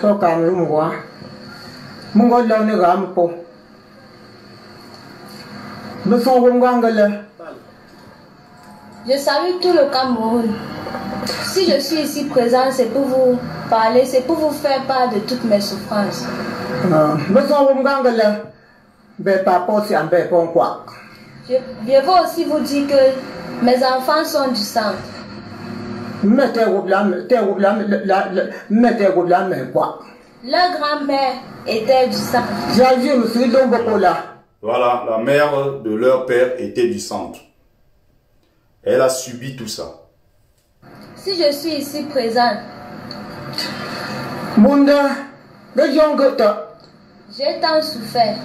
salue tout le Cameroun. Si je suis ici présent, c'est pour vous parler, c'est pour vous faire part de toutes mes souffrances. Je veux aussi vous dire que mes enfants sont du sang. Leur grand-mère était du sang. Voilà, la mère de leur père était du centre. Elle a subi tout ça. Si je suis ici présente, j'ai tant souffert.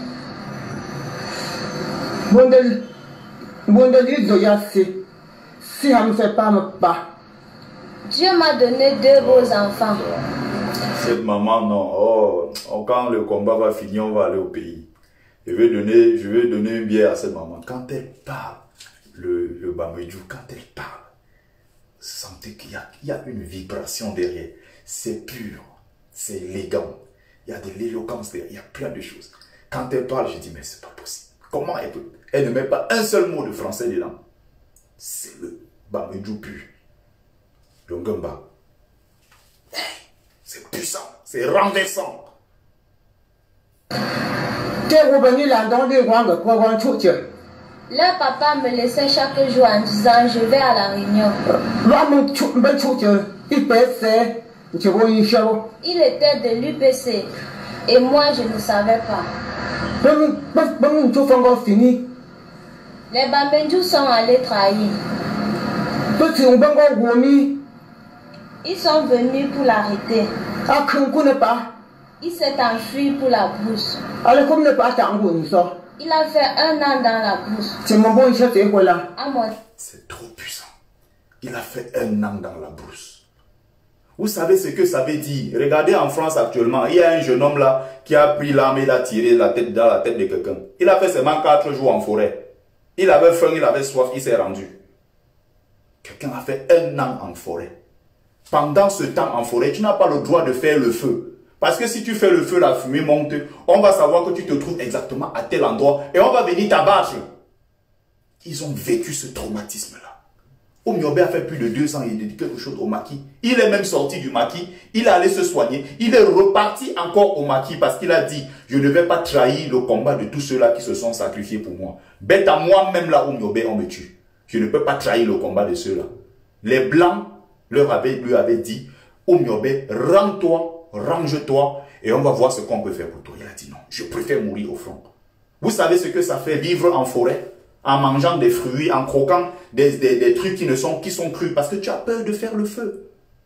Dieu m'a donné 2 beaux enfants. Cette maman, non. Oh, quand le combat va finir, on va aller au pays. Je vais donner une bière à cette maman. Quand elle parle, le Bamejou, quand elle parle, sentez qu'il y a une vibration derrière. C'est pur, c'est élégant. Il y a de l'éloquence derrière, il y a plein de choses. Quand elle parle, je dis, mais c'est pas possible. Comment elle peut? Elle ne met pas un seul mot de français dedans. C'est le Bamejou pur. Le Ngamba. C'est puissant, c'est renversant. Leur papa me laissait chaque jour en disant je vais à la réunion. Il était de l'UPC et moi je ne savais pas. Les Bamejou sont allés trahir. Ils sont venus pour l'arrêter. Il s'est enfui pour la brousse. Il a fait 1 an dans la brousse. C'est trop puissant. Il a fait 1 an dans la brousse. Vous savez ce que ça veut dire? Regardez en France actuellement, il y a un jeune homme là qui a pris l'arme et il a tiré dans la tête de quelqu'un. Il a fait seulement 4 jours en forêt. Il avait faim, il avait soif, il s'est rendu. Quelqu'un a fait 1 an en forêt. Pendant ce temps en forêt, tu n'as pas le droit de faire le feu. Parce que si tu fais le feu, la fumée monte, on va savoir que tu te trouves exactement à tel endroit et on va venir t'abattre. Ils ont vécu ce traumatisme-là. Omyobe a fait plus de 2 ans, il a dit quelque chose au maquis. Il est même sorti du maquis, il est allé se soigner. Il est reparti encore au maquis parce qu'il a dit, je ne vais pas trahir le combat de tous ceux-là qui se sont sacrifiés pour moi. Bête à moi-même là, Omyobe, on me tue. Je ne peux pas trahir le combat de ceux-là. Les Blancs lui avaient dit, Omyobe, rends-toi, range-toi, et on va voir ce qu'on peut faire pour toi. Il a dit non, je préfère mourir au front. Vous savez ce que ça fait vivre en forêt, en mangeant des fruits, en croquant des trucs qui sont crus, parce que tu as peur de faire le feu.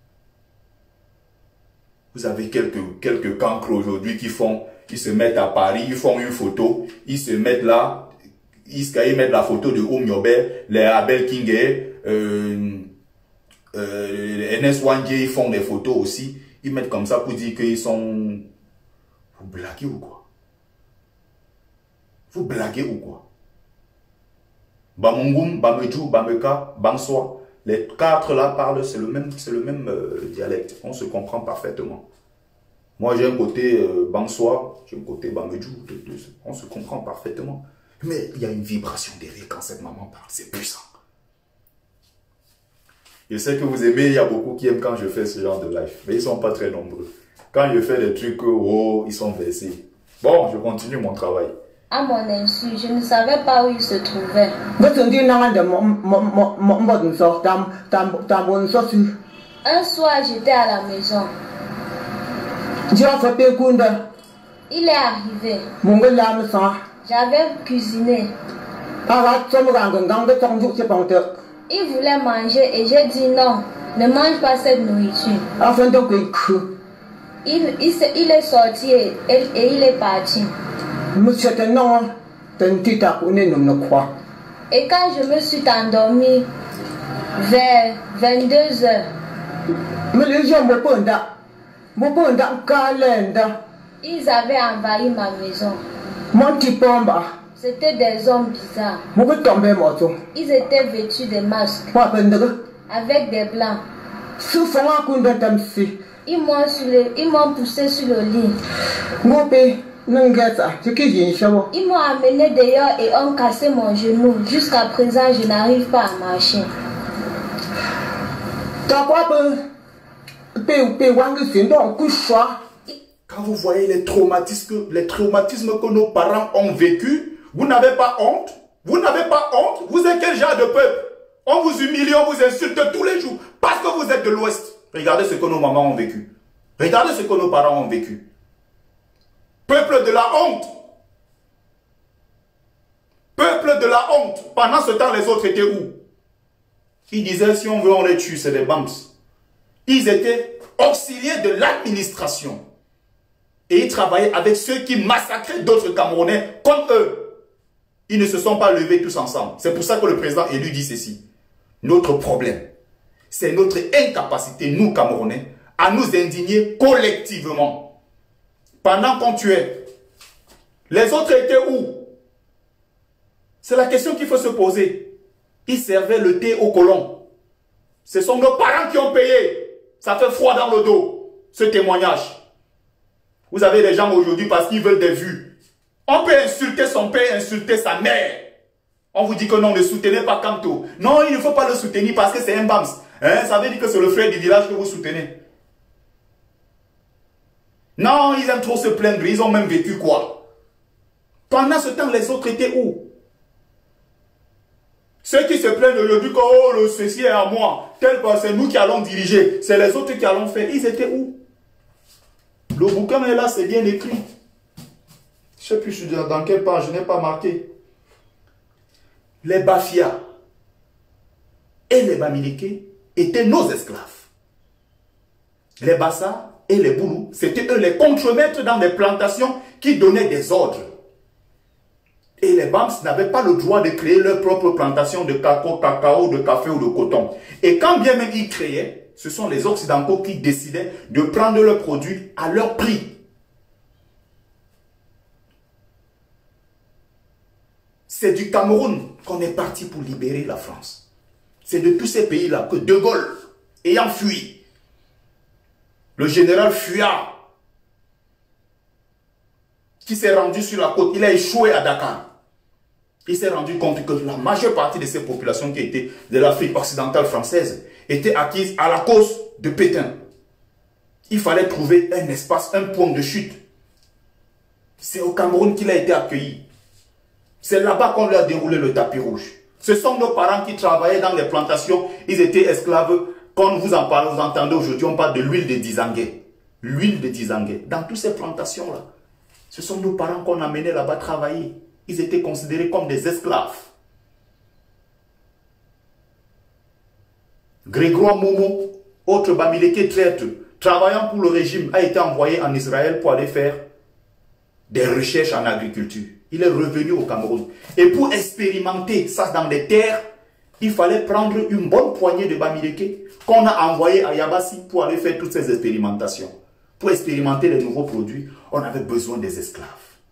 Vous avez quelques cancres aujourd'hui qui se mettent à Paris, ils font une photo, ils se mettent là, ils mettent la photo de Omyobe, les Abel King, NS Wangé, ils font des photos aussi. Ils mettent comme ça pour dire qu'ils sont... Vous blaguez ou quoi? Vous blaguez ou quoi? Bamungum, Bamedjou, Bameka, Bangsoa. Les 4 là parlent, c'est le même dialecte. On se comprend parfaitement. Moi j'ai un côté Bangsoa, j'ai un côté Bamedjou. On se comprend parfaitement. Mais il y a une vibration derrière quand cette maman parle. C'est puissant. Je sais que vous aimez, il y a beaucoup qui aiment quand je fais ce genre de live. Mais ils ne sont pas très nombreux. Quand je fais des trucs, oh, ils sont versés. Bon, je continue mon travail. À mon insu, je ne savais pas où il se trouvait. Un soir, j'étais à la maison. Il est arrivé. J'avais cuisiné. Il voulait manger et j'ai dit non, ne mange pas cette nourriture. Il est sorti et il est parti. Et quand je me suis endormi vers 22 heures, ils avaient envahi ma maison. C'était des hommes bizarres. Ils étaient vêtus de masques, avec des blancs. Ils m'ont poussé sur le lit. Ils m'ont amené dehors et ont cassé mon genou. Jusqu'à présent, je n'arrive pas à marcher. Quand vous voyez les traumatismes que nos parents ont vécu, vous n'avez pas honte? Vous n'avez pas honte? Vous êtes quel genre de peuple? On vous humilie, on vous insulte tous les jours parce que vous êtes de l'Ouest. Regardez ce que nos mamans ont vécu. Regardez ce que nos parents ont vécu. Peuple de la honte. Peuple de la honte. Pendant ce temps, les autres étaient où? Ils disaient, si on veut, on les tue, c'est des Bams. Ils étaient auxiliaires de l'administration. Et ils travaillaient avec ceux qui massacraient d'autres Camerounais comme eux. Ils ne se sont pas levés tous ensemble. C'est pour ça que le président élu dit ceci. Notre problème, c'est notre incapacité, nous Camerounais, à nous indigner collectivement. Pendant qu'on tuait, les autres étaient où? C'est la question qu'il faut se poser. Ils servaient le thé aux colons. Ce sont nos parents qui ont payé. Ça fait froid dans le dos, ce témoignage. Vous avez des gens aujourd'hui parce qu'ils veulent des vues. On peut insulter son père, insulter sa mère. On vous dit que non, ne soutenez pas Kamto. Non, il ne faut pas le soutenir parce que c'est un Bams. Hein? Ça veut dire que c'est le frère du village que vous soutenez. Non, ils aiment trop se plaindre. Ils ont même vécu quoi? Pendant ce temps, les autres étaient où? Ceux qui se plaignent aujourd'hui que oh, le ceci est à moi. C'est nous qui allons diriger. C'est les autres qui allons faire. Ils étaient où? Le bouquin est là, c'est bien écrit. Je ne sais plus dans quelle page, je n'ai pas marqué. Les Bafia et les Bamileke étaient nos esclaves. Les Bassa et les Boulous, c'était eux les contremaîtres dans les plantations qui donnaient des ordres. Et les Bams n'avaient pas le droit de créer leur propre plantation de cacao, de café ou de coton. Et quand bien même ils créaient, ce sont les Occidentaux qui décidaient de prendre leurs produits à leur prix. C'est du Cameroun qu'on est parti pour libérer la France. C'est de tous ces pays-là que De Gaulle, ayant fui, le général Fuyard, qui s'est rendu sur la côte, il a échoué à Dakar. Il s'est rendu compte que la majeure partie de ces populations qui étaient de l'Afrique occidentale française étaient acquises à la cause de Pétain. Il fallait trouver un espace, un point de chute. C'est au Cameroun qu'il a été accueilli. C'est là-bas qu'on lui a déroulé le tapis rouge. Ce sont nos parents qui travaillaient dans les plantations. Ils étaient esclaves. Quand vous en parlez, vous entendez aujourd'hui, on parle de l'huile de Dizangué. L'huile de Dizangué. Dans toutes ces plantations-là, ce sont nos parents qu'on a menés là-bas travailler. Ils étaient considérés comme des esclaves. Grégoire Momo, autre Bamileke traître, travaillant pour le régime, a été envoyé en Israël pour aller faire des recherches en agriculture. Il est revenu au Cameroun. Et pour expérimenter ça dans les terres, il fallait prendre une bonne poignée de Bamileke qu'on a envoyé à Yabassi pour aller faire toutes ces expérimentations. Pour expérimenter les nouveaux produits, on avait besoin des esclaves.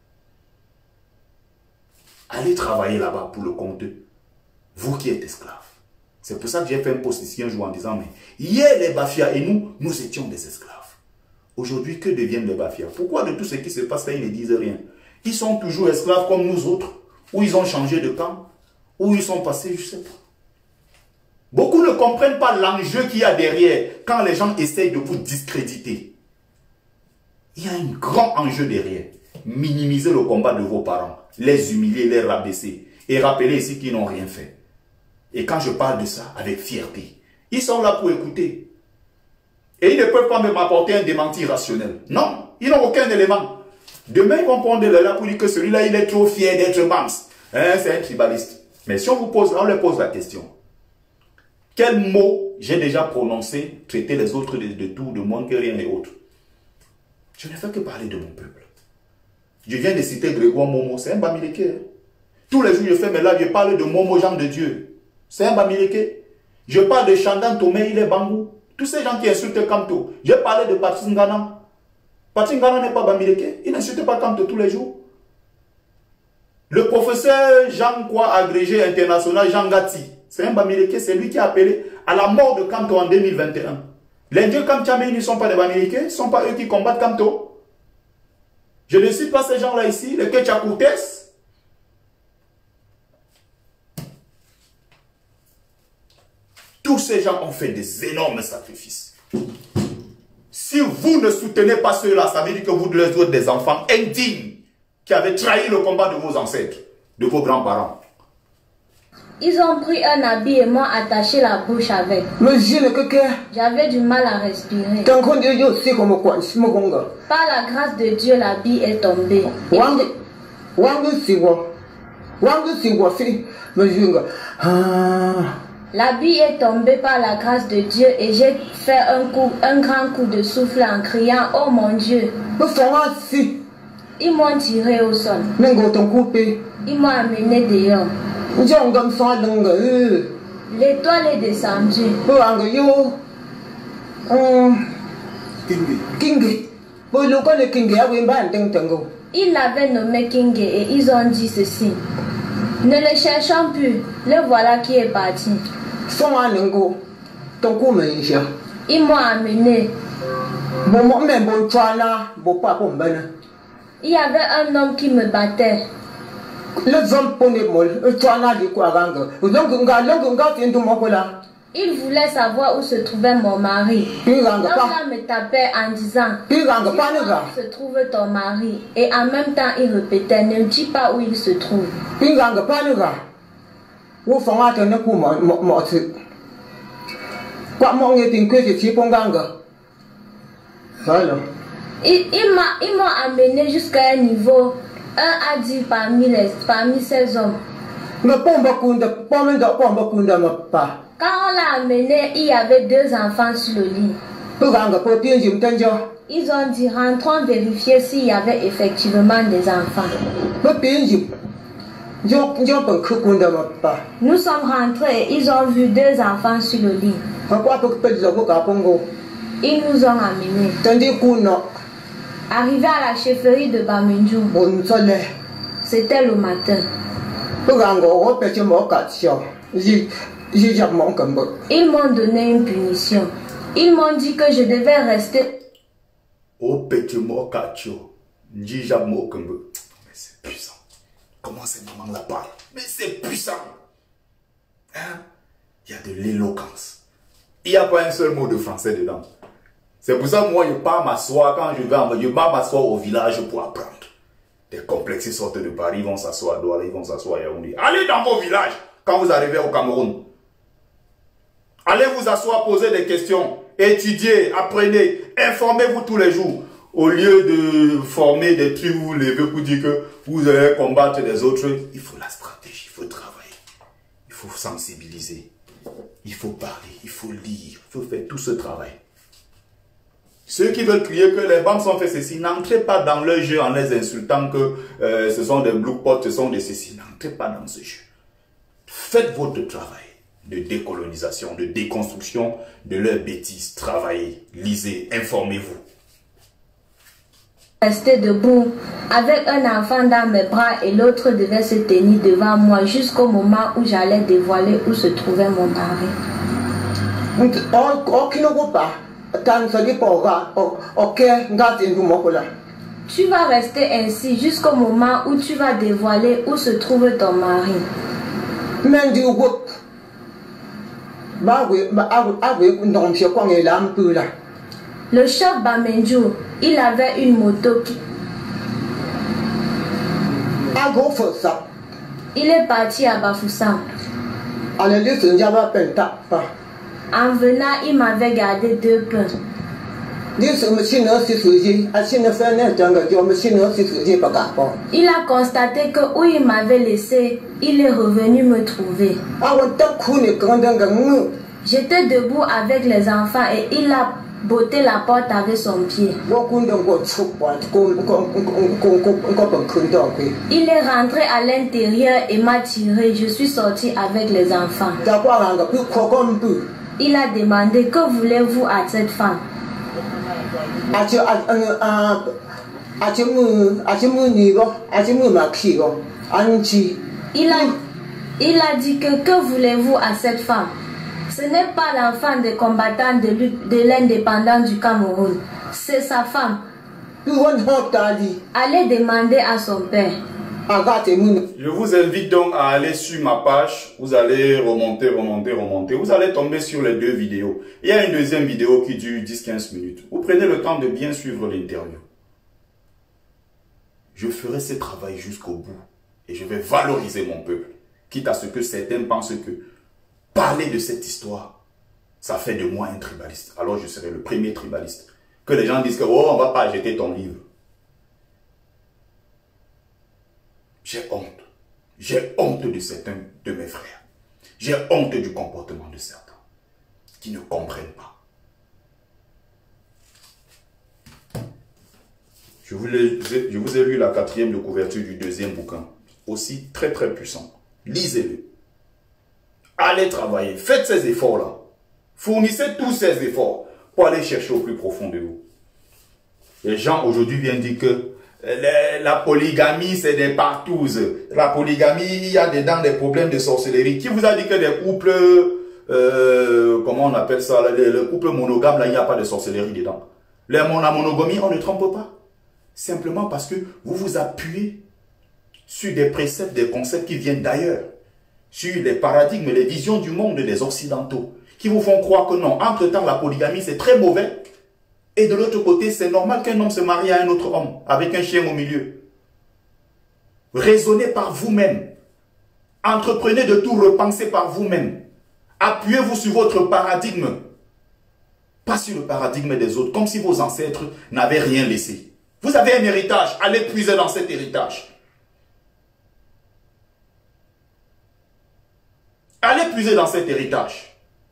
Allez travailler là-bas pour le compte d'eux. Vous qui êtes esclaves. C'est pour ça que j'ai fait un post ici un jour en disant, mais hier les Bafia et nous étions des esclaves. Aujourd'hui, que deviennent les Bafia? Pourquoi de tout ce qui se passe là, ils ne disent rien? Ils sont toujours esclaves comme nous autres, ou ils ont changé de camp, ou ils sont passés, je ne sais pas. Beaucoup ne comprennent pas l'enjeu qu'il y a derrière quand les gens essayent de vous discréditer. Il y a un grand enjeu derrière. Minimiser le combat de vos parents, les humilier, les rabaisser, et rappeler ici qu'ils n'ont rien fait. Et quand je parle de ça, avec fierté, ils sont là pour écouter. Et ils ne peuvent pas même m'apporter un démenti rationnel. Non, ils n'ont aucun élément. Demain, ils vont prendre là pour dire que celui-là, il est trop fier d'être Bams. Hein, c'est un tribaliste. Mais si on leur pose la question, quel mot j'ai déjà prononcé, traiter les autres de tout, de moins que rien et autres? Je ne fais que parler de mon peuple. Je viens de citer Grégoire Momo, c'est un Bamileke. Tous les jours, je fais mes lives, je parle de Momo, Jean de Dieu. C'est un Bamileke. Je parle de Chandan Tomé, il est Bangou. Tous ces gens qui insultent Kamto. J'ai parlé de Patrice Ngana. Patrice Ngana n'est pas Bamileke. Il n'insulte pas Kamto tous les jours. Le professeur Jean Kwa, agrégé international, Jean Gatti, c'est un Bamileke, c'est lui qui a appelé à la mort de Kamto en 2021. Les dieux Kamtchame, ils ne sont pas des Bamileke, ce ne sont pas eux qui combattent Kamto. Je ne cite pas ces gens-là ici, les Ketchakoutes. Tous ces gens ont fait des énormes sacrifices. Si vous ne soutenez pas ceux-là, ça veut dire que vous êtes des enfants indignes qui avaient trahi le combat de vos ancêtres, de vos grands-parents. Ils ont pris un habit et m'ont attaché la bouche avec. J'avais du mal à respirer. Par la grâce de Dieu, l'habit est tombé. L'habit est tombé par la grâce de Dieu et j'ai fait un grand coup de souffle en criant « Oh mon Dieu !» Ils m'ont tiré au sol. Ils m'ont amené dehors. L'étoile est descendue. Ils l'avaient nommé King et ils ont dit ceci. Ne le cherchons plus, le voilà qui est parti. Ils m'ont amené. Il y avait un homme qui me battait. Il voulait savoir où se trouvait mon mari. L'homme me tapait en disant « Où se trouve ton mari ?» Et en même temps, il répétait « Ne dis pas où il se trouve. » Ils m'ont amené jusqu'à un niveau. Un a dit parmi ces hommes. Quand on l'a amené, il y avait 2 enfants sur le lit. Ils ont dit, rentrons vérifier s'il y avait effectivement des enfants. Nous sommes rentrés et ils ont vu 2 enfants sur le lit. Ils nous ont amenés. Arrivé à la chefferie de Bamindjou, c'était le matin. Ils m'ont donné une punition. Ils m'ont dit que je devais rester. Oh, petit mot, Kacho. Mais c'est puissant. Comment cette maman la parle? Mais c'est puissant. Hein? Il y a de l'éloquence. Il n'y a pas un seul mot de français dedans. C'est pour ça que moi, je pars m'asseoir quand je pars m'asseoir au village pour apprendre. Des complexes sortent de Paris, ils vont s'asseoir à Douala, ils vont s'asseoir à Yaoundé. Allez dans vos villages quand vous arrivez au Cameroun. Allez vous asseoir, poser des questions, étudiez, apprenez, informez-vous tous les jours. Au lieu de former des trucs, vous levez pour dire que vous allez combattre les autres. Il faut la stratégie, il faut travailler, il faut sensibiliser, il faut parler, il faut lire, il faut faire tout ce travail. Ceux qui veulent crier que les banques ont fait ceci, n'entrez pas dans leur jeu en les insultant que ce sont des blue pots, ce sont des ceci. N'entrez pas dans ce jeu. Faites votre travail de décolonisation, de déconstruction de leurs bêtises. Travaillez, lisez, informez-vous. Resté debout avec un enfant dans mes bras et l'autre devait se tenir devant moi jusqu'au moment où j'allais dévoiler où se trouvait mon mari. Tu vas rester ainsi jusqu'au moment où tu vas dévoiler où se trouve ton mari. Le chef Bamendjou, il avait une moto qui... Il est parti à Bafoussam. En venant, il m'avait gardé 2 pains. Il a constaté que où il m'avait laissé, il est revenu me trouver. J'étais debout avec les enfants et il a botté la porte avec son pied. Il est rentré à l'intérieur et m'a tiré. Je suis sorti avec les enfants. Il a demandé que voulez-vous à cette femme? Il a dit que voulez-vous à cette femme? Ce n'est pas l'enfant des combattants de l'indépendance du Cameroun. C'est sa femme. Allez demander à son père. Je vous invite donc à aller sur ma page. Vous allez remonter. Vous allez tomber sur les 2 vidéos. Il y a une deuxième vidéo qui dure 10-15 minutes. Vous prenez le temps de bien suivre l'interview. Je ferai ce travail jusqu'au bout. Et je vais valoriser mon peuple. Quitte à ce que certains pensent que parler de cette histoire, ça fait de moi un tribaliste. Alors je serai le premier tribaliste. Que les gens disent que oh, on ne va pas jeter ton livre. J'ai honte. J'ai honte de certains de mes frères. J'ai honte du comportement de certains qui ne comprennent pas. Je vous ai lu la 4e de couverture du 2e bouquin. Aussi très puissant. Lisez-le. Allez travailler. Faites ces efforts-là. Fournissez tous ces efforts pour aller chercher au plus profond de vous. Les gens aujourd'hui viennent dire que la polygamie, c'est des partouzes. La polygamie, il y a dedans des problèmes de sorcellerie. Qui vous a dit que les couples, comment on appelle ça, le couple monogame, là, il n'y a pas de sorcellerie dedans. La monogamie, on ne trompe pas. Simplement parce que vous vous appuyez sur des préceptes, des concepts qui viennent d'ailleurs. Sur les paradigmes, les visions du monde des Occidentaux. Qui vous font croire que non, entre-temps, la polygamie, c'est très mauvais. Et de l'autre côté, c'est normal qu'un homme se marie à un autre homme, avec un chien au milieu. Raisonnez par vous-même. Entreprenez de tout repenser par vous-même. Appuyez-vous sur votre paradigme. Pas sur le paradigme des autres, comme si vos ancêtres n'avaient rien laissé. Vous avez un héritage, allez puiser dans cet héritage. Allez puiser dans cet héritage.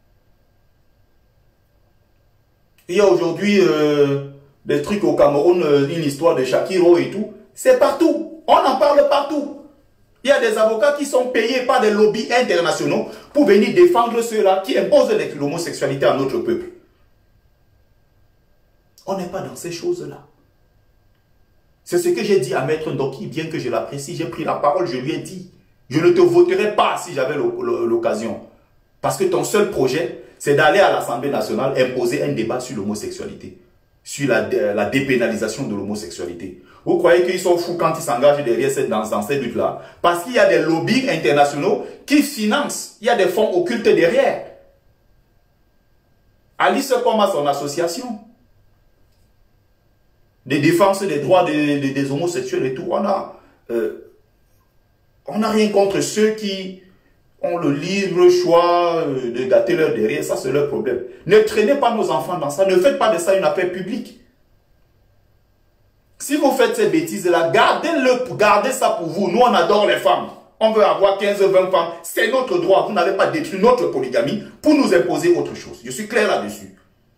Il y a aujourd'hui des trucs au Cameroun, une histoire de Shakiro et tout. C'est partout. On en parle partout. Il y a des avocats qui sont payés par des lobbies internationaux pour venir défendre ceux-là qui imposent l'homosexualité à notre peuple. On n'est pas dans ces choses-là. C'est ce que j'ai dit à Maître Ndoki, bien que je l'apprécie. J'ai pris la parole, je lui ai dit. Je ne te voterai pas si j'avais l'occasion. Parce que ton seul projet, c'est d'aller à l'Assemblée nationale imposer un débat sur l'homosexualité. sur la dépénalisation de l'homosexualité. Vous croyez qu'ils sont fous quand ils s'engagent derrière dans cette lutte-là? Parce qu'il y a des lobbies internationaux qui financent. Il y a des fonds occultes derrière. Alice comme à son association de défense des droits des homosexuels et tout. On n'a rien contre ceux qui ont le libre choix de gâter leur derrière. Ça, c'est leur problème. Ne traînez pas nos enfants dans ça. Ne faites pas de ça une affaire publique. Si vous faites ces bêtises-là, gardez ça pour vous. Nous, on adore les femmes. On veut avoir 15-20 femmes. C'est notre droit. Vous n'avez pas détruit notre polygamie pour nous imposer autre chose. Je suis clair là-dessus.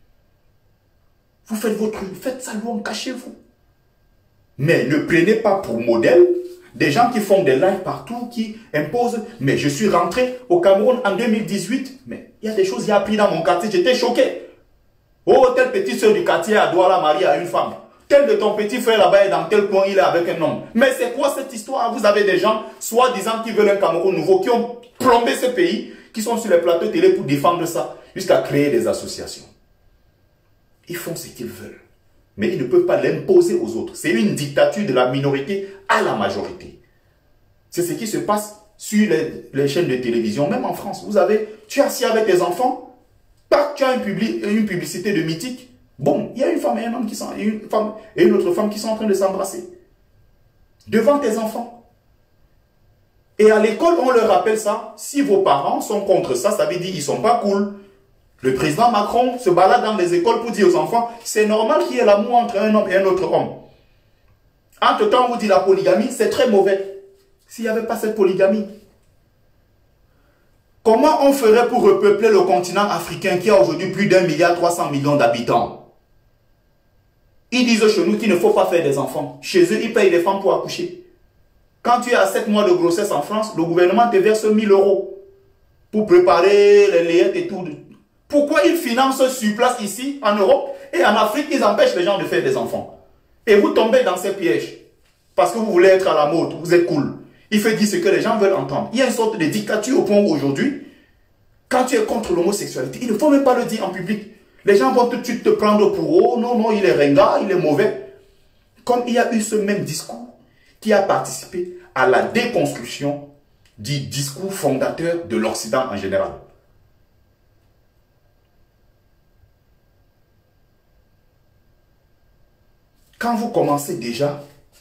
Vous faites ça loin, cachez-vous. Mais ne prenez pas pour modèle des gens qui font des lives partout, qui imposent. Mais je suis rentré au Cameroun en 2018. Mais il y a des choses, j'ai appris dans mon quartier. J'étais choqué. Oh, telle petite soeur du quartier a doit la marier à une femme. Tel de ton petit frère là-bas est dans tel coin, il est avec un homme. Mais c'est quoi cette histoire? Vous avez des gens, soi-disant, qui veulent un Cameroun nouveau, qui ont plombé ce pays, qui sont sur les plateaux télé pour défendre ça, jusqu'à créer des associations. Ils font ce qu'ils veulent. Mais ils ne peuvent pas l'imposer aux autres. C'est une dictature de la minorité à la majorité. C'est ce qui se passe sur les chaînes de télévision, même en France. Tu es assis avec tes enfants, tu as une publicité de mythique. Bon, il y a une femme et un homme et une autre femme qui sont en train de s'embrasser. Devant tes enfants. Et à l'école, on leur rappelle ça. Si vos parents sont contre ça, ça veut dire qu'ils ne sont pas cool. Le président Macron se balade dans les écoles pour dire aux enfants, c'est normal qu'il y ait l'amour entre un homme et un autre homme. Entre-temps, on vous dit la polygamie, c'est très mauvais. S'il n'y avait pas cette polygamie. Comment on ferait pour repeupler le continent africain qui a aujourd'hui plus d'1,3 milliard d'habitants? Ils disent chez nous qu'il ne faut pas faire des enfants. Chez eux, ils payent les femmes pour accoucher. Quand tu es à 7 mois de grossesse en France, le gouvernement te verse 1 000 € pour préparer les layettes et tout. Pourquoi ils financent sur place ici, en Europe, et en Afrique, ils empêchent les gens de faire des enfants? Et vous tombez dans ces pièges. Parce que vous voulez être à la mode, vous êtes cool. Il faut dire ce que les gens veulent entendre. Il y a une sorte de dictature au point où aujourd'hui, quand tu es contre l'homosexualité, il ne faut même pas le dire en public. Les gens vont tout de suite te prendre pour « Oh, non, non, il est ringard, il est mauvais ». Comme il y a eu ce même discours qui a participé à la déconstruction du discours fondateur de l'Occident en général. Quand vous commencez déjà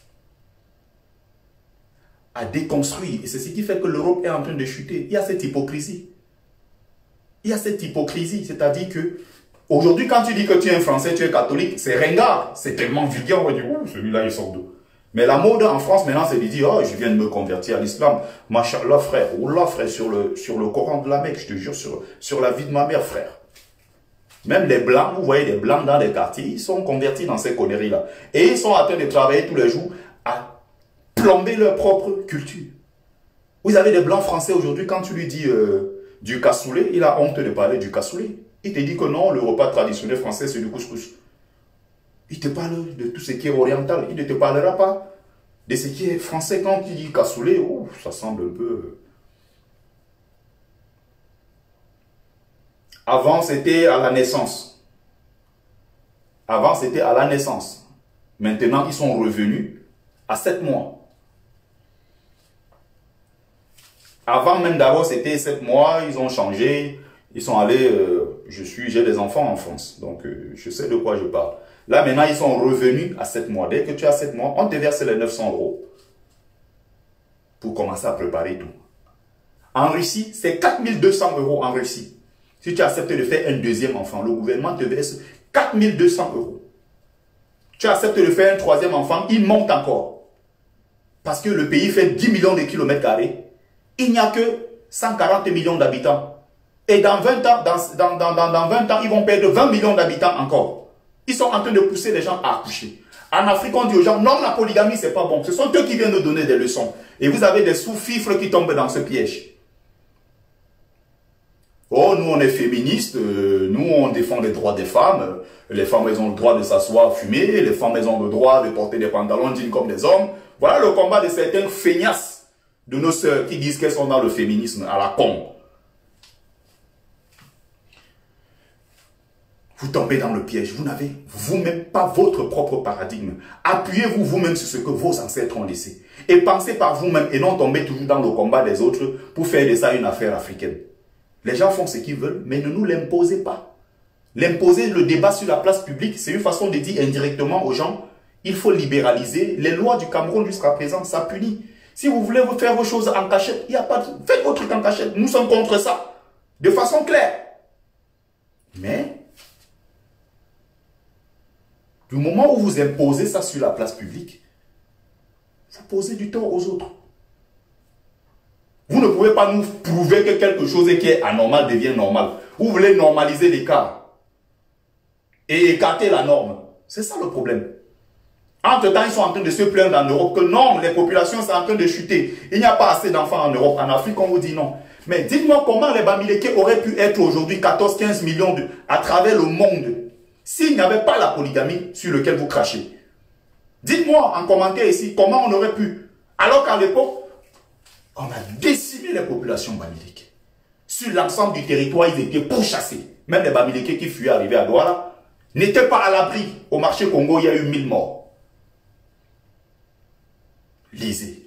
à déconstruire, et c'est ce qui fait que l'Europe est en train de chuter, il y a cette hypocrisie. Il y a cette hypocrisie, c'est-à-dire que aujourd'hui, quand tu dis que tu es un Français, tu es catholique, c'est ringard, c'est tellement vulgaire, on va dire, ouh, celui-là, il sort d'où? Mais la mode en France, maintenant, c'est de dire, oh, je viens de me convertir à l'islam. Machallah, frère, Oula, frère, sur le Coran de la Mecque, je te jure, sur la vie de ma mère, frère. Même les Blancs, vous voyez des Blancs dans les quartiers, ils sont convertis dans ces conneries-là. Et ils sont en train de travailler tous les jours à plomber leur propre culture. Vous avez des Blancs français aujourd'hui, quand tu lui dis du cassoulet, il a honte de parler du cassoulet. Il te dit que non, le repas traditionnel français, c'est du couscous. Il te parle de tout ce qui est oriental. Il ne te parlera pas de ce qui est français. Quand il dit cassoulet, oh, ça semble un peu... Avant, c'était à la naissance. Avant, c'était à la naissance. Maintenant, ils sont revenus à 7 mois. Avant même d'abord, c'était 7 mois, ils ont changé. Ils sont allés, j'ai des enfants en France, donc je sais de quoi je parle. Là, maintenant, ils sont revenus à 7 mois. Dès que tu as 7 mois, on te verse les 900 € pour commencer à préparer tout. En Russie, c'est 4200 € en Russie. Si tu acceptes de faire un deuxième enfant, le gouvernement te verse 4200 €. Tu acceptes de faire un troisième enfant, il monte encore. Parce que le pays fait 10 millions de kilomètres carrés. Il n'y a que 140 millions d'habitants. Et dans 20 ans, dans 20 ans, ils vont perdre 20 millions d'habitants encore. Ils sont en train de pousser les gens à accoucher. En Afrique, on dit aux gens, non, la polygamie, c'est pas bon. Ce sont eux qui viennent nous donner des leçons. Et vous avez des sous-fifres qui tombent dans ce piège. Oh, nous, on est féministes. Nous, on défend les droits des femmes. Les femmes, elles ont le droit de s'asseoir, fumer. Les femmes, elles ont le droit de porter des pantalons jeans comme des hommes. Voilà le combat de certains feignasses de nos sœurs qui disent qu'elles sont dans le féminisme à la con. vous tombez dans le piège. Vous n'avez vous-même pas votre propre paradigme. Appuyez-vous vous-même sur ce que vos ancêtres ont laissé. Et pensez par vous-même et non tomber toujours dans le combat des autres pour faire de ça une affaire africaine. Les gens font ce qu'ils veulent, mais ne nous l'imposez pas. L'imposer le débat sur la place publique, c'est une façon de dire indirectement aux gens, il faut libéraliser. Les lois du Cameroun jusqu'à présent, ça punit. Si vous voulez vous faire vos choses en cachette, il n'y a pas de... Faites vos trucs en cachette. Nous sommes contre ça. De façon claire. Mais, du moment où vous imposez ça sur la place publique, vous posez du tort aux autres. Vous ne pouvez pas nous prouver que quelque chose qui est anormal devient normal. Vous voulez normaliser l'écart et écarter la norme. C'est ça le problème. Entre-temps, ils sont en train de se plaindre en Europe que non, les populations sont en train de chuter. Il n'y a pas assez d'enfants en Europe. En Afrique, on vous dit non. Mais dites-moi comment les Bamileke auraient pu être aujourd'hui 14-15 millions à travers le monde s'il n'y avait pas la polygamie sur laquelle vous crachez. Dites-moi en commentaire ici comment on aurait pu. Alors qu'à l'époque, on a décimé les populations Bamileke. Sur l'ensemble du territoire, ils étaient pourchassés. Même les Bamileke qui fuyaient arriver à Douala n'étaient pas à l'abri. Au marché Congo, il y a eu 1000 morts. Lisez.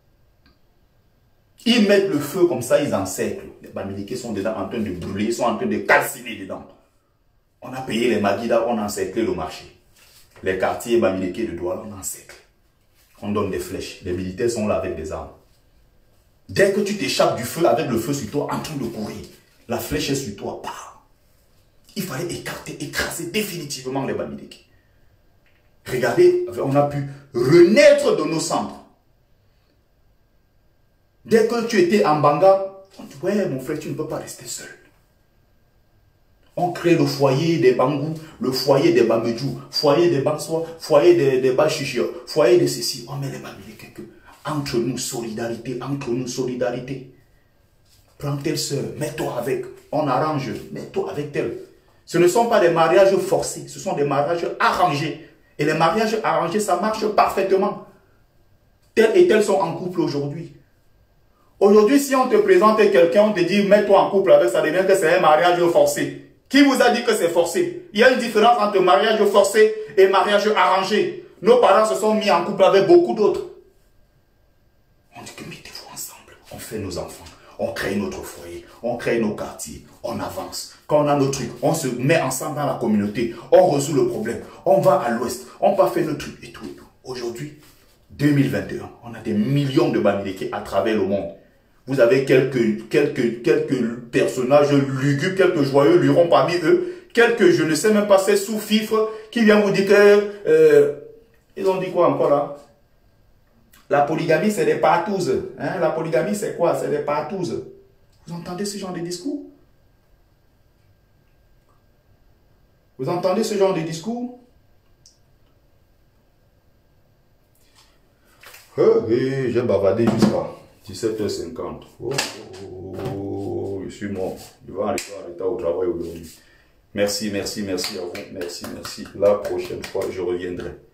Ils mettent le feu comme ça, ils encerclent. Les Bamileke sont dedans en train de brûler, ils sont en train de calciner dedans. On a payé les Maguida, on a encerclé le marché. Les quartiers Bamileke de Douala, on encercle. On donne des flèches. Les militaires sont là avec des armes. Dès que tu t'échappes du feu avec le feu sur toi, en train de courir, la flèche est sur toi. Bah. Il fallait écarter, écraser définitivement les Bamileke. Regardez, on a pu renaître de nos cendres. Dès que tu étais en Banga, on dit, ouais, mon frère, tu ne peux pas rester seul. On crée le foyer des Bangou, le foyer des Bamedjou, foyer des Bansois, foyer des Bachichia, foyer de ceci. On met les Bamileke que entre nous, solidarité, entre nous, solidarité. Prends telle soeur, mets-toi avec, on arrange, mets-toi avec telle. Ce ne sont pas des mariages forcés, ce sont des mariages arrangés. Et les mariages arrangés, ça marche parfaitement. Tels et tels sont en couple aujourd'hui. Aujourd'hui, si on te présente quelqu'un, on te dit, mets-toi en couple avec, ça devient que c'est un mariage forcé. Qui vous a dit que c'est forcé? Il y a une différence entre mariage forcé et mariage arrangé. Nos parents se sont mis en couple avec beaucoup d'autres. On dit que mettez-vous ensemble. On fait nos enfants. On crée notre foyer. On crée nos quartiers. On avance. Quand on a nos trucs, on se met ensemble dans la communauté. On résout le problème. On va à l'ouest. On va faire nos trucs et tout et tout. Aujourd'hui, 2021, on a des millions de Bamileke à travers le monde. Vous avez quelques personnages lugubres, quelques joyeux lurons parmi eux, quelques, je ne sais même pas, ces sous-fifres qui viennent vous dire que... ils ont dit quoi encore là? La polygamie, c'est des partouzes. Hein? La polygamie, c'est quoi? C'est des partouzes. Vous entendez ce genre de discours? Vous entendez ce genre de discours? J'ai bavardé jusqu'à 17h50. Je suis mort. Je vais arriver en retard au travail aujourd'hui. Merci à vous. Merci. La prochaine fois, je reviendrai.